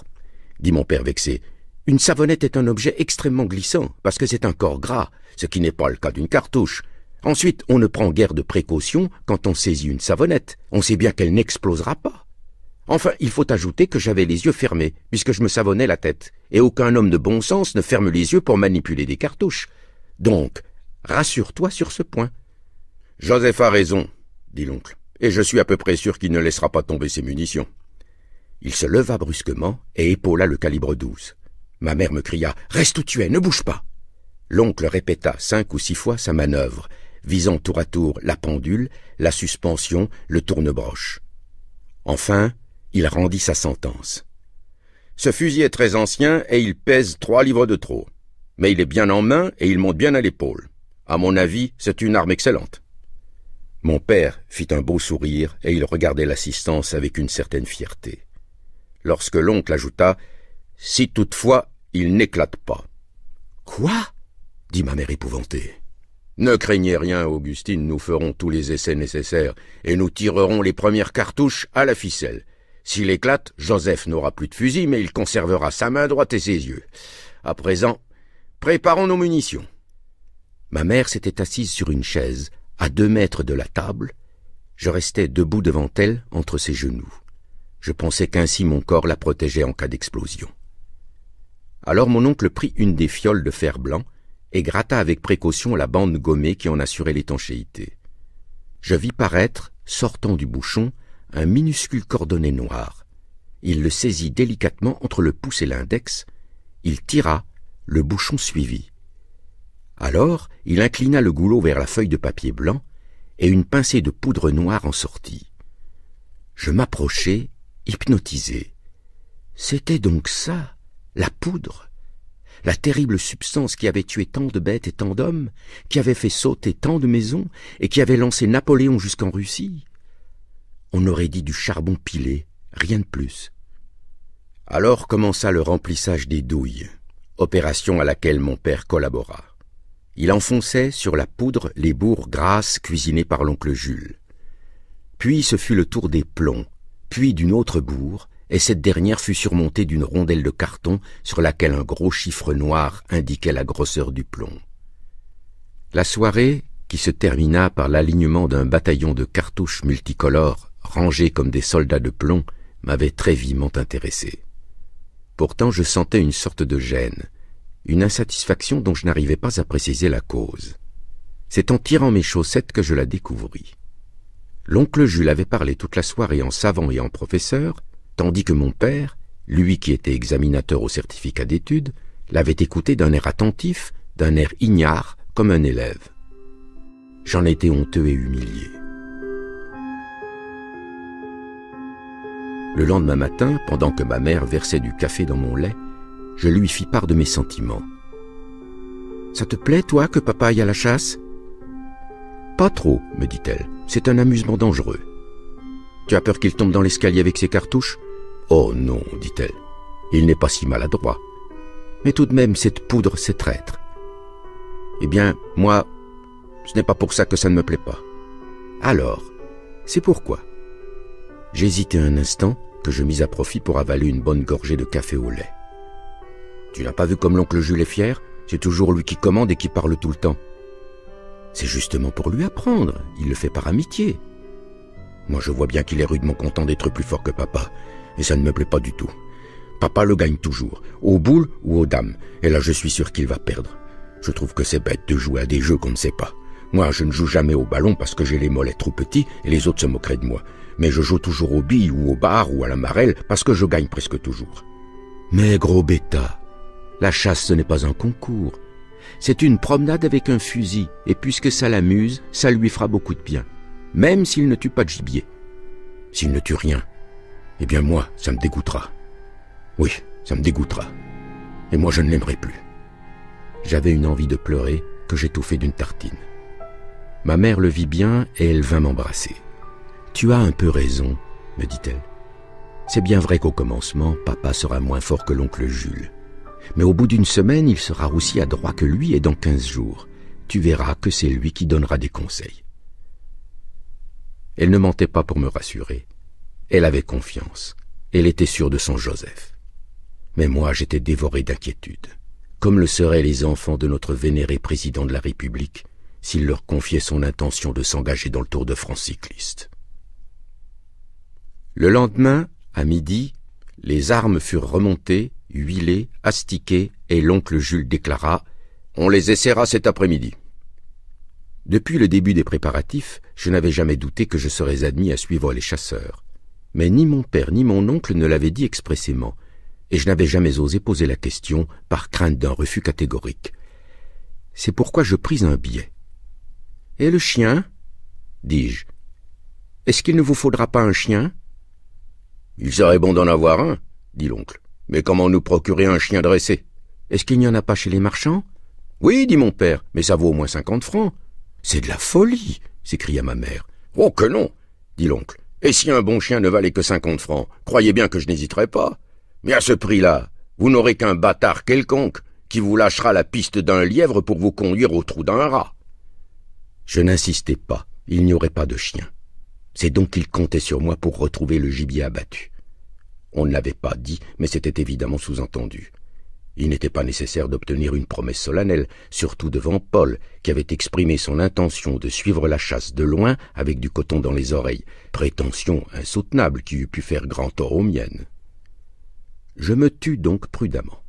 dit mon père vexé, « une savonnette est un objet extrêmement glissant, parce que c'est un corps gras, ce qui n'est pas le cas d'une cartouche. Ensuite, on ne prend guère de précautions quand on saisit une savonnette. On sait bien qu'elle n'explosera pas. Enfin, il faut ajouter que j'avais les yeux fermés, puisque je me savonnais la tête, et aucun homme de bon sens ne ferme les yeux pour manipuler des cartouches. Donc, rassure-toi sur ce point. »« Joseph a raison, » dit l'oncle, « et je suis à peu près sûr qu'il ne laissera pas tomber ses munitions. » Il se leva brusquement et épaula le calibre 12. Ma mère me cria « Reste où tu es, ne bouge pas !» L'oncle répéta 5 ou 6 fois sa manœuvre, visant tour à tour la pendule, la suspension, le tourne-broche. Enfin, il rendit sa sentence. « Ce fusil est très ancien et il pèse 3 livres de trop. Mais il est bien en main et il monte bien à l'épaule. À mon avis, c'est une arme excellente. » Mon père fit un beau sourire et il regardait l'assistance avec une certaine fierté. Lorsque l'oncle ajouta « Si toutefois il n'éclate pas. »« Quoi ?» dit ma mère épouvantée. « Ne craignez rien, Augustine, nous ferons tous les essais nécessaires et nous tirerons les premières cartouches à la ficelle. S'il éclate, Joseph n'aura plus de fusil, mais il conservera sa main droite et ses yeux. À présent, préparons nos munitions. » Ma mère s'était assise sur une chaise, à 2 mètres de la table. Je restais debout devant elle, entre ses genoux. Je pensais qu'ainsi mon corps la protégeait en cas d'explosion. Alors mon oncle prit une des fioles de fer blanc et gratta avec précaution la bande gommée qui en assurait l'étanchéité. Je vis paraître, sortant du bouchon, un minuscule cordonnet noir. Il le saisit délicatement entre le pouce et l'index. Il tira, le bouchon suivit. Alors, il inclina le goulot vers la feuille de papier blanc et une pincée de poudre noire en sortit. Je m'approchai, hypnotisé. C'était donc ça, la poudre, la terrible substance qui avait tué tant de bêtes et tant d'hommes, qui avait fait sauter tant de maisons et qui avait lancé Napoléon jusqu'en Russie. On aurait dit du charbon pilé, rien de plus. Alors commença le remplissage des douilles, opération à laquelle mon père collabora. Il enfonçait sur la poudre les bourres grasses cuisinées par l'oncle Jules. Puis ce fut le tour des plombs, puis d'une autre bourre, et cette dernière fut surmontée d'une rondelle de carton sur laquelle un gros chiffre noir indiquait la grosseur du plomb. La soirée, qui se termina par l'alignement d'un bataillon de cartouches multicolores rangés comme des soldats de plomb, m'avait très vivement intéressé. Pourtant je sentais une sorte de gêne, une insatisfaction dont je n'arrivais pas à préciser la cause. C'est en tirant mes chaussettes que je la découvris. L'oncle Jules avait parlé toute la soirée en savant et en professeur, tandis que mon père, lui qui était examinateur au certificat d'études, l'avait écouté d'un air attentif, d'un air ignare, comme un élève. J'en étais honteux et humilié. Le lendemain matin, pendant que ma mère versait du café dans mon lait, je lui fis part de mes sentiments. « Ça te plaît, toi, que papa aille à la chasse ?»« Pas trop, me dit-elle. C'est un amusement dangereux. Tu as peur qu'il tombe dans l'escalier avec ses cartouches ? » « Oh non, dit-elle. Il n'est pas si maladroit. Mais tout de même, cette poudre, c'est traître. Eh bien, moi, ce n'est pas pour ça que ça ne me plaît pas. Alors, c'est pourquoi. J'hésitai un instant, que je mis à profit pour avaler une bonne gorgée de café au lait. Tu n'as pas vu comme l'oncle Jules est fier ? C'est toujours lui qui commande et qui parle tout le temps. C'est justement pour lui apprendre, il le fait par amitié. Moi je vois bien qu'il est rudement content d'être plus fort que papa, et ça ne me plaît pas du tout. Papa le gagne toujours, aux boules ou aux dames, et là je suis sûr qu'il va perdre. Je trouve que c'est bête de jouer à des jeux qu'on ne sait pas. Moi je ne joue jamais au ballon parce que j'ai les mollets trop petits et les autres se moqueraient de moi. Mais je joue toujours aux billes ou au bar ou à la marelle parce que je gagne presque toujours. Mais gros bêta, la chasse ce n'est pas un concours. C'est une promenade avec un fusil, et puisque ça l'amuse, ça lui fera beaucoup de bien. Même s'il ne tue pas de gibier. S'il ne tue rien, eh bien moi, ça me dégoûtera. Oui, ça me dégoûtera. Et moi je ne l'aimerai plus. J'avais une envie de pleurer que j'étouffai d'une tartine. Ma mère le vit bien et elle vint m'embrasser. « Tu as un peu raison, me dit-elle. C'est bien vrai qu'au commencement, papa sera moins fort que l'oncle Jules. Mais au bout d'une semaine, il sera aussi adroit que lui et dans 15 jours. Tu verras que c'est lui qui donnera des conseils. » Elle ne mentait pas pour me rassurer. Elle avait confiance. Elle était sûre de son Joseph. Mais moi, j'étais dévoré d'inquiétude, comme le seraient les enfants de notre vénéré président de la République s'il leur confiait son intention de s'engager dans le Tour de France cycliste. Le lendemain, à midi, les armes furent remontées, huilées, astiquées, et l'oncle Jules déclara « On les essaiera cet après-midi ». Depuis le début des préparatifs, je n'avais jamais douté que je serais admis à suivre les chasseurs. Mais ni mon père ni mon oncle ne l'avaient dit expressément, et je n'avais jamais osé poser la question par crainte d'un refus catégorique. C'est pourquoi je pris un billet. « Et le chien ?» dis-je. « Est-ce qu'il ne vous faudra pas un chien ?»« Il serait bon d'en avoir un, » dit l'oncle. « Mais comment nous procurer un chien dressé ? Est-ce qu'il n'y en a pas chez les marchands ?»« Oui, dit mon père, mais ça vaut au moins 50 francs. »« C'est de la folie !» s'écria ma mère. « Oh que non !» dit l'oncle. « Et si un bon chien ne valait que 50 francs, croyez bien que je n'hésiterais pas. Mais à ce prix-là, vous n'aurez qu'un bâtard quelconque qui vous lâchera la piste d'un lièvre pour vous conduire au trou d'un rat. » Je n'insistai pas, il n'y aurait pas de chien. C'est donc qu'il comptait sur moi pour retrouver le gibier abattu. On ne l'avait pas dit, mais c'était évidemment sous-entendu. Il n'était pas nécessaire d'obtenir une promesse solennelle, surtout devant Paul, qui avait exprimé son intention de suivre la chasse de loin avec du coton dans les oreilles, prétention insoutenable qui eût pu faire grand tort aux miennes. Je me tus donc prudemment.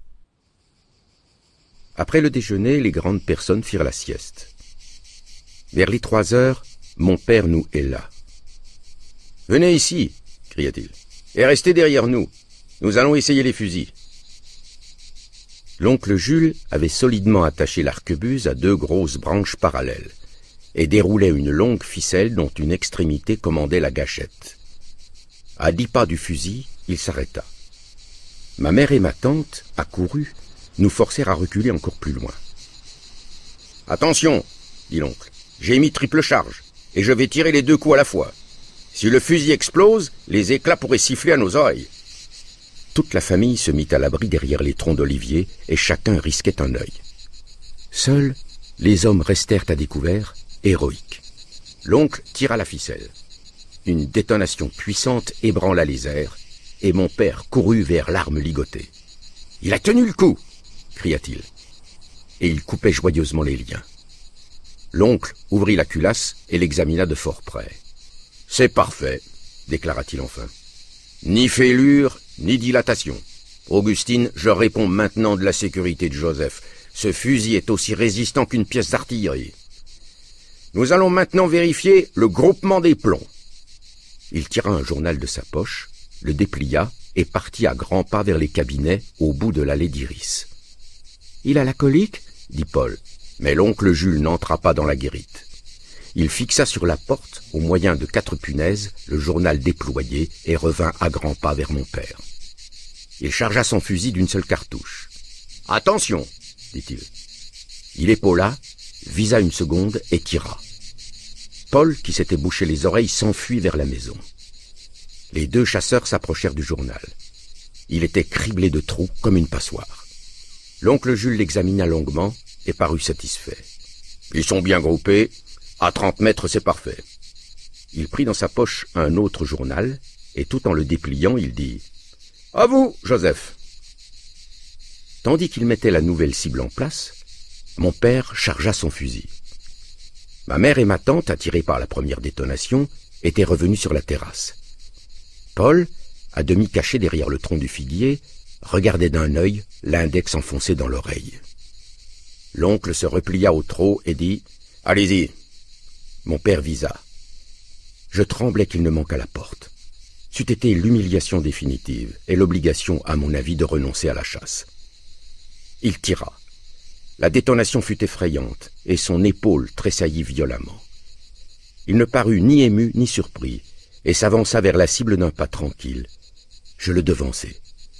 Après le déjeuner, les grandes personnes firent la sieste. Vers les 3 heures, mon père nous héla. « Venez ici, cria-t-il, et restez derrière nous. Nous allons essayer les fusils. » L'oncle Jules avait solidement attaché l'arquebuse à 2 grosses branches parallèles et déroulait une longue ficelle dont une extrémité commandait la gâchette. À 10 pas du fusil, il s'arrêta. Ma mère et ma tante, accourues, nous forcèrent à reculer encore plus loin. « Attention, dit l'oncle. J'ai mis triple charge, et je vais tirer les 2 coups à la fois. Si le fusil explose, les éclats pourraient siffler à nos oreilles. » Toute la famille se mit à l'abri derrière les troncs d'olivier, et chacun risquait un œil. Seuls, les hommes restèrent à découvert, héroïques. L'oncle tira la ficelle. Une détonation puissante ébranla les airs, et mon père courut vers l'arme ligotée. « Il a tenu le coup !» cria-t-il. Et il coupait joyeusement les liens. L'oncle ouvrit la culasse et l'examina de fort près. « C'est parfait !» déclara-t-il enfin. « Ni fêlure, ni dilatation. Augustine, je réponds maintenant de la sécurité de Joseph. Ce fusil est aussi résistant qu'une pièce d'artillerie. Nous allons maintenant vérifier le groupement des plombs. » Il tira un journal de sa poche, le déplia et partit à grands pas vers les cabinets au bout de l'allée d'Iris. « Il a la colique ?» dit Paul, mais l'oncle Jules n'entra pas dans la guérite. Il fixa sur la porte, au moyen de 4 punaises, le journal déployé et revint à grands pas vers mon père. Il chargea son fusil d'une seule cartouche. « Attention !» dit-il. Il épaula, visa une seconde et tira. Paul, qui s'était bouché les oreilles, s'enfuit vers la maison. Les 2 chasseurs s'approchèrent du journal. Il était criblé de trous comme une passoire. L'oncle Jules l'examina longuement et parut satisfait. « Ils sont bien groupés. À 30 mètres, c'est parfait. » Il prit dans sa poche un autre journal et tout en le dépliant, il dit « À vous, Joseph !» Tandis qu'il mettait la nouvelle cible en place, mon père chargea son fusil. Ma mère et ma tante, attirées par la première détonation, étaient revenues sur la terrasse. Paul, à demi caché derrière le tronc du figuier, regardait d'un œil, l'index enfoncé dans l'oreille. L'oncle se replia au trot et dit « Allez-y !» Mon père visa. Je tremblais qu'il ne manquât la porte. C'eût été l'humiliation définitive et l'obligation, à mon avis, de renoncer à la chasse. Il tira. La détonation fut effrayante et son épaule tressaillit violemment. Il ne parut ni ému ni surpris et s'avança vers la cible d'un pas tranquille. Je le devançai.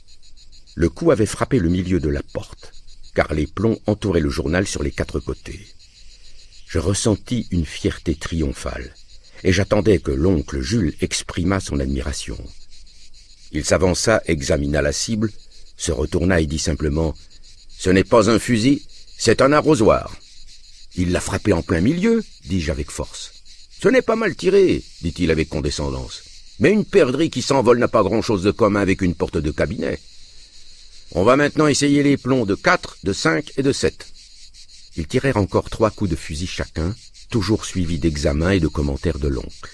Le coup avait frappé le milieu de la porte, car les plombs entouraient le journal sur les 4 côtés. Je ressentis une fierté triomphale, et j'attendais que l'oncle Jules exprimât son admiration. Il s'avança, examina la cible, se retourna et dit simplement « Ce n'est pas un fusil, c'est un arrosoir. » « Il l'a frappé en plein milieu, dis-je avec force. « Ce n'est pas mal tiré, dit-il avec condescendance. Mais une perdrix qui s'envole n'a pas grand-chose de commun avec une porte de cabinet. On va maintenant essayer les plombs de 4, de 5 et de 7. » Ils tirèrent encore 3 coups de fusil chacun, toujours suivis d'examens et de commentaires de l'oncle.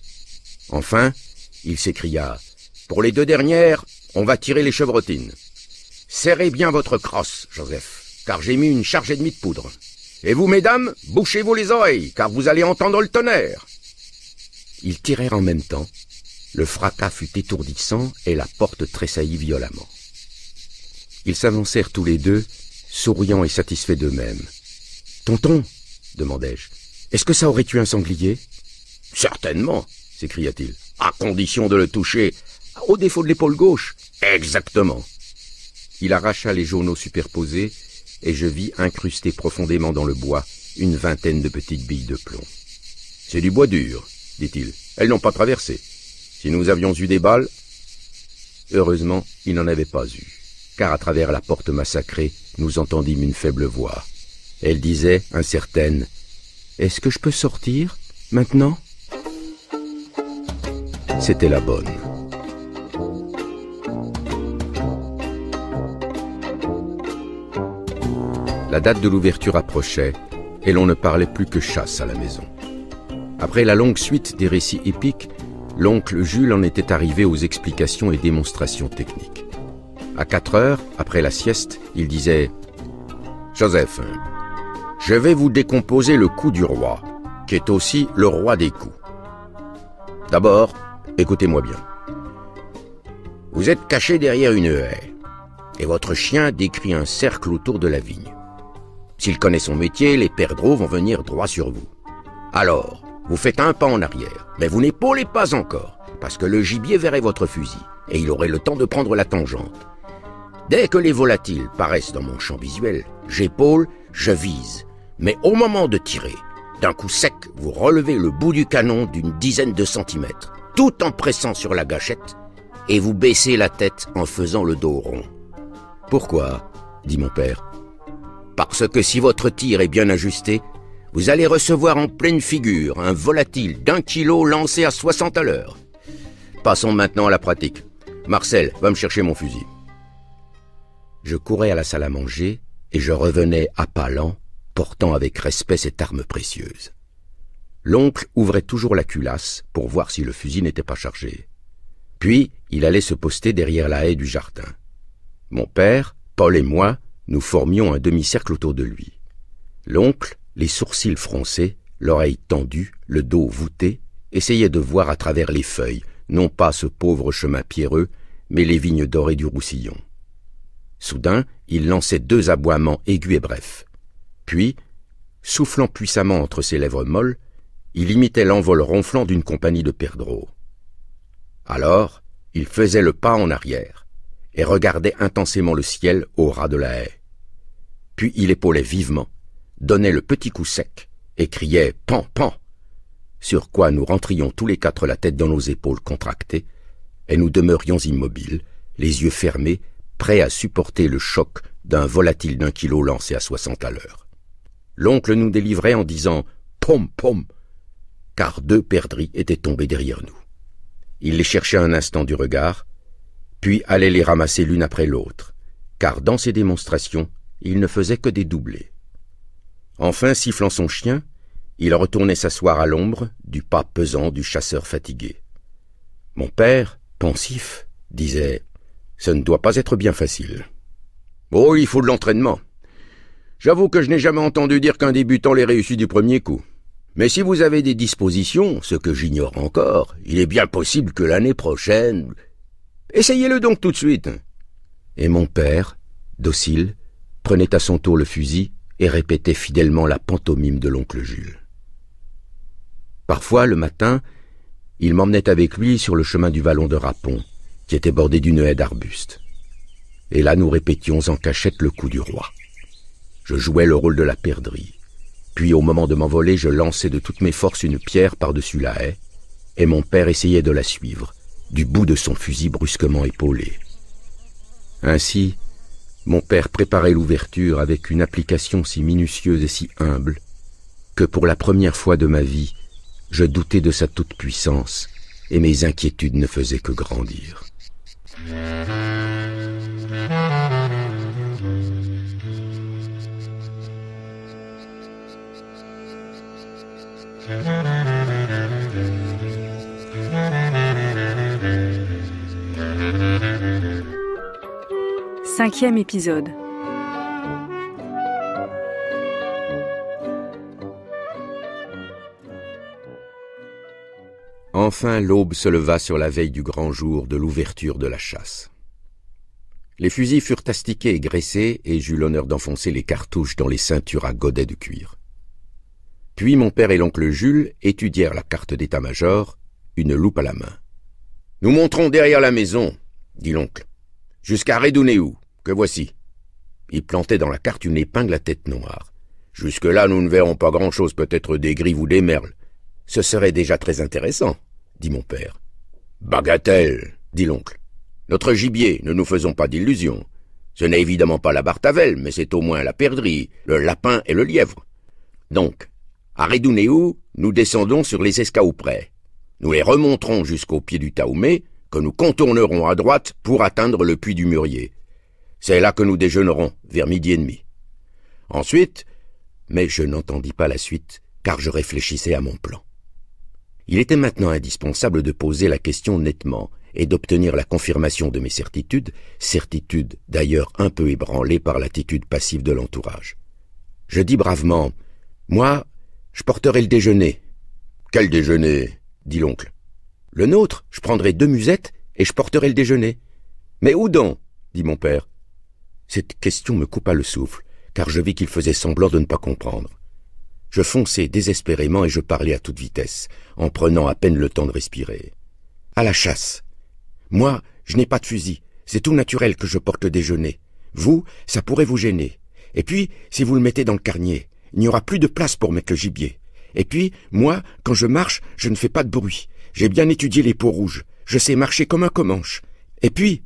Enfin, il s'écria « Pour les 2 dernières, on va tirer les chevrotines. Serrez bien votre crosse, Joseph, car j'ai mis une charge et demie de poudre. Et vous, mesdames, bouchez-vous les oreilles, car vous allez entendre le tonnerre. » Ils tirèrent en même temps. Le fracas fut étourdissant et la porte tressaillit violemment. Ils s'avancèrent tous les 2, souriants et satisfaits d'eux-mêmes. « Tonton, demandai-je, est-ce que ça aurait tué un sanglier ?»« Certainement, s'écria-t-il, à condition de le toucher au défaut de l'épaule gauche. »« Exactement. » Il arracha les journaux superposés et je vis incrusté profondément dans le bois une vingtaine de petites billes de plomb. « C'est du bois dur, dit-il. Elles n'ont pas traversé. Si nous avions eu des balles... » Heureusement, il n'en avait pas eu, car à travers la porte massacrée, nous entendîmes une faible voix. Elle disait, incertaine, « Est-ce que je peux sortir, maintenant ?» C'était la bonne. La date de l'ouverture approchait, et l'on ne parlait plus que chasse à la maison. Après la longue suite des récits épiques, l'oncle Jules en était arrivé aux explications et démonstrations techniques. À 4 heures, après la sieste, il disait « Joseph, je vais vous décomposer le coup du roi, qui est aussi le roi des coups. D'abord, écoutez-moi bien. Vous êtes caché derrière une haie, et votre chien décrit un cercle autour de la vigne. S'il connaît son métier, les perdreaux vont venir droit sur vous. Alors, vous faites un pas en arrière, mais vous n'épaulez pas encore, parce que le gibier verrait votre fusil, et il aurait le temps de prendre la tangente. Dès que les volatiles paraissent dans mon champ visuel, j'épaule, je vise, mais au moment de tirer, d'un coup sec, vous relevez le bout du canon d'une dizaine de centimètres, tout en pressant sur la gâchette, et vous baissez la tête en faisant le dos rond. « Pourquoi ?» dit mon père. « Parce que si votre tir est bien ajusté, Vous allez recevoir en pleine figure un volatile d'1 kilo lancé à 60 à l'heure. Passons maintenant à la pratique. Marcel, va me chercher mon fusil. Je courais à la salle à manger et je revenais à pas lents, portant avec respect cette arme précieuse. L'oncle ouvrait toujours la culasse pour voir si le fusil n'était pas chargé. Puis, il allait se poster derrière la haie du jardin. Mon père, Paul et moi, nous formions un demi-cercle autour de lui. L'oncle, les sourcils froncés, l'oreille tendue, le dos voûté, essayait de voir à travers les feuilles, non pas ce pauvre chemin pierreux, mais les vignes dorées du Roussillon. Soudain, il lançait 2 aboiements aigus et brefs. Puis, soufflant puissamment entre ses lèvres molles, il imitait l'envol ronflant d'une compagnie de perdreaux. Alors, il faisait le pas en arrière et regardait intensément le ciel au ras de la haie. Puis il épaulait vivement, donnait le petit coup sec et criait « Pan, pan !» sur quoi nous rentrions tous les 4 la tête dans nos épaules contractées et nous demeurions immobiles, les yeux fermés, prêts à supporter le choc d'un volatile d'1 kilo lancé à 60 à l'heure. L'oncle nous délivrait en disant « Pom, pom !» car 2 perdrix étaient tombés derrière nous. Il les cherchait un instant du regard, puis allait les ramasser l'une après l'autre, car dans ses démonstrations, il ne faisait que des doublés. Enfin, sifflant son chien, il retournait s'asseoir à l'ombre du pas pesant du chasseur fatigué. Mon père, pensif, disait « Ce ne doit pas être bien facile. »« Oh, il faut de l'entraînement. J'avoue que je n'ai jamais entendu dire qu'un débutant l'ait réussi du premier coup. Mais si vous avez des dispositions, ce que j'ignore encore, il est bien possible que l'année prochaine... Essayez-le donc tout de suite. » Et mon père, docile, prenait à son tour le fusil et répétait fidèlement la pantomime de l'oncle Jules. Parfois, le matin, il m'emmenait avec lui sur le chemin du vallon de Rapon, qui était bordé d'une haie d'arbustes. Et là, nous répétions en cachette le coup du roi. Je jouais le rôle de la perdrix. Puis, au moment de m'envoler, je lançais de toutes mes forces une pierre par-dessus la haie, et mon père essayait de la suivre, du bout de son fusil brusquement épaulé. Ainsi, mon père préparait l'ouverture avec une application si minutieuse et si humble, que pour la première fois de ma vie, je doutais de sa toute-puissance, et mes inquiétudes ne faisaient que grandir. Cinquième épisode. Enfin, l'aube se leva sur la veille du grand jour de l'ouverture de la chasse. Les fusils furent astiqués et graissés, et j'eus l'honneur d'enfoncer les cartouches dans les ceintures à godets de cuir. Puis mon père et l'oncle Jules étudièrent la carte d'état-major, une loupe à la main. « Nous monterons derrière la maison, » dit l'oncle, « jusqu'à Redounéou, que voici. » Il plantait dans la carte une épingle à tête noire. « Jusque-là, nous ne verrons pas grand-chose, peut-être des grives ou des merles. Ce serait déjà très intéressant, » dit mon père. « Bagatelle, » dit l'oncle. « Notre gibier, ne nous faisons pas d'illusions. Ce n'est évidemment pas la bartavelle, mais c'est au moins la perdrix, le lapin et le lièvre. Donc, à Redounéou, nous descendons sur les escaouprès. Nous les remonterons jusqu'au pied du Taoumé, que nous contournerons à droite pour atteindre le puits du Mûrier. C'est là que nous déjeunerons, vers 12h30. Ensuite, mais je n'entendis pas la suite, car je réfléchissais à mon plan. Il était maintenant indispensable de poser la question nettement et d'obtenir la confirmation de mes certitudes, certitudes d'ailleurs un peu ébranlées par l'attitude passive de l'entourage. Je dis bravement, « Moi, je porterai le déjeuner. »« Quel déjeuner ?» dit l'oncle. « Le nôtre, je prendrai 2 musettes et je porterai le déjeuner. »« Mais où donc ?» dit mon père. Cette question me coupa le souffle, car je vis qu'il faisait semblant de ne pas comprendre. Je fonçai désespérément et je parlais à toute vitesse, en prenant à peine le temps de respirer. « À la chasse. Moi, je n'ai pas de fusil. C'est tout naturel que je porte le déjeuner. Vous, ça pourrait vous gêner. Et puis, si vous le mettez dans le carnier, il n'y aura plus de place pour mettre le gibier. Et puis, moi, quand je marche, je ne fais pas de bruit. J'ai bien étudié les peaux rouges. Je sais marcher comme un comanche. Et puis,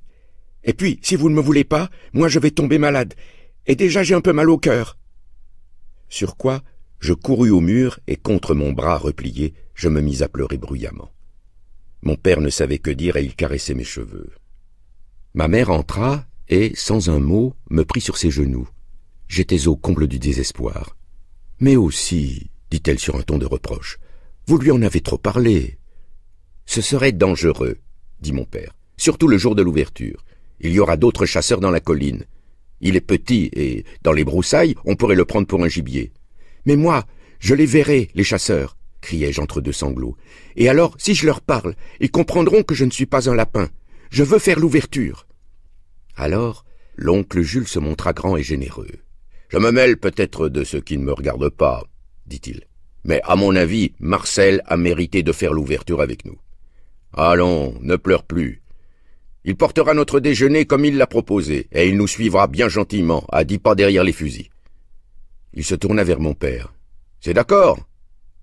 si vous ne me voulez pas, moi je vais tomber malade. Et déjà j'ai un peu mal au cœur. » Sur quoi, Je courus au mur et contre mon bras replié, je me mis à pleurer bruyamment. Mon père ne savait que dire et il caressait mes cheveux. Ma mère entra et, sans un mot, me prit sur ses genoux. J'étais au comble du désespoir. « Mais aussi, dit-elle sur un ton de reproche, vous lui en avez trop parlé. »« Ce serait dangereux, dit mon père, surtout le jour de l'ouverture. Il y aura d'autres chasseurs dans la colline. Il est petit et, dans les broussailles, on pourrait le prendre pour un gibier. Mais moi, je les verrai, les chasseurs, criai-je entre deux sanglots. Et alors, si je leur parle, ils comprendront que je ne suis pas un lapin. Je veux faire l'ouverture. Alors, l'oncle Jules se montra grand et généreux. Je me mêle peut-être de ce qui ne me regarde pas, dit-il. Mais à mon avis, Marcel a mérité de faire l'ouverture avec nous. Allons, ne pleure plus. Il portera notre déjeuner comme il l'a proposé, et il nous suivra bien gentiment, à 10 pas derrière les fusils. Il se tourna vers mon père. « C'est d'accord, Joseph ?»«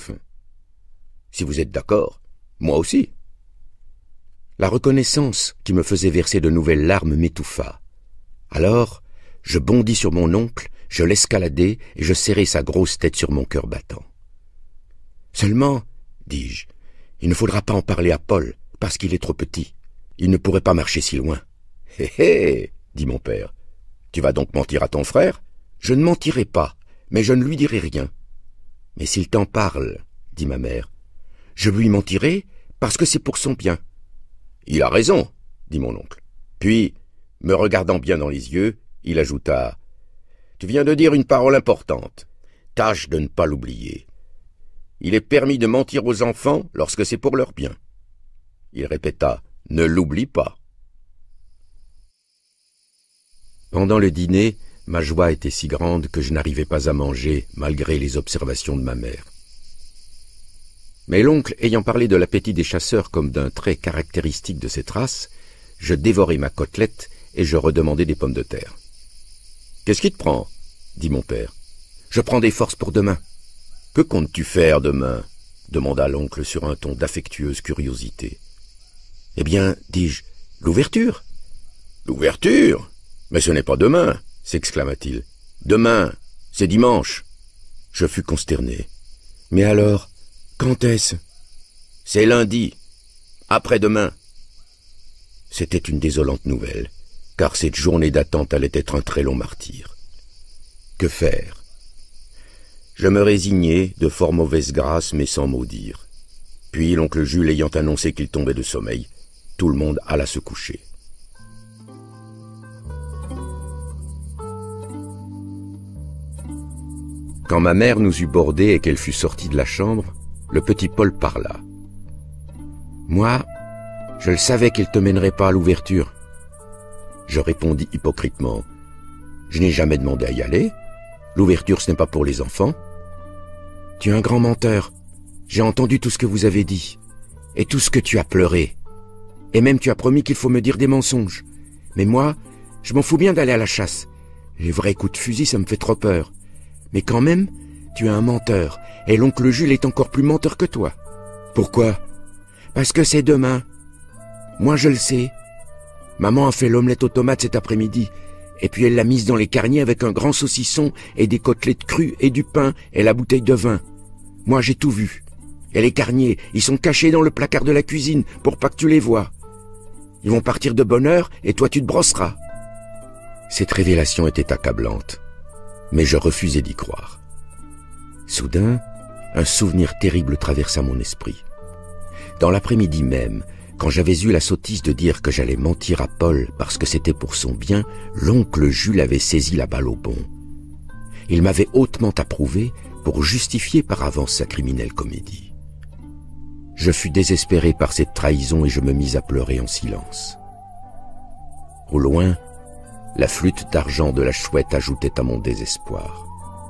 Si vous êtes d'accord, moi aussi. » La reconnaissance qui me faisait verser de nouvelles larmes m'étouffa. Alors, je bondis sur mon oncle, je l'escaladai et je serrai sa grosse tête sur mon cœur battant. « Seulement, dis-je, il ne faudra pas en parler à Paul, parce qu'il est trop petit. Il ne pourrait pas marcher si loin. »« Hé hé, dit mon père, tu vas donc mentir à ton frère ? » ?»« Je ne mentirai pas, mais je ne lui dirai rien. »« Mais s'il t'en parle, dit ma mère, je lui mentirai parce que c'est pour son bien. »« Il a raison, dit mon oncle. Puis, me regardant bien dans les yeux, il ajouta, « Tu viens de dire une parole importante. Tâche de ne pas l'oublier. Il est permis de mentir aux enfants lorsque c'est pour leur bien. » Il répéta, « Ne l'oublie pas. » Pendant le dîner, ma joie était si grande que je n'arrivais pas à manger, malgré les observations de ma mère. Mais l'oncle, ayant parlé de l'appétit des chasseurs comme d'un trait caractéristique de cette race, je dévorai ma côtelette et je redemandai des pommes de terre. « Qu'est-ce qui te prend ?» dit mon père. « Je prends des forces pour demain. »« Que comptes-tu faire demain ?» demanda l'oncle sur un ton d'affectueuse curiosité. « Eh bien, dis-je, l'ouverture. »« L'ouverture ? Mais ce n'est pas demain !» s'exclama-t-il. « Demain, c'est dimanche. » Je fus consterné. « Mais alors, quand est-ce ?»« C'est lundi. Après-demain. » C'était une désolante nouvelle, car cette journée d'attente allait être un très long martyre. Que faire ? Je me résignai, de fort mauvaise grâce, mais sans mot dire. Puis l'oncle Jules ayant annoncé qu'il tombait de sommeil, tout le monde alla se coucher. Quand ma mère nous eut bordés et qu'elle fut sortie de la chambre, le petit Paul parla. « Moi, je le savais qu'il ne te mènerait pas à l'ouverture. » Je répondis hypocritement. « Je n'ai jamais demandé à y aller. L'ouverture, ce n'est pas pour les enfants. »« Tu es un grand menteur. J'ai entendu tout ce que vous avez dit. Et tout ce que tu as pleuré. Et même tu as promis qu'il faut me dire des mensonges. Mais moi, je m'en fous bien d'aller à la chasse. Les vrais coups de fusil, ça me fait trop peur. Mais quand même, tu es un menteur, et l'oncle Jules est encore plus menteur que toi. Pourquoi ? Parce que c'est demain. Moi, je le sais. Maman a fait l'omelette aux tomates cet après-midi, et puis elle l'a mise dans les carniers avec un grand saucisson et des côtelettes crues et du pain et la bouteille de vin. Moi, j'ai tout vu. Et les carniers, ils sont cachés dans le placard de la cuisine pour pas que tu les vois. Ils vont partir de bonne heure, et toi, tu te brosseras. Cette révélation était accablante. Mais je refusai d'y croire. Soudain, un souvenir terrible traversa mon esprit. Dans l'après-midi même, quand j'avais eu la sottise de dire que j'allais mentir à Paul parce que c'était pour son bien, l'oncle Jules avait saisi la balle au bond. Il m'avait hautement approuvé pour justifier par avance sa criminelle comédie. Je fus désespéré par cette trahison et je me mis à pleurer en silence. Au loin, la flûte d'argent de la chouette ajoutait à mon désespoir.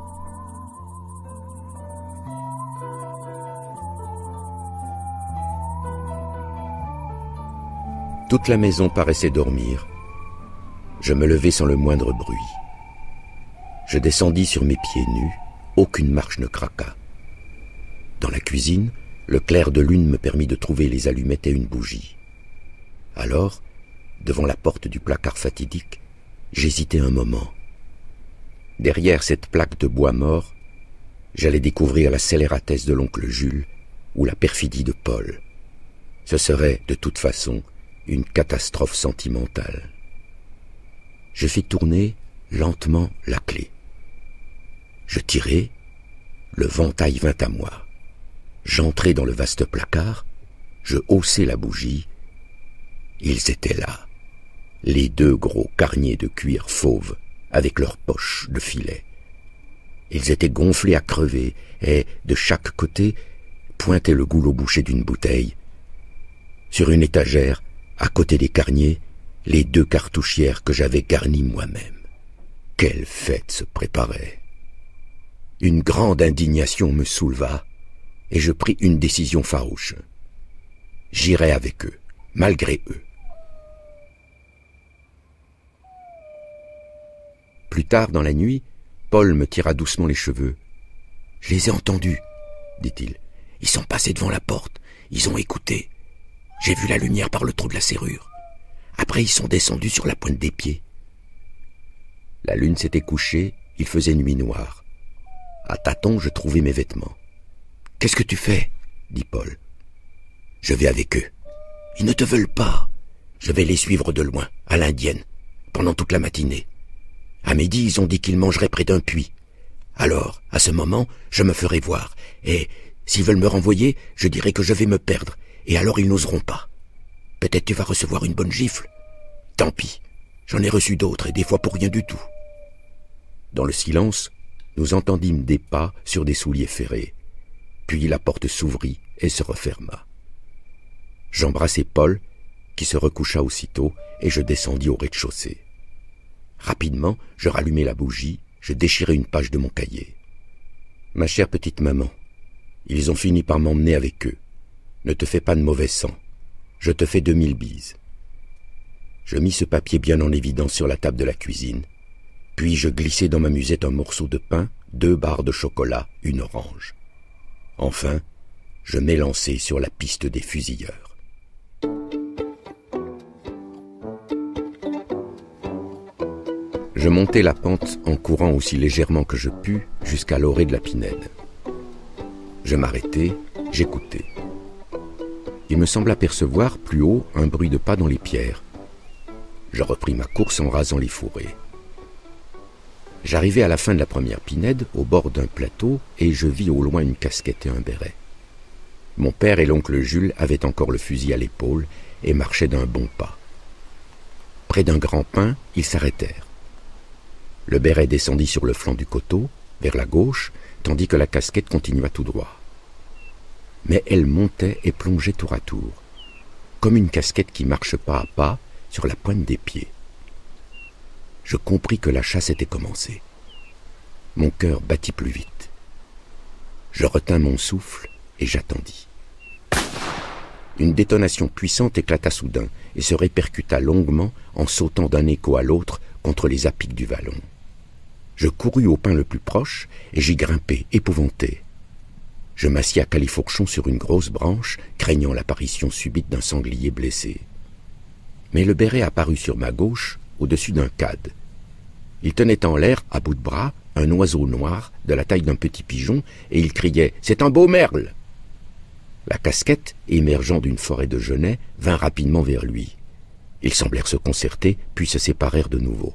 Toute la maison paraissait dormir. Je me levai sans le moindre bruit. Je descendis sur mes pieds nus, aucune marche ne craqua. Dans la cuisine, le clair de lune me permit de trouver les allumettes et une bougie. Alors, devant la porte du placard fatidique, j'hésitai un moment. Derrière cette plaque de bois mort, J'allais découvrir la scélératesse de l'oncle Jules ou la perfidie de Paul. Ce serait, de toute façon, une catastrophe sentimentale. Je fis tourner lentement la clé. Je tirai, le ventail vint à moi. J'entrai dans le vaste placard, je haussai la bougie. Ils étaient là, les 2 gros carniers de cuir fauve avec leurs poches de filet. Ils étaient gonflés à crever et, de chaque côté, pointait le goulot bouché d'une bouteille. Sur une étagère, à côté des carniers, les 2 cartouchières que j'avais garnies moi-même. Quelle fête se préparait! Une grande indignation me souleva, et je pris une décision farouche. J'irai avec eux, malgré eux. Plus tard dans la nuit, Paul me tira doucement les cheveux. « Je les ai entendus, » dit-il. « Ils sont passés devant la porte, ils ont écouté. J'ai vu la lumière par le trou de la serrure. Après, ils sont descendus sur la pointe des pieds. » La lune s'était couchée, il faisait nuit noire. À tâtons, je trouvai mes vêtements. « Qu'est-ce que tu fais ?» dit Paul. « Je vais avec eux. Ils ne te veulent pas. Je vais les suivre de loin, à l'indienne, pendant toute la matinée. À midi, ils ont dit qu'ils mangeraient près d'un puits. Alors, à ce moment, je me ferai voir, et s'ils veulent me renvoyer, je dirai que je vais me perdre, et alors ils n'oseront pas. Peut-être tu vas recevoir une bonne gifle. Tant pis, j'en ai reçu d'autres, et des fois pour rien du tout. » Dans le silence, nous entendîmes des pas sur des souliers ferrés. Puis la porte s'ouvrit et se referma. J'embrassai Paul, qui se recoucha aussitôt, et je descendis au rez-de-chaussée. Rapidement, je rallumai la bougie, je déchirai une page de mon cahier. « Ma chère petite maman, ils ont fini par m'emmener avec eux. Ne te fais pas de mauvais sang. Je te fais 2000 bises. » Je mis ce papier bien en évidence sur la table de la cuisine, puis je glissai dans ma musette un morceau de pain, 2 barres de chocolat, une orange. Enfin, je m'élançai sur la piste des fusilleurs. Je montai la pente en courant aussi légèrement que je pus jusqu'à l'orée de la Pinède. Je m'arrêtai, j'écoutai. Il me sembla percevoir plus haut un bruit de pas dans les pierres. Je repris ma course en rasant les fourrés. J'arrivai à la fin de la première Pinède, au bord d'un plateau, et je vis au loin une casquette et un béret. Mon père et l'oncle Jules avaient encore le fusil à l'épaule et marchaient d'un bon pas. Près d'un grand pin, ils s'arrêtèrent. Le béret descendit sur le flanc du coteau, vers la gauche, tandis que la casquette continua tout droit. Mais elle montait et plongeait tour à tour, comme une casquette qui marche pas à pas sur la pointe des pieds. Je compris que la chasse était commencée. Mon cœur battit plus vite. Je retins mon souffle et j'attendis. Une détonation puissante éclata soudain et se répercuta longuement en sautant d'un écho à l'autre contre les apics du vallon. Je courus au pin le plus proche et j'y grimpai, épouvanté. Je m'assis à califourchon sur une grosse branche, craignant l'apparition subite d'un sanglier blessé. Mais le béret apparut sur ma gauche, au-dessus d'un cad. Il tenait en l'air, à bout de bras, un oiseau noir, de la taille d'un petit pigeon, et il criait « C'est un beau merle !» La casquette, émergeant d'une forêt de genêts, vint rapidement vers lui. Ils semblèrent se concerter, puis se séparèrent de nouveau.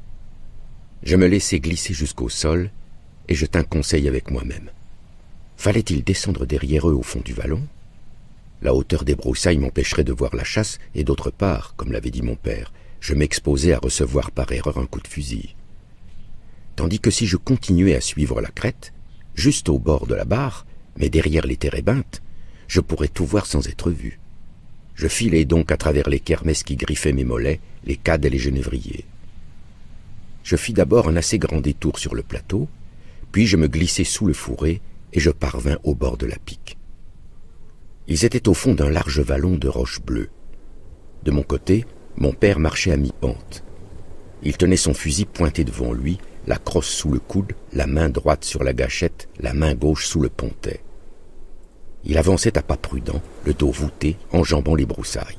Je me laissai glisser jusqu'au sol, et je tins conseil avec moi-même. Fallait-il descendre derrière eux au fond du vallon? La hauteur des broussailles m'empêcherait de voir la chasse, et d'autre part, comme l'avait dit mon père, je m'exposais à recevoir par erreur un coup de fusil. Tandis que si je continuais à suivre la crête, juste au bord de la barre, mais derrière les térébintes, je pourrais tout voir sans être vu. Je filai donc à travers les kermesses qui griffaient mes mollets, les cads et les genévriers. Je fis d'abord un assez grand détour sur le plateau, puis je me glissai sous le fourré et je parvins au bord de la pique. Ils étaient au fond d'un large vallon de roches bleues. De mon côté, mon père marchait à mi-pente. Il tenait son fusil pointé devant lui, la crosse sous le coude, la main droite sur la gâchette, la main gauche sous le pontet. Il avançait à pas prudents, le dos voûté, enjambant les broussailles.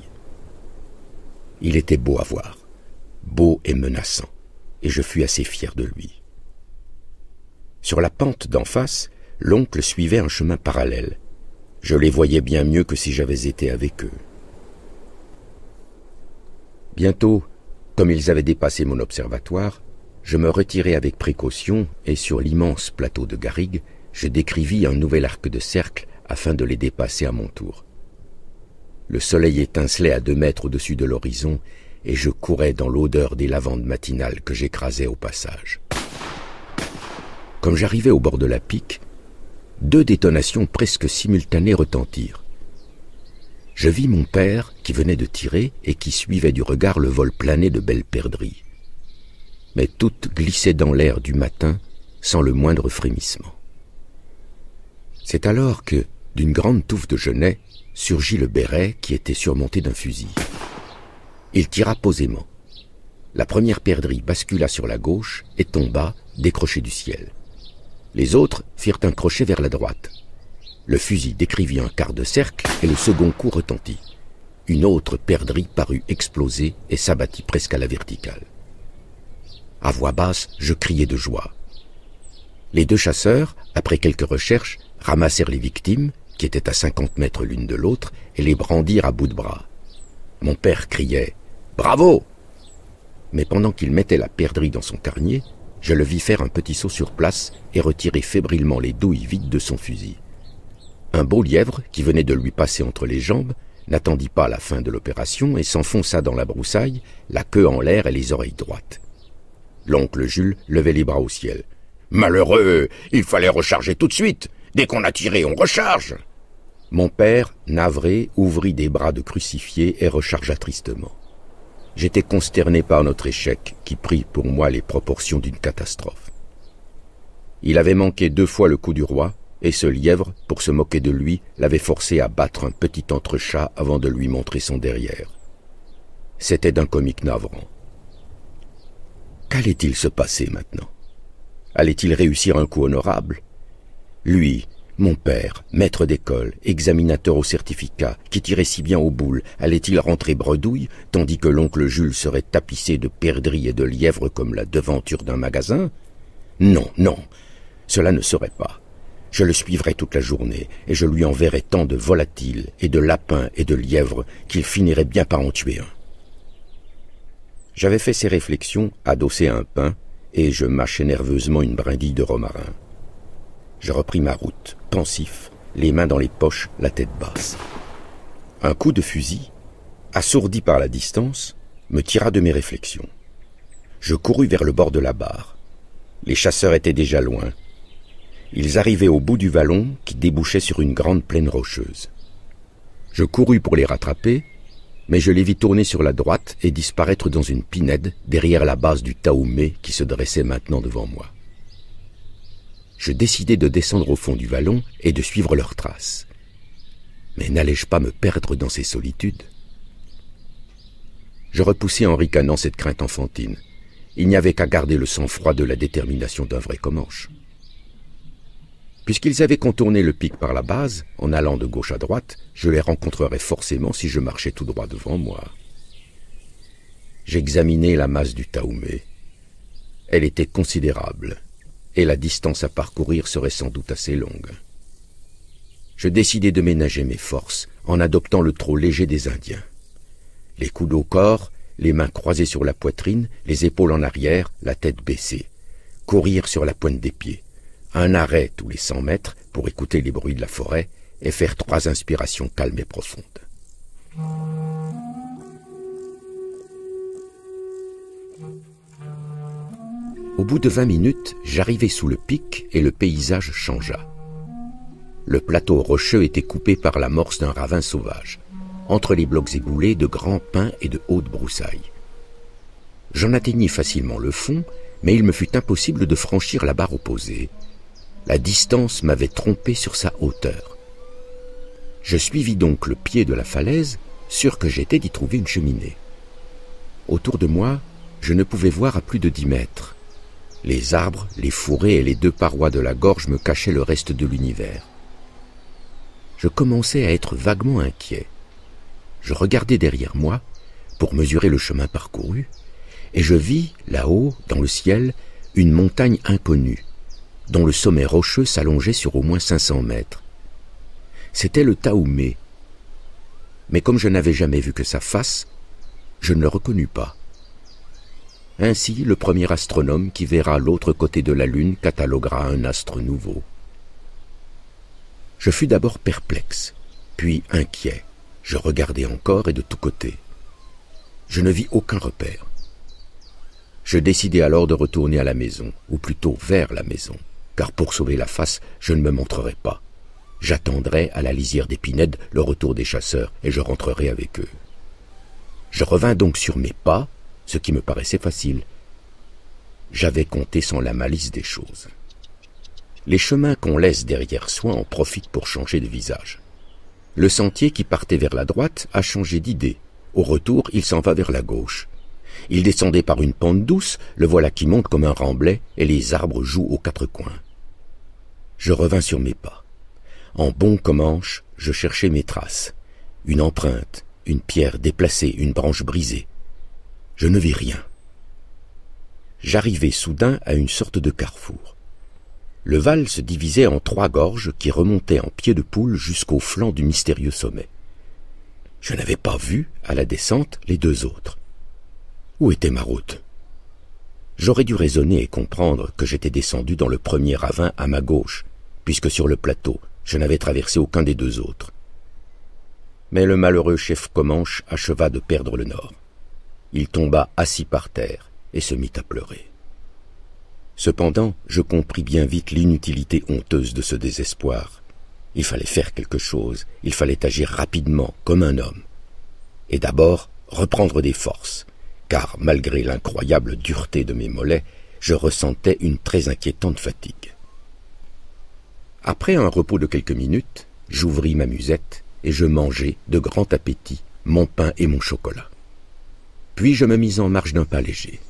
Il était beau à voir, beau et menaçant, et je fus assez fier de lui. Sur la pente d'en face, L'oncle suivait un chemin parallèle. Je les voyais bien mieux que si j'avais été avec eux. Bientôt, comme ils avaient dépassé mon observatoire, je me retirai avec précaution et sur l'immense plateau de garrigue, je décrivis un nouvel arc de cercle afin de les dépasser à mon tour. Le soleil étincelait à 2 mètres au-dessus de l'horizon et je courais dans l'odeur des lavandes matinales que j'écrasais au passage. Comme j'arrivais au bord de la pique, 2 détonations presque simultanées retentirent. Je vis mon père qui venait de tirer et qui suivait du regard le vol plané de belles perdrix. Mais toutes glissaient dans l'air du matin sans le moindre frémissement. C'est alors que, d'une grande touffe de genêts, surgit le béret qui était surmonté d'un fusil. Il tira posément. La première perdrix bascula sur la gauche et tomba, décrochée du ciel. Les autres firent un crochet vers la droite. Le fusil décrivit un quart de cercle et le second coup retentit. Une autre perdrix parut exploser et s'abattit presque à la verticale. À voix basse, je criai de joie. Les 2 chasseurs, après quelques recherches, ramassèrent les victimes, qui étaient à 50 mètres l'une de l'autre, et les brandirent à bout de bras. Mon père criait « Bravo !» Mais pendant qu'il mettait la perdrix dans son carnier, je le vis faire un petit saut sur place et retirer fébrilement les douilles vides de son fusil. Un beau lièvre, qui venait de lui passer entre les jambes, n'attendit pas la fin de l'opération et s'enfonça dans la broussaille, la queue en l'air et les oreilles droites. L'oncle Jules levait les bras au ciel. « Malheureux, il fallait recharger tout de suite. Dès qu'on a tiré, on recharge !» Mon père, navré, ouvrit des bras de crucifié et rechargea tristement. J'étais consterné par notre échec, qui prit pour moi les proportions d'une catastrophe. Il avait manqué 2 fois le coup du roi, et ce lièvre, pour se moquer de lui, l'avait forcé à battre un petit entrechat avant de lui montrer son derrière. C'était d'un comique navrant. Qu'allait-il se passer maintenant? Allait-il réussir un coup honorable? Lui, mon père, maître d'école, examinateur au certificat, qui tirait si bien aux boules, allait-il rentrer bredouille, tandis que l'oncle Jules serait tapissé de perdrix et de lièvres comme la devanture d'un magasin? Non, non, cela ne serait pas. Je le suivrais toute la journée, et je lui enverrais tant de volatiles, et de lapins, et de lièvres, qu'il finirait bien par en tuer un. J'avais fait ces réflexions, adossé à un pin, et je mâchais nerveusement une brindille de romarin. Je repris ma route, pensif, les mains dans les poches, la tête basse. Un coup de fusil, assourdi par la distance, me tira de mes réflexions. Je courus vers le bord de la barre. Les chasseurs étaient déjà loin. Ils arrivaient au bout du vallon qui débouchait sur une grande plaine rocheuse. Je courus pour les rattraper, mais je les vis tourner sur la droite et disparaître dans une pinède derrière la base du Taoumé qui se dressait maintenant devant moi. Je décidai de descendre au fond du vallon et de suivre leurs traces. Mais n'allais-je pas me perdre dans ces solitudes? Je repoussai en ricanant cette crainte enfantine. Il n'y avait qu'à garder le sang-froid de la détermination d'un vrai Comanche. Puisqu'ils avaient contourné le pic par la base, en allant de gauche à droite, je les rencontrerais forcément si je marchais tout droit devant moi. J'examinai la masse du Taoumé. Elle était considérable, et la distance à parcourir serait sans doute assez longue. Je décidai de ménager mes forces en adoptant le trot léger des Indiens. Les coudes au corps, les mains croisées sur la poitrine, les épaules en arrière, la tête baissée. Courir sur la pointe des pieds. Un arrêt tous les 100 mètres pour écouter les bruits de la forêt et faire 3 inspirations calmes et profondes. Au bout de 20 minutes, j'arrivai sous le pic et le paysage changea. Le plateau rocheux était coupé par l'amorce d'un ravin sauvage. Entre les blocs éboulés, de grands pins et de hautes broussailles. J'en atteignis facilement le fond, mais il me fut impossible de franchir la barre opposée. La distance m'avait trompé sur sa hauteur. Je suivis donc le pied de la falaise, sûr que j'étais d'y trouver une cheminée. Autour de moi, je ne pouvais voir à plus de 10 mètres. Les arbres, les fourrés et les 2 parois de la gorge me cachaient le reste de l'univers. Je commençais à être vaguement inquiet. Je regardai derrière moi pour mesurer le chemin parcouru, et je vis, là-haut, dans le ciel, une montagne inconnue, dont le sommet rocheux s'allongeait sur au moins 500 mètres. C'était le Taoumé. Mais comme je n'avais jamais vu que sa face, je ne le reconnus pas. Ainsi, le premier astronome qui verra l'autre côté de la Lune cataloguera un astre nouveau. Je fus d'abord perplexe, puis inquiet. Je regardai encore et de tous côtés. Je ne vis aucun repère. Je décidai alors de retourner à la maison, ou plutôt vers la maison, car pour sauver la face, je ne me montrerai pas. J'attendrai à la lisière des Pinèdes le retour des chasseurs et je rentrerai avec eux. Je revins donc sur mes pas, ce qui me paraissait facile. J'avais compté sans la malice des choses. Les chemins qu'on laisse derrière soi en profitent pour changer de visage. Le sentier qui partait vers la droite a changé d'idée. Au retour, il s'en va vers la gauche. Il descendait par une pente douce, le voilà qui monte comme un remblai, et les arbres jouent aux quatre coins. Je revins sur mes pas. En bon Comanche, je cherchais mes traces. Une empreinte, une pierre déplacée, une branche brisée. Je ne vis rien. J'arrivai soudain à une sorte de carrefour. Le Val se divisait en 3 gorges qui remontaient en pied de poule jusqu'au flanc du mystérieux sommet. Je n'avais pas vu, à la descente, les 2 autres. Où était ma route? J'aurais dû raisonner et comprendre que j'étais descendu dans le premier ravin à ma gauche, puisque sur le plateau, je n'avais traversé aucun des 2 autres. Mais le malheureux chef Comanche acheva de perdre le nord. Il tomba assis par terre et se mit à pleurer. Cependant, je compris bien vite l'inutilité honteuse de ce désespoir. Il fallait faire quelque chose, il fallait agir rapidement, comme un homme. Et d'abord, reprendre des forces, car malgré l'incroyable dureté de mes mollets, je ressentais une très inquiétante fatigue. Après un repos de quelques minutes, j'ouvris ma musette et je mangeai, de grand appétit, mon pain et mon chocolat. Puis je me mis en marche d'un pas léger.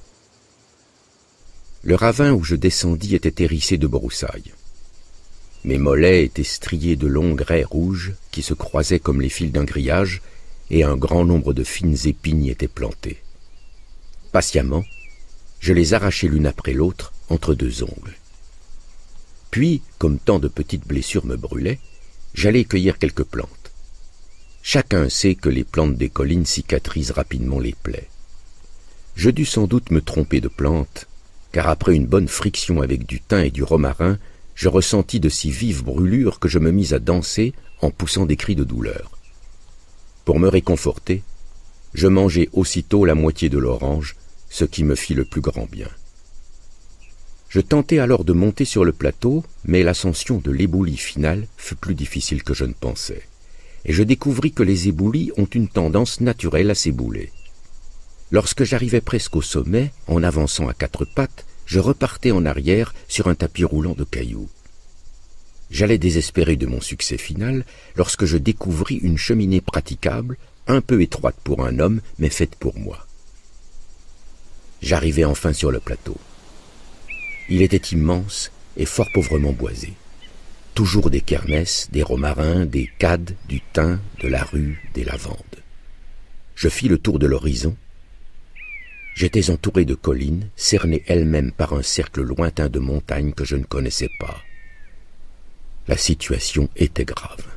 Le ravin où je descendis était hérissé de broussailles. Mes mollets étaient striés de longues raies rouges qui se croisaient comme les fils d'un grillage, et un grand nombre de fines épines y étaient plantées. Patiemment, je les arrachai l'une après l'autre entre 2 ongles. Puis, comme tant de petites blessures me brûlaient, j'allai cueillir quelques plantes. Chacun sait que les plantes des collines cicatrisent rapidement les plaies. Je dus sans doute me tromper de plante, car après une bonne friction avec du thym et du romarin, je ressentis de si vives brûlures que je me mis à danser en poussant des cris de douleur. Pour me réconforter, je mangeai aussitôt la moitié de l'orange, ce qui me fit le plus grand bien. Je tentai alors de monter sur le plateau, mais l'ascension de l'éboulis final fut plus difficile que je ne pensais, et je découvris que les éboulis ont une tendance naturelle à s'ébouler. Lorsque j'arrivais presque au sommet, en avançant à 4 pattes, je repartais en arrière sur un tapis roulant de cailloux. J'allais désespéré de mon succès final lorsque je découvris une cheminée praticable, un peu étroite pour un homme, mais faite pour moi. J'arrivai enfin sur le plateau. Il était immense et fort pauvrement boisé. Toujours des kermesses, des romarins, des cades, du thym, de la rue, des lavandes. Je fis le tour de l'horizon. J'étais entouré de collines, cernées elles-mêmes par un cercle lointain de montagnes que je ne connaissais pas. La situation était grave.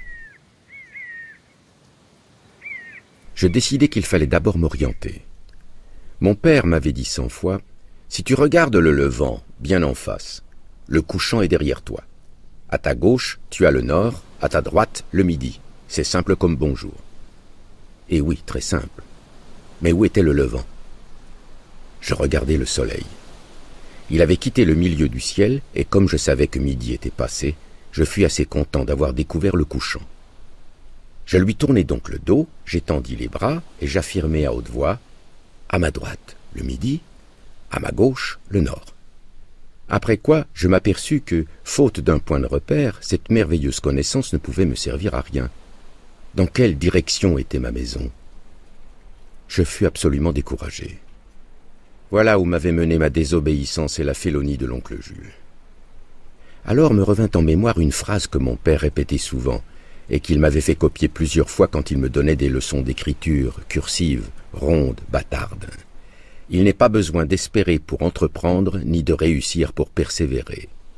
Je décidai qu'il fallait d'abord m'orienter. Mon père m'avait dit 100 fois, « Si tu regardes le levant, bien en face, le couchant est derrière toi. À ta gauche, tu as le nord, à ta droite, le midi. C'est simple comme bonjour. » Et oui, très simple. Mais où était le levant? Je regardais le soleil. Il avait quitté le milieu du ciel, et comme je savais que midi était passé, je fus assez content d'avoir découvert le couchant. Je lui tournai donc le dos, j'étendis les bras, et j'affirmai à haute voix, « À ma droite, le midi, à ma gauche, le nord. » Après quoi, je m'aperçus que, faute d'un point de repère, cette merveilleuse connaissance ne pouvait me servir à rien. Dans quelle direction était ma maison? Je fus absolument découragé. Voilà où m'avait mené ma désobéissance et la félonie de l'oncle Jules. Alors me revint en mémoire une phrase que mon père répétait souvent, et qu'il m'avait fait copier plusieurs fois quand il me donnait des leçons d'écriture, cursive, ronde, bâtarde. Il n'est pas besoin d'espérer pour entreprendre, ni de réussir pour persévérer.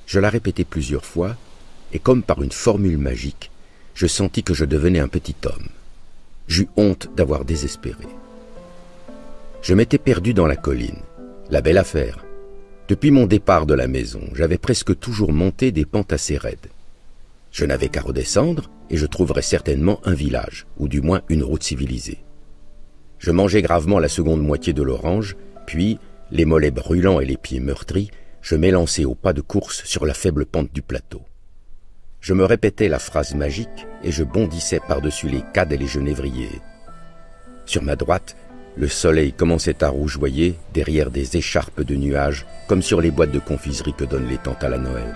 Je la répétai plusieurs fois, et comme par une formule magique, je sentis que je devenais un petit homme. J'eus honte d'avoir désespéré. Je m'étais perdu dans la colline. La belle affaire. Depuis mon départ de la maison, j'avais presque toujours monté des pentes assez raides. Je n'avais qu'à redescendre, et je trouverais certainement un village, ou du moins une route civilisée. Je mangeai gravement la seconde moitié de l'orange, puis, les mollets brûlants et les pieds meurtris, je m'élançai au pas de course sur la faible pente du plateau. Je me répétais la phrase magique et je bondissais par-dessus les cades et les genévriers. Sur ma droite, le soleil commençait à rougeoyer derrière des écharpes de nuages, comme sur les boîtes de confiserie que donnent les tantes à la Noël.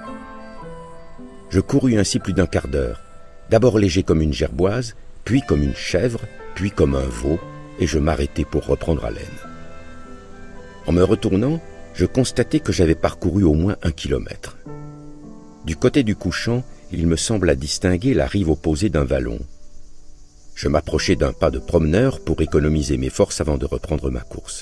Je courus ainsi plus d'un quart d'heure, d'abord léger comme une gerboise, puis comme une chèvre, puis comme un veau, et je m'arrêtai pour reprendre haleine. En me retournant, je constatai que j'avais parcouru au moins 1 kilomètre. Du côté du couchant, il me sembla distinguer la rive opposée d'un vallon. Je m'approchai d'un pas de promeneur pour économiser mes forces avant de reprendre ma course.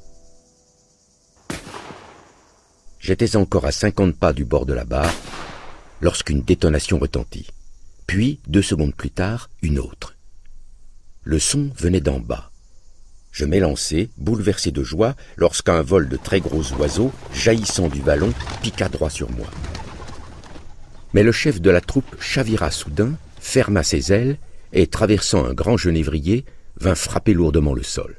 J'étais encore à 50 pas du bord de la barre lorsqu'une détonation retentit. Puis, 2 secondes plus tard, une autre. Le son venait d'en bas. Je m'élançai, bouleversé de joie, lorsqu'un vol de très gros oiseaux, jaillissant du vallon, piqua droit sur moi. Mais le chef de la troupe chavira soudain, ferma ses ailes, et, traversant un grand genévrier, vint frapper lourdement le sol.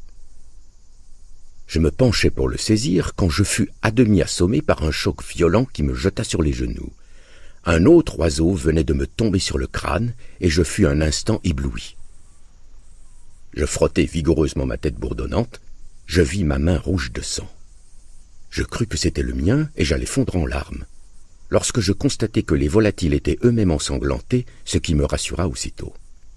Je me penchai pour le saisir quand je fus à demi assommé par un choc violent qui me jeta sur les genoux. Un autre oiseau venait de me tomber sur le crâne, et je fus un instant ébloui. Je frottai vigoureusement ma tête bourdonnante, je vis ma main rouge de sang. Je crus que c'était le mien, et j'allais fondre en larmes, lorsque je constatai que les volatiles étaient eux-mêmes ensanglantés, ce qui me rassura aussitôt.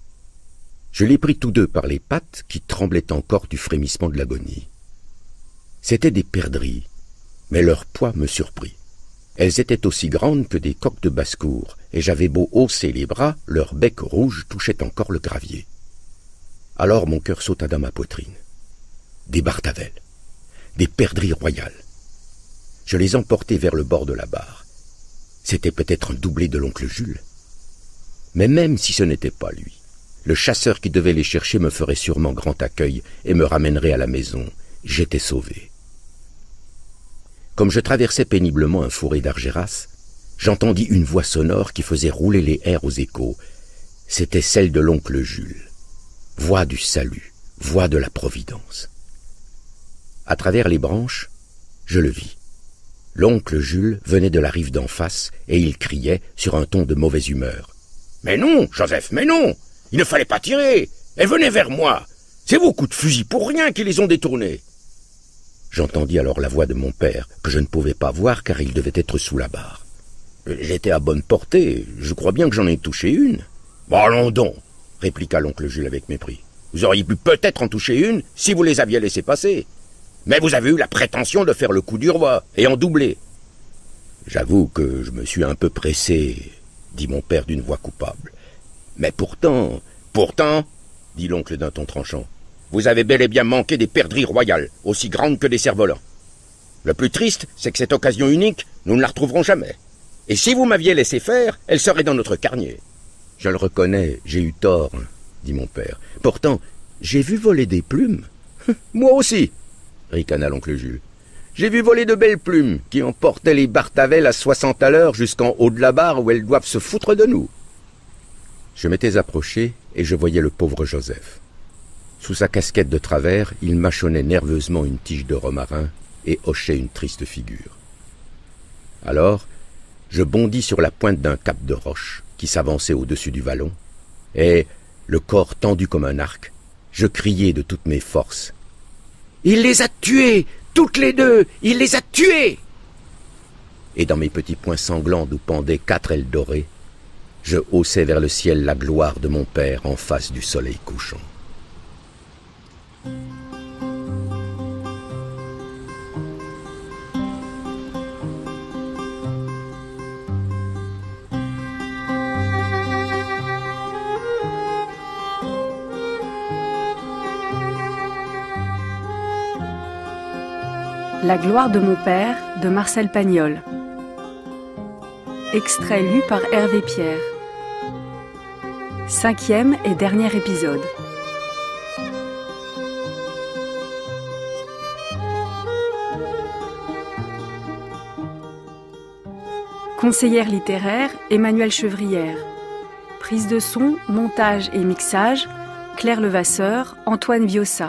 Je les pris tous deux par les pattes, qui tremblaient encore du frémissement de l'agonie. C'étaient des perdrix, mais leur poids me surprit. Elles étaient aussi grandes que des coqs de basse-cour, et j'avais beau hausser les bras, leur bec rouge touchait encore le gravier. Alors mon cœur sauta dans ma poitrine. Des bartavelles, des perdrix royales. Je les emportai vers le bord de la barre. C'était peut-être un doublé de l'oncle Jules. Mais même si ce n'était pas lui, le chasseur qui devait les chercher me ferait sûrement grand accueil et me ramènerait à la maison. J'étais sauvé. Comme je traversais péniblement un fourré d'argéras, j'entendis une voix sonore qui faisait rouler les airs aux échos. C'était celle de l'oncle Jules. Voix du salut, voix de la providence. À travers les branches, je le vis. L'oncle Jules venait de la rive d'en face et il criait sur un ton de mauvaise humeur. « Mais non, Joseph, mais non! Il ne fallait pas tirer! Elles venaient vers moi! C'est vos coups de fusil pour rien qui les ont détournés! » J'entendis alors la voix de mon père, que je ne pouvais pas voir car il devait être sous la barre. « J'étais à bonne portée, je crois bien que j'en ai touché une. »« Bon, allons donc !» répliqua l'oncle Jules avec mépris. « Vous auriez pu peut-être en toucher une si vous les aviez laissées passer. Mais vous avez eu la prétention de faire le coup du roi et en doubler. »« J'avoue que je me suis un peu pressé, » dit mon père d'une voix coupable. « Mais pourtant... »« Pourtant, » dit l'oncle d'un ton tranchant, « vous avez bel et bien manqué des perdrix royales, aussi grandes que des cerfs-volants. Le plus triste, c'est que cette occasion unique, nous ne la retrouverons jamais. Et si vous m'aviez laissé faire, elle serait dans notre carnier. »« Je le reconnais, j'ai eu tort, » dit mon père. « Pourtant, j'ai vu voler des plumes. »« Moi aussi, » ricana l'oncle Jules. « J'ai vu voler de belles plumes qui emportaient les bartavelles à 60 à l'heure jusqu'en haut de la barre où elles doivent se foutre de nous. » Je m'étais approché et je voyais le pauvre Joseph. Sous sa casquette de travers, il mâchonnait nerveusement une tige de romarin et hochait une triste figure. Alors, je bondis sur la pointe d'un cap de roche qui s'avançait au-dessus du vallon, et, le corps tendu comme un arc, je criai de toutes mes forces. « Il les a tuées, toutes les deux, il les a tuées !» Et dans mes petits poings sanglants d'où pendaient 4 ailes dorées, je haussai vers le ciel la gloire de mon père en face du soleil couchant. La gloire de mon père de Marcel Pagnol. Extrait lu par Hervé Pierre. 5e et dernier épisode. Conseillère littéraire, Emmanuelle Chevrière. Prise de son, montage et mixage, Claire Levasseur, Antoine Viossa.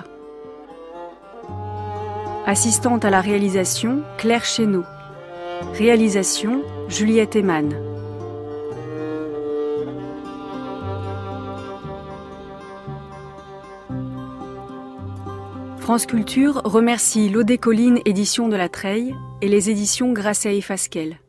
Assistante à la réalisation, Claire Chénaud. Réalisation, Juliette Eman. France Culture remercie l'Odé Colline édition de la Treille et les éditions Grasset et Fasquelle.